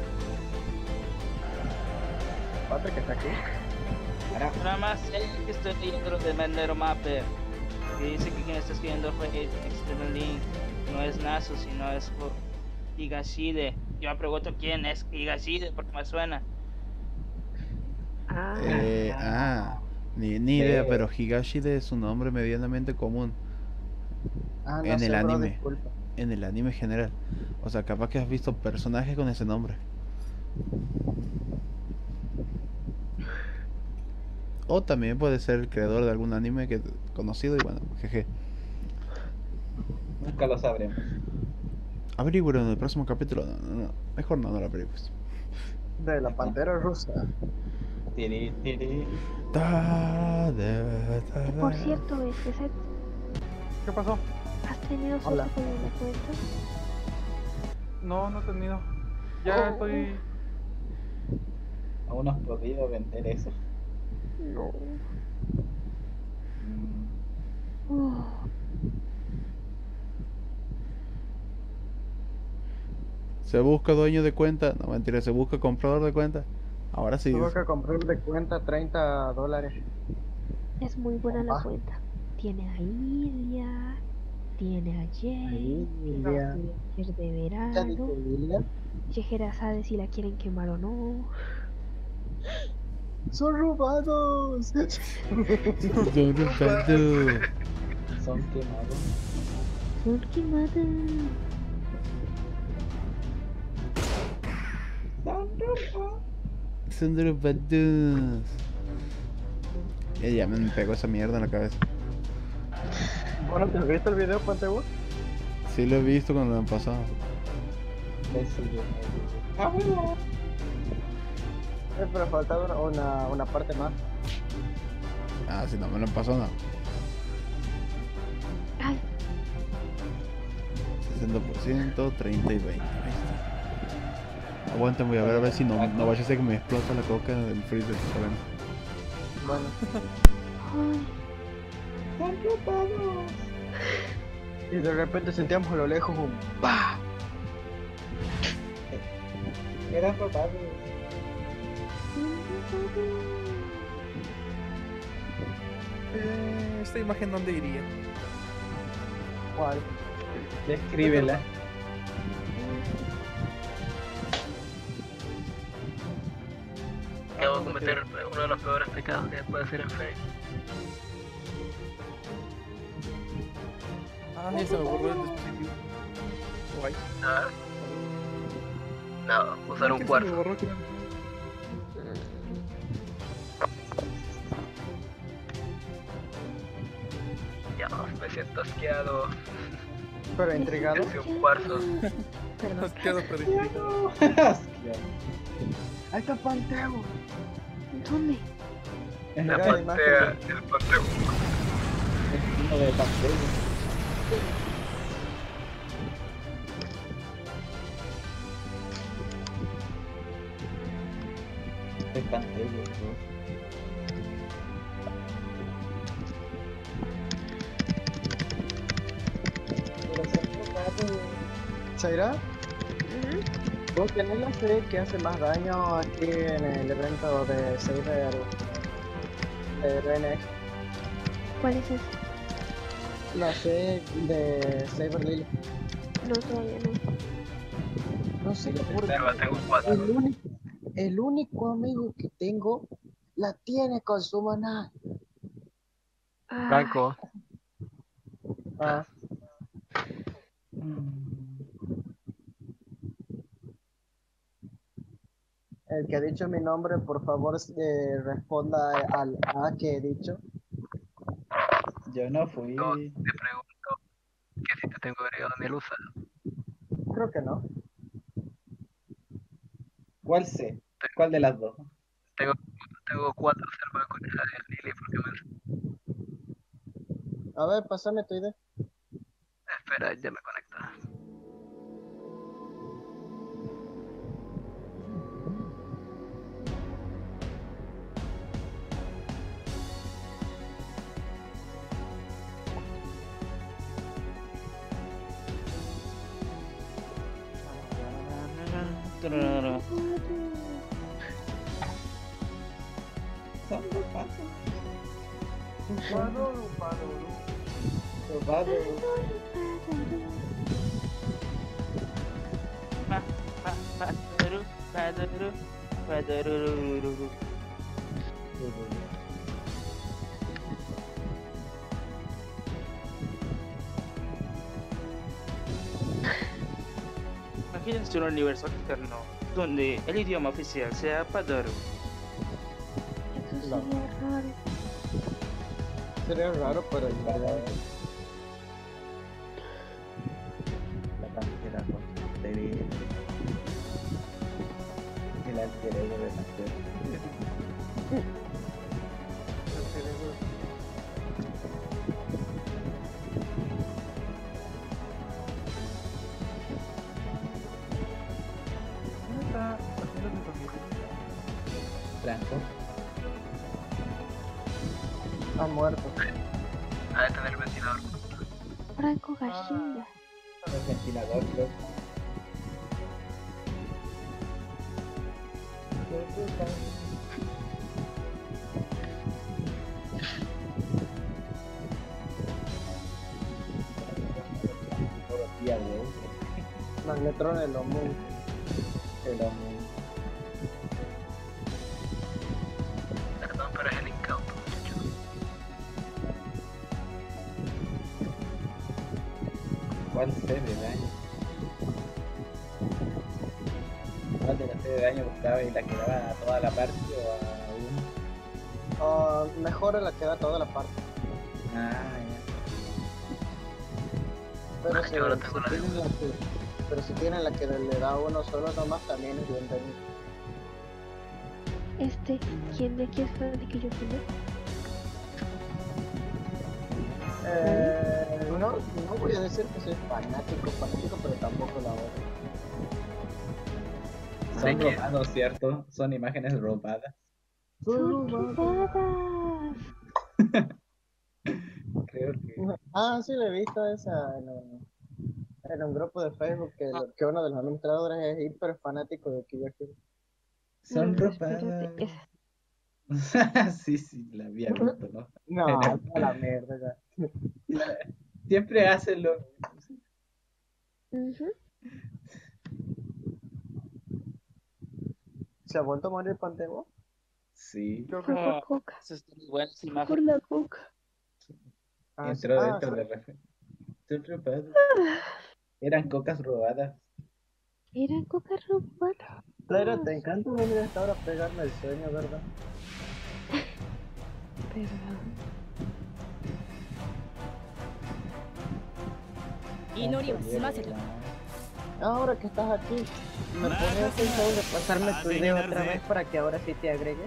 Pate que está aquí. Carajo. Nada más que estoy leyendo lo de Mendero Mapper, que dice que quien está escribiendo fue External Link, no es Nasu, sino es Higashide. Yo me pregunto quién es Higashide porque me suena. Ni idea, pero Higashide es un nombre medianamente común en el anime. En el anime general. O sea, capaz que has visto personajes con ese nombre. O también puede ser el creador de algún anime que conocido y bueno, jeje. Nunca lo sabremos. Averigüelo en el próximo capítulo. No. Mejor no lo averigües. De la Pantera Rusa. Por cierto, ¿Qué pasó? ¿has tenido suerte con la cuenta? No he tenido. Ya estoy... Aún no has podido vender eso. No. Se busca dueño de cuenta. No, mentira, se busca comprador de cuenta. Ahora sí. Se busca comprador de cuenta $30. Es muy buena la cuenta. Tiene a Ilia, tiene a Jay, tiene de verano. Yejera sabe si la quieren quemar o no. ¡Son robados! Son robados. Son quemados. Son quemados. Son robados. Ya me pegó esa mierda en la cabeza. Bueno, ¿te has visto el video, Pantego? Sí lo he visto cuando lo han pasado. Ah, bueno. Pero faltaba una parte más. Ah, si no me lo pasó, no. Ay. 60%, 30 y 20. Ahí está. Aguanten, voy a ver si no vaya a ser que me explota la coca del freezer. Bueno. ¡Están robados! Y de repente sentíamos a lo lejos un ¡pah! Eran robados. ¿Esta imagen dónde iría? ¿Cuál? Descríbela. Acabo de cometer uno de los peores pecados que puede hacer en Facebook. Ah, ya se me borró el dispositivo. Guay. No, usar un cuarzo. Ya, me siento asqueado. Pero intrigado. Es un cuarzo. Asqueado, pero intrigado. ¡Ahí está Pantego! ¿Dónde? La Pantea, el Pantego. Es uno de Pantego. Es Pantego, ¿no? ¿Zaira? ¿Vos tenés la C que hace más daño aquí en el evento de Saber de RNX? ¿Cuál es ese? La C de Saber Lily. No, todavía no. No sé por qué. El único amigo que tengo la tiene con su maná. Franco. Ah. El que ha dicho mi nombre, por favor, responda al A que he dicho. Yo no fui. No, te pregunto que si te tengo agregado en el USA. Creo que no. ¿Cuál sé? ¿Cuál de las dos? Tengo 4 reservas con esa de Lily porque me... A ver, pásame tu idea. Espera, ya me conecta. Imagínense un universo externo donde el idioma oficial sea Padoru. Eso sería raro. Sería raro, pero en verdad. La pantera con serie. El alter ego de pantera. Franco. Ha muerto. Ha de tener ventilador. Franco Gallina. El ventilador, creo. Magnetron, el Omun. El Omun. Perdón, pero es el incauto, muchachos. ¿Cuál C de daño? ¿Cuál de la C de daño buscaba y la quedaba a toda la parte o a uno? Mejor la que da toda la parte. Ah, ya. Pero si tienen la que le da uno solo nomás, también es bien daño. ¿Quién de aquí es fanático y yo quién es? No voy a decir que soy fanático, pero tampoco la odio. Son robados, ¿cierto? Son imágenes robadas. ¡Son robadas! Creo que... Sí, le he visto esa en un grupo de Facebook que uno de los administradores es hiper fanático de Kill la Kill. Son robadas. Sí, la había visto, ¿no? No, a la mierda. Siempre hacen lo mismo. ¿Se ha vuelto a morir Pantebo? Sí. Por la coca. Por la coca. Entró dentro de la... Son robadas. Eran cocas robadas. Eran cocas robadas. Claro, te encanta venir a esta hora a pegarme el sueño, ¿verdad? Perdón. Ahora que estás aquí, ¿me pones el favor de pasarme tu idea otra vez para que ahora sí te agregue?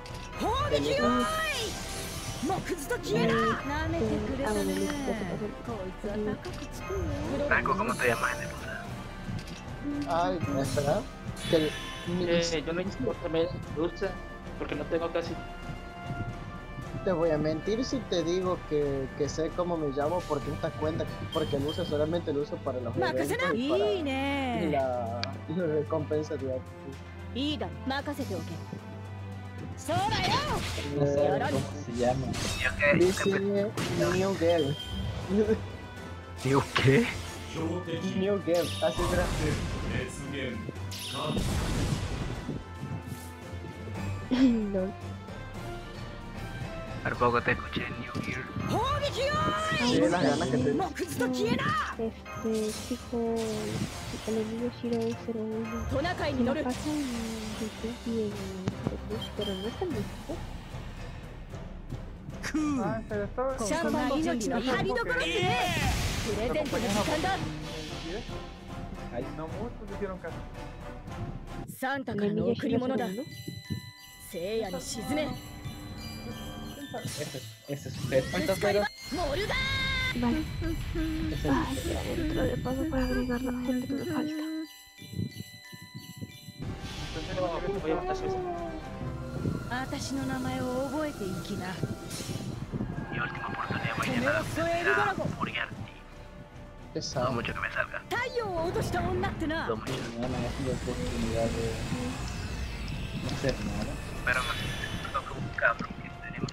Franco, ¿cómo te llamas en el Ay, ¿verdad? Yo no importa me gusta porque no tengo casi. Te voy a mentir si te digo que sé cómo me llamo porque esta cuenta, porque lo uso solamente lo uso para los eventos y para la recompensa de No sé cómo se llama. Dice New Girl. ¿New qué? New Girl, así será. No. Por poco te escuché New Gear. Sí, las ganas que te... chico, el enemigo Shiro 01 lo pasa en YouTube y en Facebook, pero no está en México. Pero estaba... Ay, no muchos hicieron caso. Santaからの贈り物だ。 聖夜に沈め。 Ese es ¿cuántos ceros? Vale. Ya dentro de paso para agregar la gente que me falta. Mi última oportunidad mañana será Moriarty. No mucho que me salga. No mucho. Mañana es la oportunidad de no hacer nada. Pero me toca un cabrón que tenemos.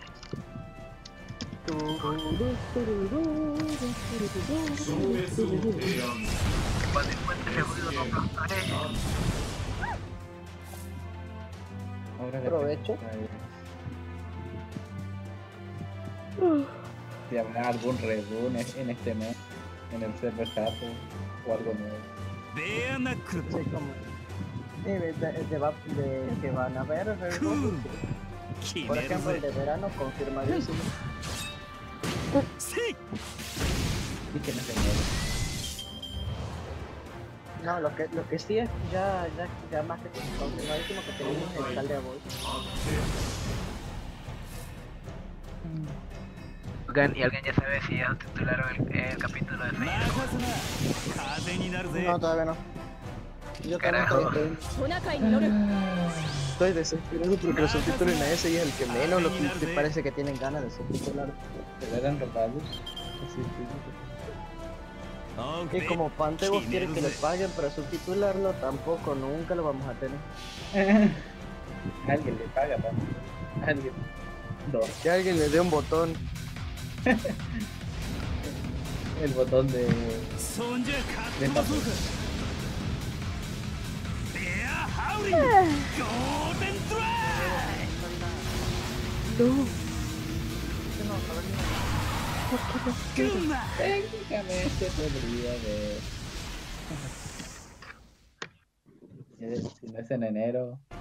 Cuando encuentre el ruido no aplastaré. Aprovecho. Si habrá algún reboot en este mes, en el server Japo o algo nuevo. Sí, como... que van a ver reboot. Por ejemplo, el de verano confirmadísimo. Sí. Y que no se muere. No, lo que sí es ya más que confirmadísimo que tenemos el tal de Aboy. ¿Y alguien ya sabe si ya titularon el capítulo de Facebook? No, todavía no. Yo también estoy desesperado porque los subtítulos en ese y es el que menos lo que te parece que tienen ganas de subtitular. ¿Pero eran robados? Y como Pantebos quiere que le paguen para subtitularlo, tampoco, nunca lo vamos a tener. Alguien le paga, pa. Alguien. Que alguien le dé un botón. El botón de papel. No. ¿Por qué no quiero? Técnicamente podría haber. Si no es en enero.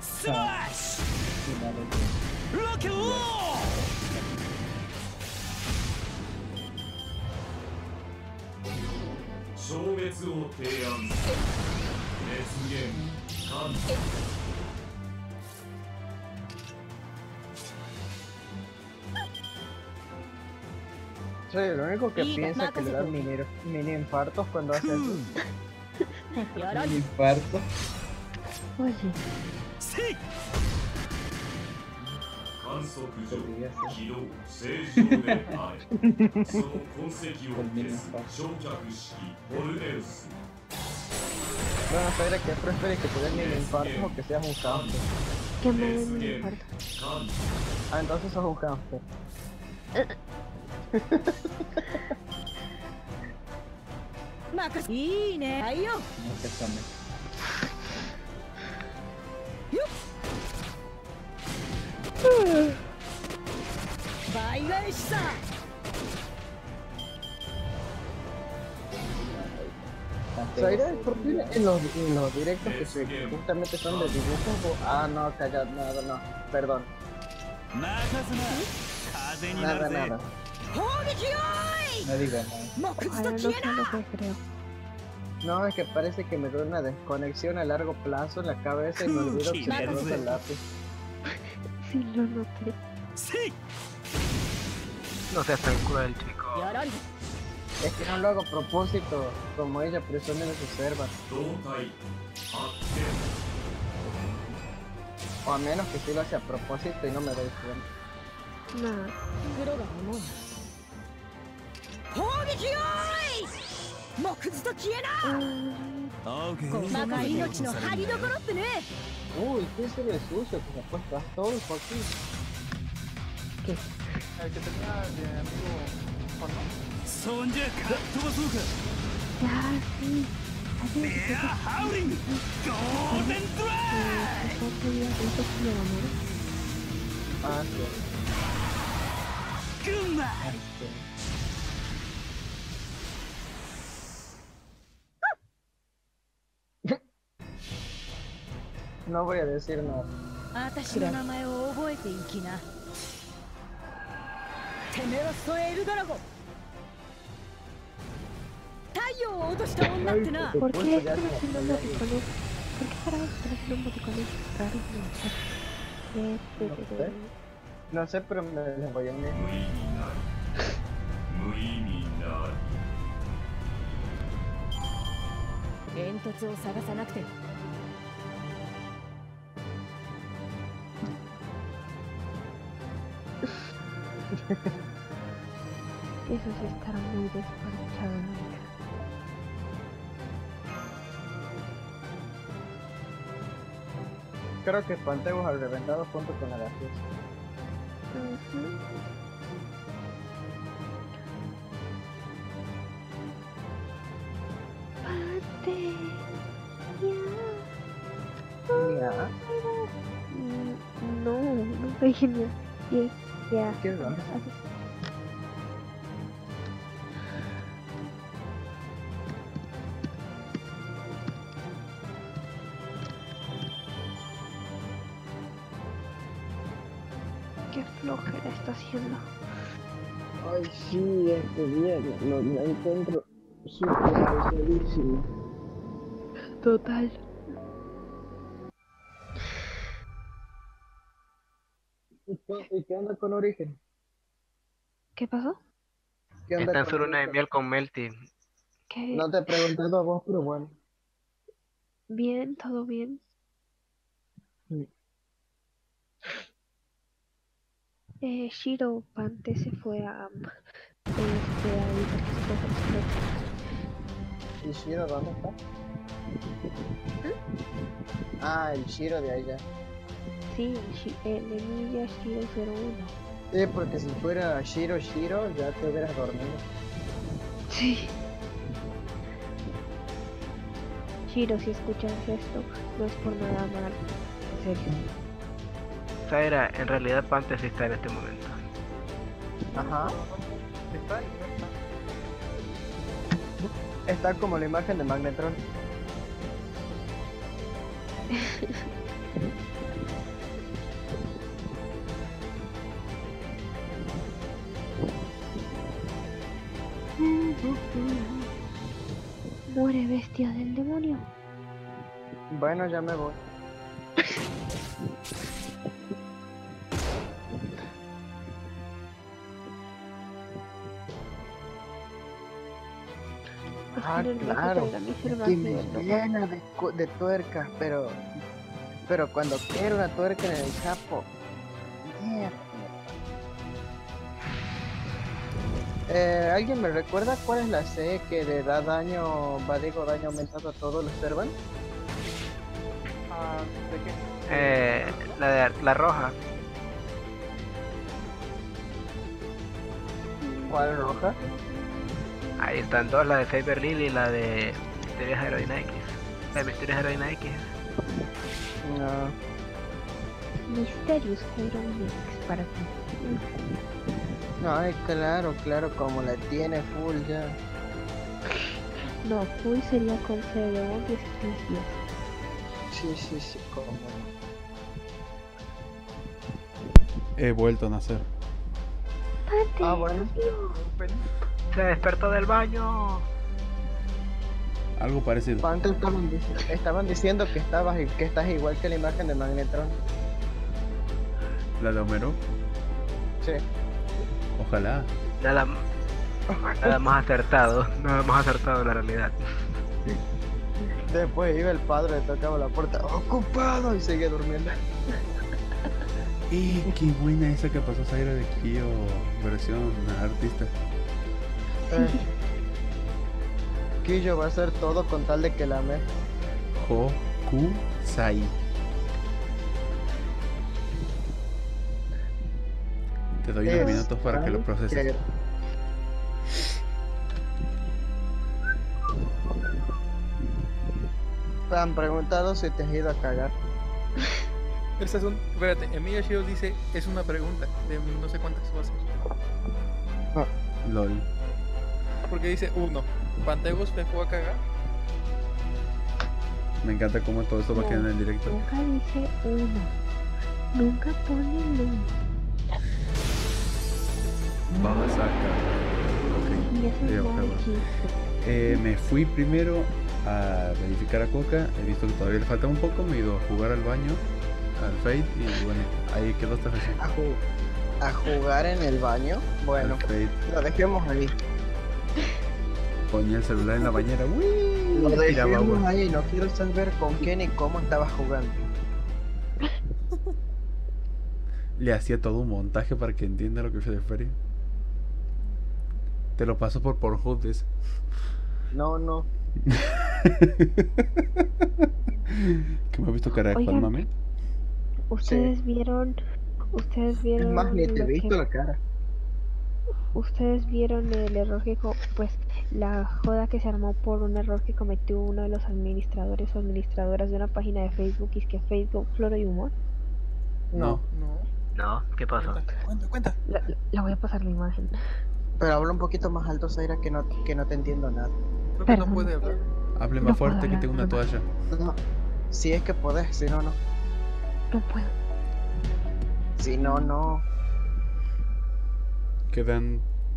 Soy el único que piensa que le dan mini infartos cuando hace eso. Un infarto. Oye. Sí. Bueno, Zaira, ¿qué prefieres? ¿Que te den mini infartos o que seas un hamster? Que me den mini infarto. Ah, entonces sos un hamster. Zaira, ¿por qué en los directos que justamente son de dibujos? Ah, no, callad, no, perdón. Nada. No digas nada. No sé lo que creo. No, es que parece que me da una desconexión a largo plazo en la cabeza y me olvido que se usa el lápiz. Sí, lo noté. No seas tan cruel, chico. Es que no lo hago a propósito, como ella presume de su serva. O a menos que sí lo hace a propósito y no me doy cuenta. Nada. Uy, ¿qué se le sucio que se ha puesto Astolfo aquí? ¿Qué? El que tenía de amigo porno. Ya, sí. Ah, sí. No voy a decir nada. ¿Por qué están haciendo emoticones? ¿Por qué están haciendo emoticones raros? No sé, pero me les voy a unir. Eso sí estará muy desparchado, ¿no? Creo que Pantebos al reventado junto con la gaseosa. Pante. Ya. No soy genial. Ya. ¿Qué onda? Qué flojera está haciendo. Ay, sí, este día lo encuentro súper pesadísimo. Total. ¿Y qué onda con Origen? ¿Qué pasó? ¿Qué onda Está en con su luna de Origen? miel con Melty. ¿Qué? No te he preguntado a vos, pero bueno. Bien, todo bien. Shiro Pante se fue a ahí porque se puede hacer. ¿Y Shiro dónde está? Ah, el Shiro de allá. Sí, el Emilia Shiro 01. Sí, porque si fuera Shiro ya te hubieras dormido. Sí. Shiro, si escuchas esto, no es por nada mal. En serio. Zaira, en realidad Pante sí está en este momento. Ajá. ¿Está? Está como la imagen de Magnetron. Muere, bestia del demonio. Bueno, ya me voy. Claro, que me llena de tuercas, pero cuando quiero una tuerca en el capo, mierda. ¿Alguien me recuerda cuál es la C que le da daño, daño aumentado a todos los servan? ¿De qué? La roja. ¿Cuál roja? Ahí están dos, la de Saber Lily y la de Misterios Heroína X. La de Misterios Heroína X. No. Misterios Heroína X para ti. Ay, claro, como la tiene full ya. No, full sería con CDO 10. Sí, como. He vuelto a nacer. Ah, bueno. Se despertó del baño. Algo parecido. ¿Cuánto estaban diciendo que estás igual que la imagen de Magnetron? ¿La de Homero? Sí. Ojalá. Nada más acertado. Nada más acertado en la realidad. Después iba el padre, le tocaba la puerta. ¡Ocupado! Y seguía durmiendo. Qué buena esa que pasó Zaira de Kyo, versión artista. Kiyo va a hacer todo con tal de que la ame. Hokusai. Te doy unos minutos para que lo proceses. Me han preguntado si te has ido a cagar. Espérate, Emilia Shiro dice, es una pregunta de no sé cuántas va a ser. LOL. Porque dice 1. ¿Pantegos me fue a cagar? Me encanta cómo todo esto va a quedar en el directo. Nunca dice 1. Nunca pone el 1. Vamos a sacar. Ok. Me fui primero a verificar a Coca. He visto que todavía le falta un poco. Me he ido a jugar al baño, al Fate. Y bueno, ahí quedó esta sesión. ¿A jugar en el baño? Bueno, lo dejemos ahí. Ponía el celular en la bañera. ¡Uy! Lo dejemos ahí. No quiero saber con qué ni cómo estabas jugando. Le hacía todo un montaje para que entienda lo que fue de feria. Te lo paso por Pornhub, dice. No. ¿Que me ha visto cara de Juan Mame? Ustedes vieron. Es más, ni te he visto la cara. Ustedes vieron el error que pues la joda que se armó por un error que cometió uno de los administradores o administradoras de una página de Facebook, y es que Facebook Floro y Humor. No, ¿qué pasó? Cuenta. La voy a pasar la imagen. Pero habla un poquito más alto, Zaira, que no te entiendo nada. Creo que no puede hablar. Hable más fuerte, que tengo una toalla. No, si es que podés, si no, no. No puedo. Si no, no. Quedan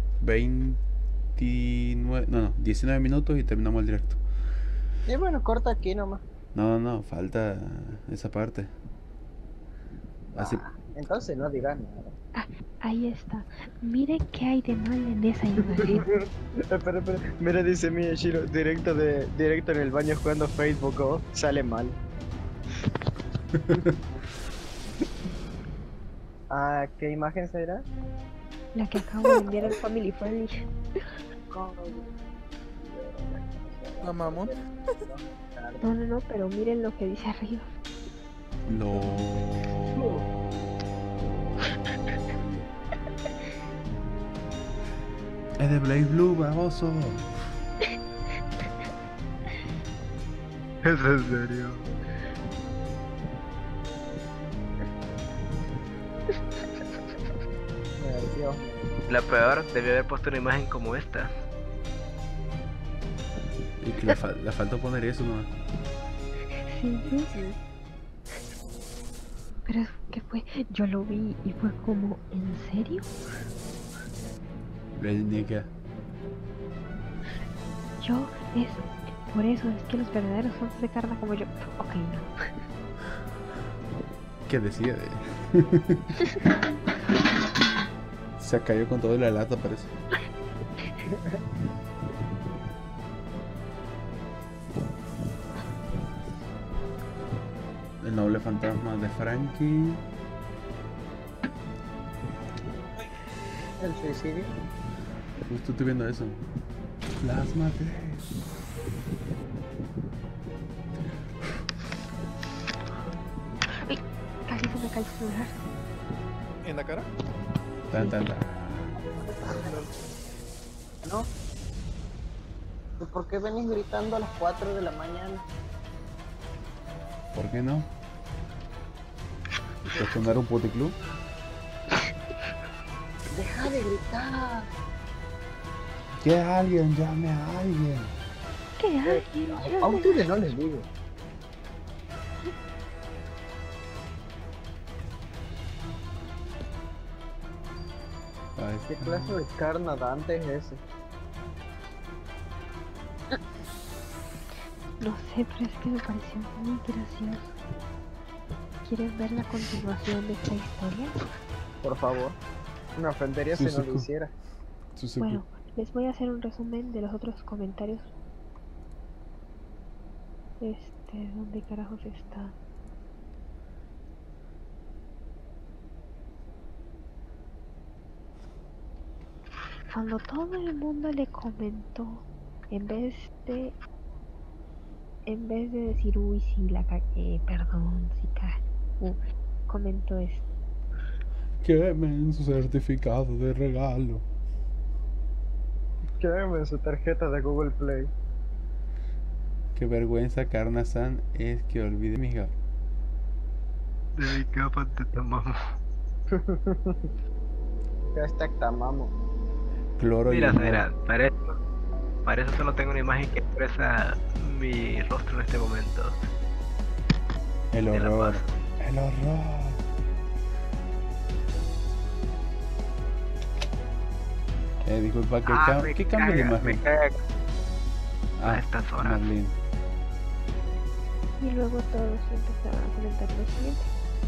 19 minutos y terminamos el directo. Y bueno, corta aquí nomás. No, falta esa parte. Así. Entonces no digas nada. Ahí está. Mire qué hay de mal en esa imagen. Espera. Mira, dice Shiro, directo en el baño jugando Facebook, sale mal. ¿Qué imagen será? La que acabo de enviar al Family Friendly. La mamón. No, pero miren lo que dice arriba. No. Es de Blaze Blue, baboso. ¿Es en serio? La peor, debió haber puesto una imagen como esta. Y que le falta poner eso, ¿no? Sí. Pero ¿qué fue? Yo lo vi y fue como, ¿en serio? Nica. Por eso es que los verdaderos fans de Karna como yo. Ok, no. ¿Qué decía? Se cayó con todo la lata, parece. El noble fantasma de Frankie. El suicidio. Justo estoy viendo eso. Plasma 3. Uy, casi se me cae el celular. ¿En la cara? Tan. ¿No? ¿Y por qué venís gritando a las 4 de la mañana? ¿Por qué no? ¿Te sonar un puticlub? ¡Deja de gritar! Que alguien llame a alguien. ¿Qué alguien llame? A ustedes no les digo. ¿Qué clase de carnadante es ese? No sé, pero es que me pareció muy gracioso. ¿Quieres ver la continuación de esta historia? Por favor. Me ofendería si no lo hiciera. Bueno, les voy a hacer un resumen de los otros comentarios. ¿Dónde carajos está? Cuando todo el mundo le comentó, en vez de decir, uy, sí, la cagué, perdón, sí, comentó esto. Quemen su certificado de regalo. Quédeme su tarjeta de Google Play. Qué vergüenza, Karna-san, es que olvide mis gafas. De mi capa te tomamos. Hashtag tamamo. Cloro. Mira, para eso solo tengo una imagen que expresa mi rostro en este momento. El horror. Disculpa, ¿qué cambia de imagen? Estas horas. Marlene. Y luego todos empezaron a comentar lo siguiente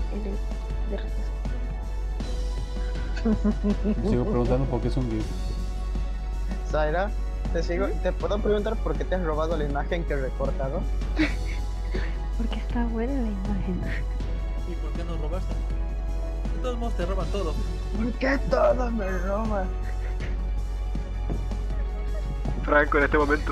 en el de respuesta. Me sigo preguntando por qué es un GIF. Zaira, ¿te puedo preguntar por qué te has robado la imagen que he recortado? Porque está buena la imagen. ¿Y por qué no robaste? De todos modos te roban todo. ¿Por qué todo me roban? Franco, en este momento.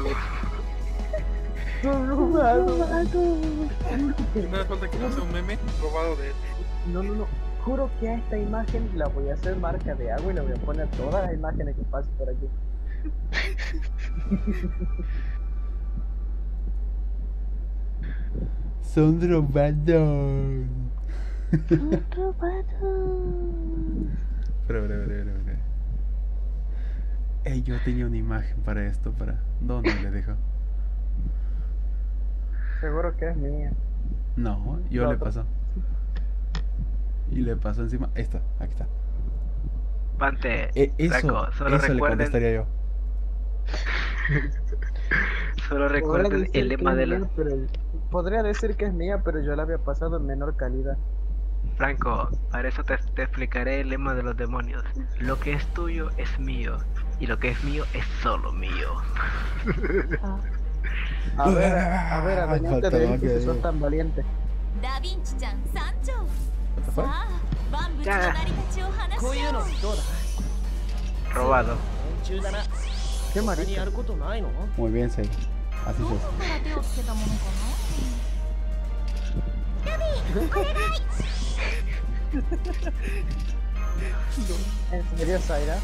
Primera falta que no sea un meme robado de él. No. Juro que a esta imagen la voy a hacer marca de agua y le voy a poner todas las imágenes que pasen por aquí. Son drogados. Pero. Yo tenía una imagen para esto, ¿dónde le dejo? Seguro que es mía. No, yo le paso. Y le paso encima. Esta, aquí está. Pante, Franco, solo eso recuerden, le contestaría yo. Solo recuerden el lema de la... Podría decir que es mía, pero yo la había pasado en menor calidad. Franco, para eso te explicaré el lema de los demonios. Lo que es tuyo es mío, y lo que es mío es solo mío. A ver, adelante de él, si sos tan valiente. Da Vinci-chan, Sancho. Robado. Qué marica. Muy bien, Sei. Así ¿En serio, Zaira?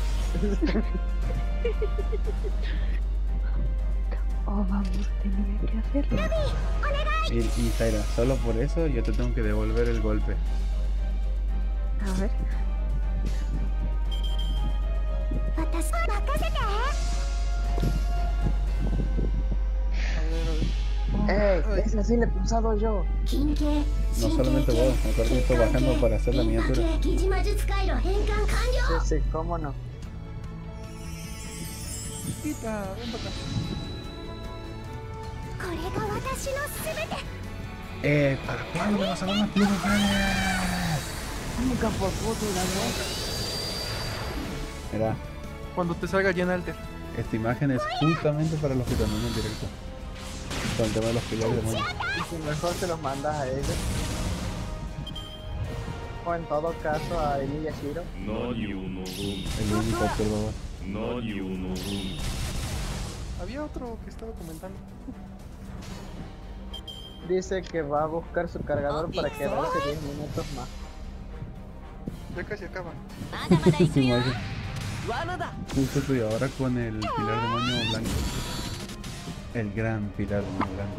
Oh, vamos, tenía que hacerlo. Y Zaira, solo por eso yo te tengo que devolver el golpe. A ver. Ese sí le he pulsado yo. No solamente vos, me acuerdo que estoy bajando para hacer la miniatura. Sí, cómo no. Quita, ven para acá. ¿Para cuándo me vas a dar más tiempo, Nunca por puto la Mira, Cuando te salga llena alter. esta imagen es justamente para los que también en directo. Con el tema de los pilares de demonios. Y si mejor se los mandas a ellos. O en todo caso a Emilia Shiro. El único observador. Había otro que estaba comentando. Dice que va a buscar su cargador para quedarse 10 minutos más. Ya casi acaba. Sí, Mario. Justo estoy ahora con el pilar demonio blanco. El gran pilar demonio blanco.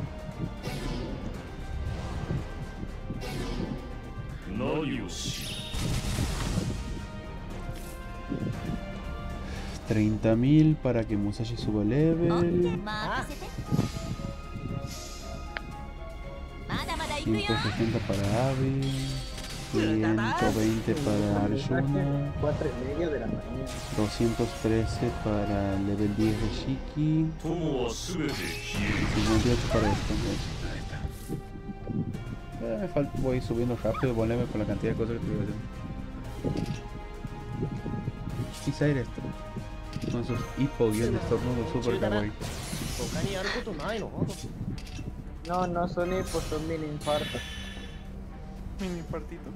30.000 para que Musashi suba level. 160 para Abby. 120 para Arjuna. 4:30 de la mañana. 213 para el level 10 de Shiki. Y 58 para esto. Ahí está. Voy subiendo rápido, volveme con la cantidad de cosas que estoy haciendo. Y Zaira esto. Con esos hipo-guiones estornudos super kawaii. No son hipos, son mini infartos. Mini infartitos.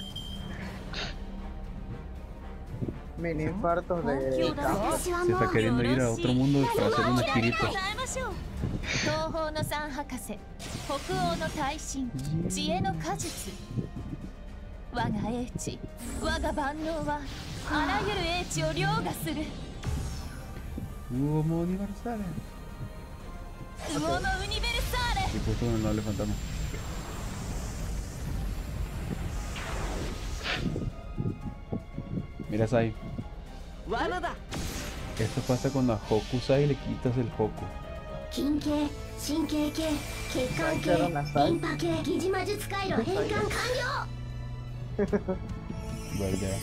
Mini infartos de... Se está queriendo ir a otro mundo para hacer un Kirito. Uomo universale. Y justo no le fantasma. Mira, Sai. Esto pasa cuando a Hokusai le quitas el Hoku. Verdad.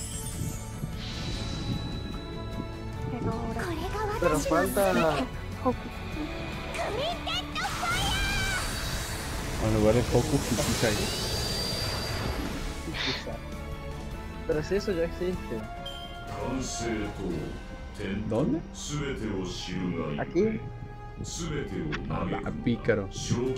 Pero falta... En lugar de Hoku, Hokusai. Pero si eso ya existe. ¿Dónde? Aquí. Ah, pícaro.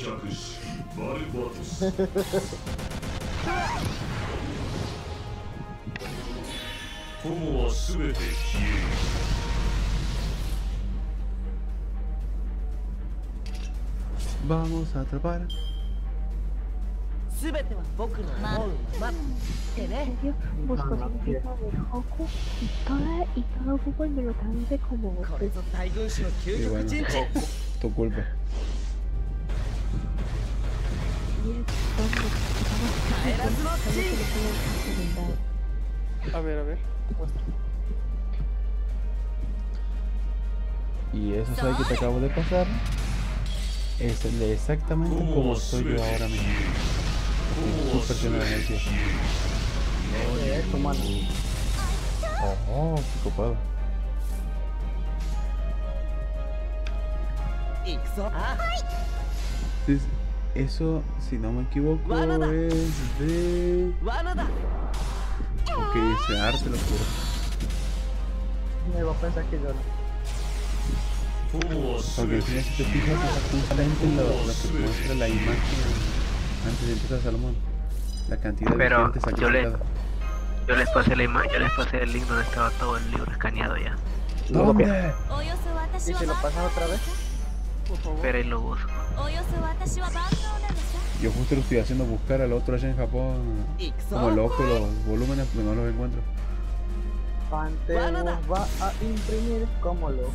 Vamos a atrapar. ¿En serio? Busco significado de Hoku y todo Google me lo traduce como Goku. Y bueno, tu culpa. A ver, muestra. Y eso sabe que te acabo de pasar. Es exactamente como estoy yo ahora mismo. Super lleno de energía. Oh, qué copado. Entonces, eso, si no me equivoco, es de... Ok, ese arte lo juro. Me va a pensar que yo no. Porque si te fijas, es justamente lo que muestra la imagen antes de empezar Salomón. La cantidad de gente sacrificada. Yo les pasé la imagen, yo les pasé el link donde estaba todo el libro escaneado ya. ¿Dónde? ¿Y si lo pasas otra vez? Espera y lo busco. Yo justo lo estoy haciendo buscar al otro allá en Japón como loco los volúmenes, pero no los encuentro. Panteus va a imprimir como loco.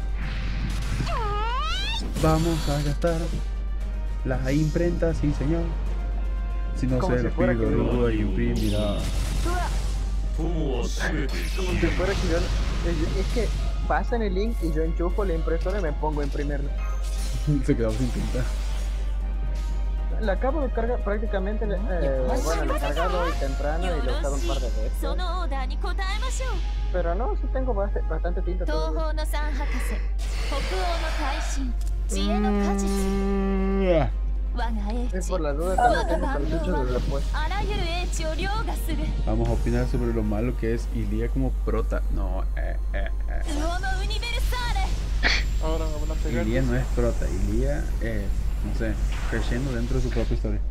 Vamos a gastar las imprentas, sí señor. Si no Como se si lo fuera pido, que- lo imprimirá. Como si fuera que yo... Es que pasan el link y yo enchufo la impresora y me pongo a imprimirlo. Se quedó sin tinta. La acabo de cargar prácticamente, bueno, lo he cargado hoy temprano y lo he usado un par de veces. Pero no, sí tengo bastante tinta todavía. Es por la duda también tengo cartuchos de repuesto. Vamos a opinar sobre lo malo que es Ilia como prota. No, Ahora me van a pegar. Ilia no es prota, Ilia es, no sé, creciendo dentro de su propia historia.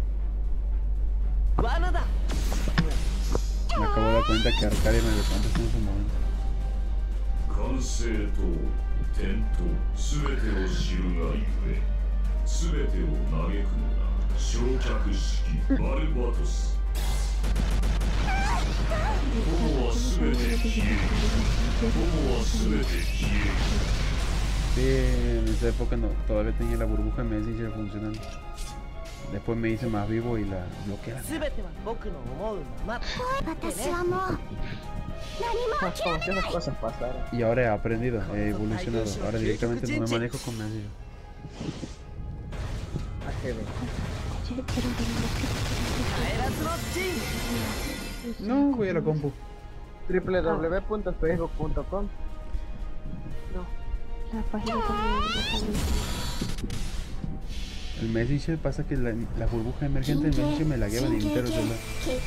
Me acabo de dar cuenta que Arcadia me besó antes en ese momento. 完成と点と全てを知るがゆえ全てを嘆くのが焼却式バルバトス友は全て消える友は全て消える Sí, en esa época no, todavía tenía la burbuja Messenger funcionando. Después me hice más vivo y la bloqueé. Esas cosas pasaron. Y ahora he aprendido, he evolucionado. Ahora directamente no me manejo con Messenger. No, voy a la compu. www.facebook.com. La página también. El Messenger pasa que la burbuja emergente del Messenger me lagueaban entero el celular.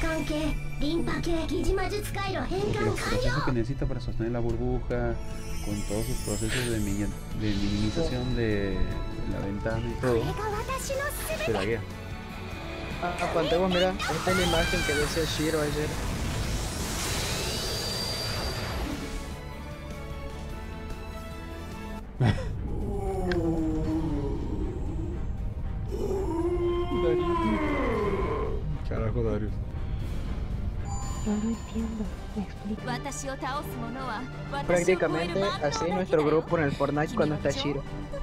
Porque los procesos que necesita para sostener la burbuja, con todos sus procesos de minimización de la ventana y todo, se laguea. Panteus, mira, esta es la imagen que decía Shiro ayer. Carajo, Darius. No lo entiendo, me explica. Prácticamente así nuestro grupo en el Fortnite cuando está Shiro.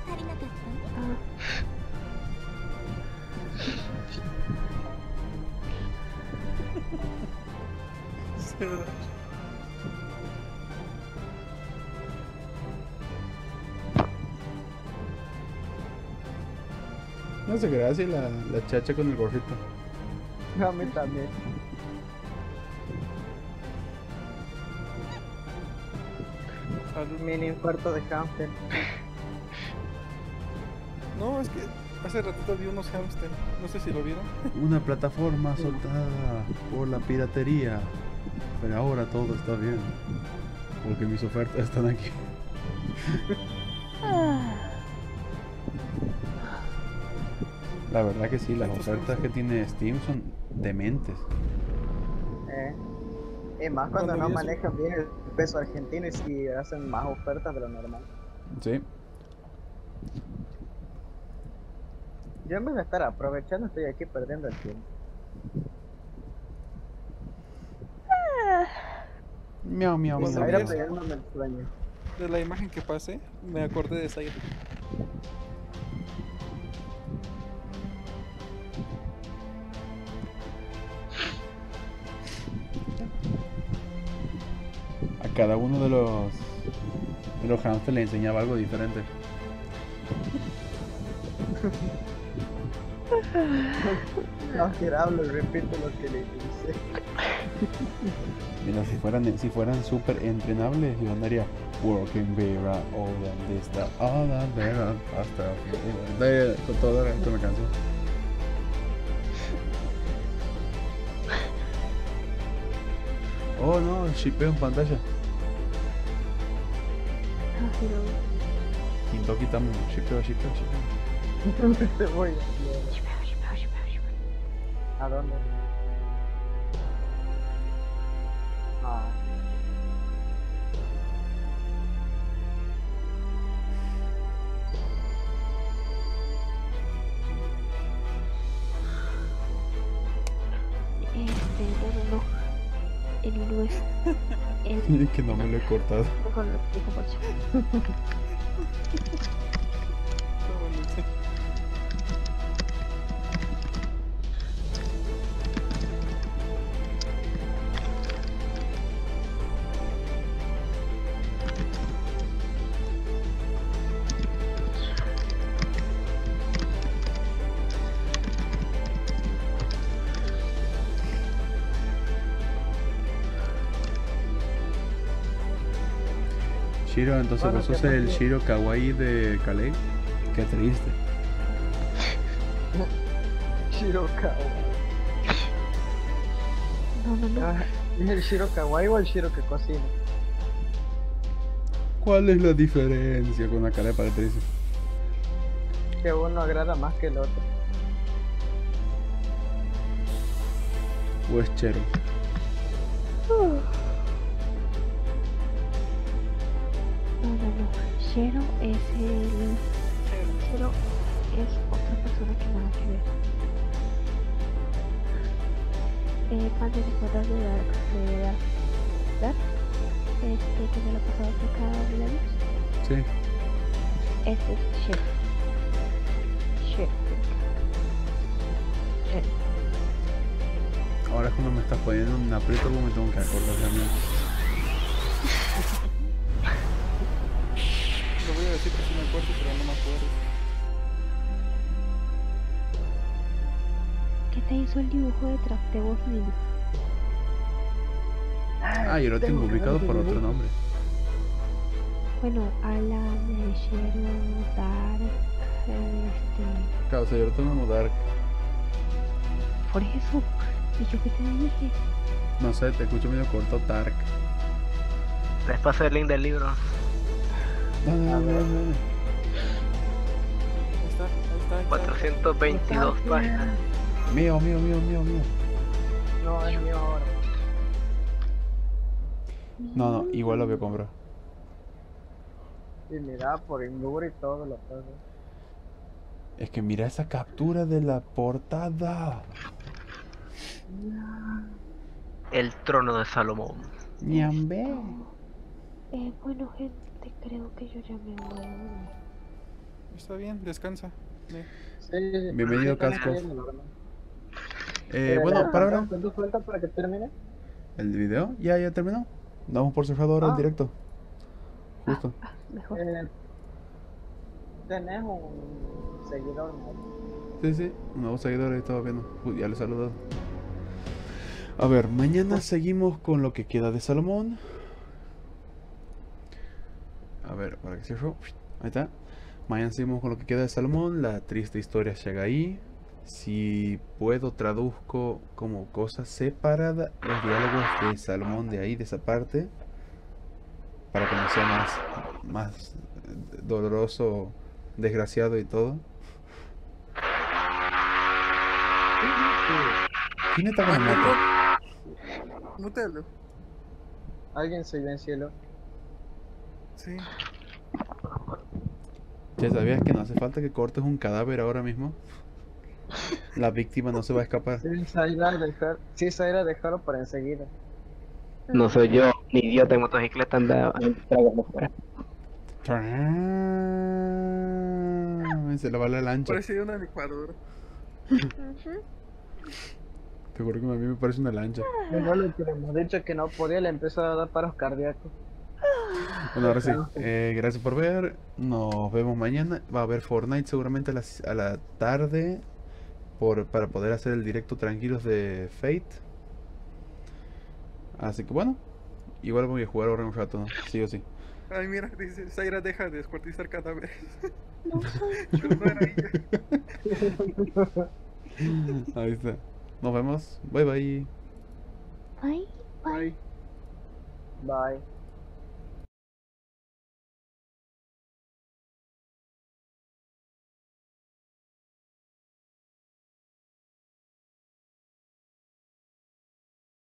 No sé, gracias la chacha con el gorrito. A mí también. Mini infarto de hamster. No, es que hace ratito vi unos hamster. No sé si lo vieron. Una plataforma soltada por la piratería. Pero ahora todo está bien. Porque mis ofertas están aquí. La verdad que sí, las ofertas que tiene Steam son dementes. Es más cuando no manejan bien el peso argentino y si hacen más ofertas de lo normal. Sí. Yo en vez de estar aprovechando estoy aquí perdiendo el tiempo. Miau, miau, Cuando miau. vi miau. eso, Perdiéndome el sueño. de la imagen que pasé, me acordé de Zaire. A cada uno de los hamsters le enseñaba algo diferente. No, que hablo y repito lo que le dice. Mira, si fueran súper entrenables, yo andaría working Vera, all that this, that, all that Vera, hasta con toda la canción. Oh no, shipeo en pantalla. Quinto quitamos, shipeo. Te voy ¿a dónde? No. El hilo es. Y que no me lo he cortado. Mejor lo explico por eso. Shiro, entonces vos sos el Shiro Kawaii de Kalei. Qué triste. Shiro Kawaii. No. ¿Es el Shiro Kawaii o el Shiro que cocina? ¿Cuál es la diferencia con la cara de Patricio? Que uno agrada más que el otro. ¿O es Chero? No. Shero es el... Shero es otra persona que nada que ver. Más de recuerdas de Dark, que me lo pasaba cerca de la luz. Sí. Ese es Shero. Ahora es cuando me estás poniendo un aprieto como me tengo que acordar también. Lo voy a decir que sí me acuerdo, pero no me acuerdo. ¿Qué te hizo el dibujo de vos, Lili? Yo lo tengo ubicado por otro nombre. Bueno, Alan, Shero, Dark, Claro, o sea, yo lo tengo como Dark. Por eso. ¿Y yo qué te dije? No sé, te escucho medio corto, Dark. Les paso el link del libro. No. 422 páginas. Mío. No, es mío ahora. No, igual lo voy a comprar. Y mira, por Inglur y todo lo que... Es que mira esa captura de la portada. El trono de Salomón. Ñambe. Bueno, gente, creo que yo ya me voy. Está bien, descansa. Bienvenido, Casco. Bueno, para ahora. ¿Cuánto falta para que termine? ¿El video? Ya terminó. Damos por cerrado ahora el directo. Justo. Mejor. Tenés un seguidor, ¿no? Sí, un nuevo seguidor, ahí estaba viendo. Ya lo he saludado. A ver, mañana seguimos con lo que queda de Salomón. A ver, para que cierro. Ahí está. Mañana seguimos con lo que queda de Salomón. La triste historia llega ahí. Si puedo, traduzco como cosa separada los diálogos de Salomón de ahí, de esa parte, para que no sea más doloroso, desgraciado y todo. ¿Quién está con el moto? No te hablo. ¿Alguien se ve en cielo? Sí. ¿Ya sabías que no hace falta que cortes un cadáver ahora mismo? La víctima no se va a escapar. Sí, Zaira, dejarlo para enseguida. No soy yo, ni idiota en motocicleta anda tragando fuera. Se le va la lancha. Parecía una licuadora. Te juro que a mí me parece una lancha. Igual que le hemos dicho que no podía, le empezó a dar paros cardíacos. Bueno, ahora sí, gracias por ver. Nos vemos mañana. Va a haber Fortnite seguramente a la tarde para poder hacer el directo tranquilos de Fate. Así que bueno, igual voy a jugar ahora un rato, ¿no? Sí o sí. Ay, mira, dice Zaira, deja de descuartizar cadáveres. No soy yo. No era ella. Ahí está. Nos vemos. Bye. Bye. Bye.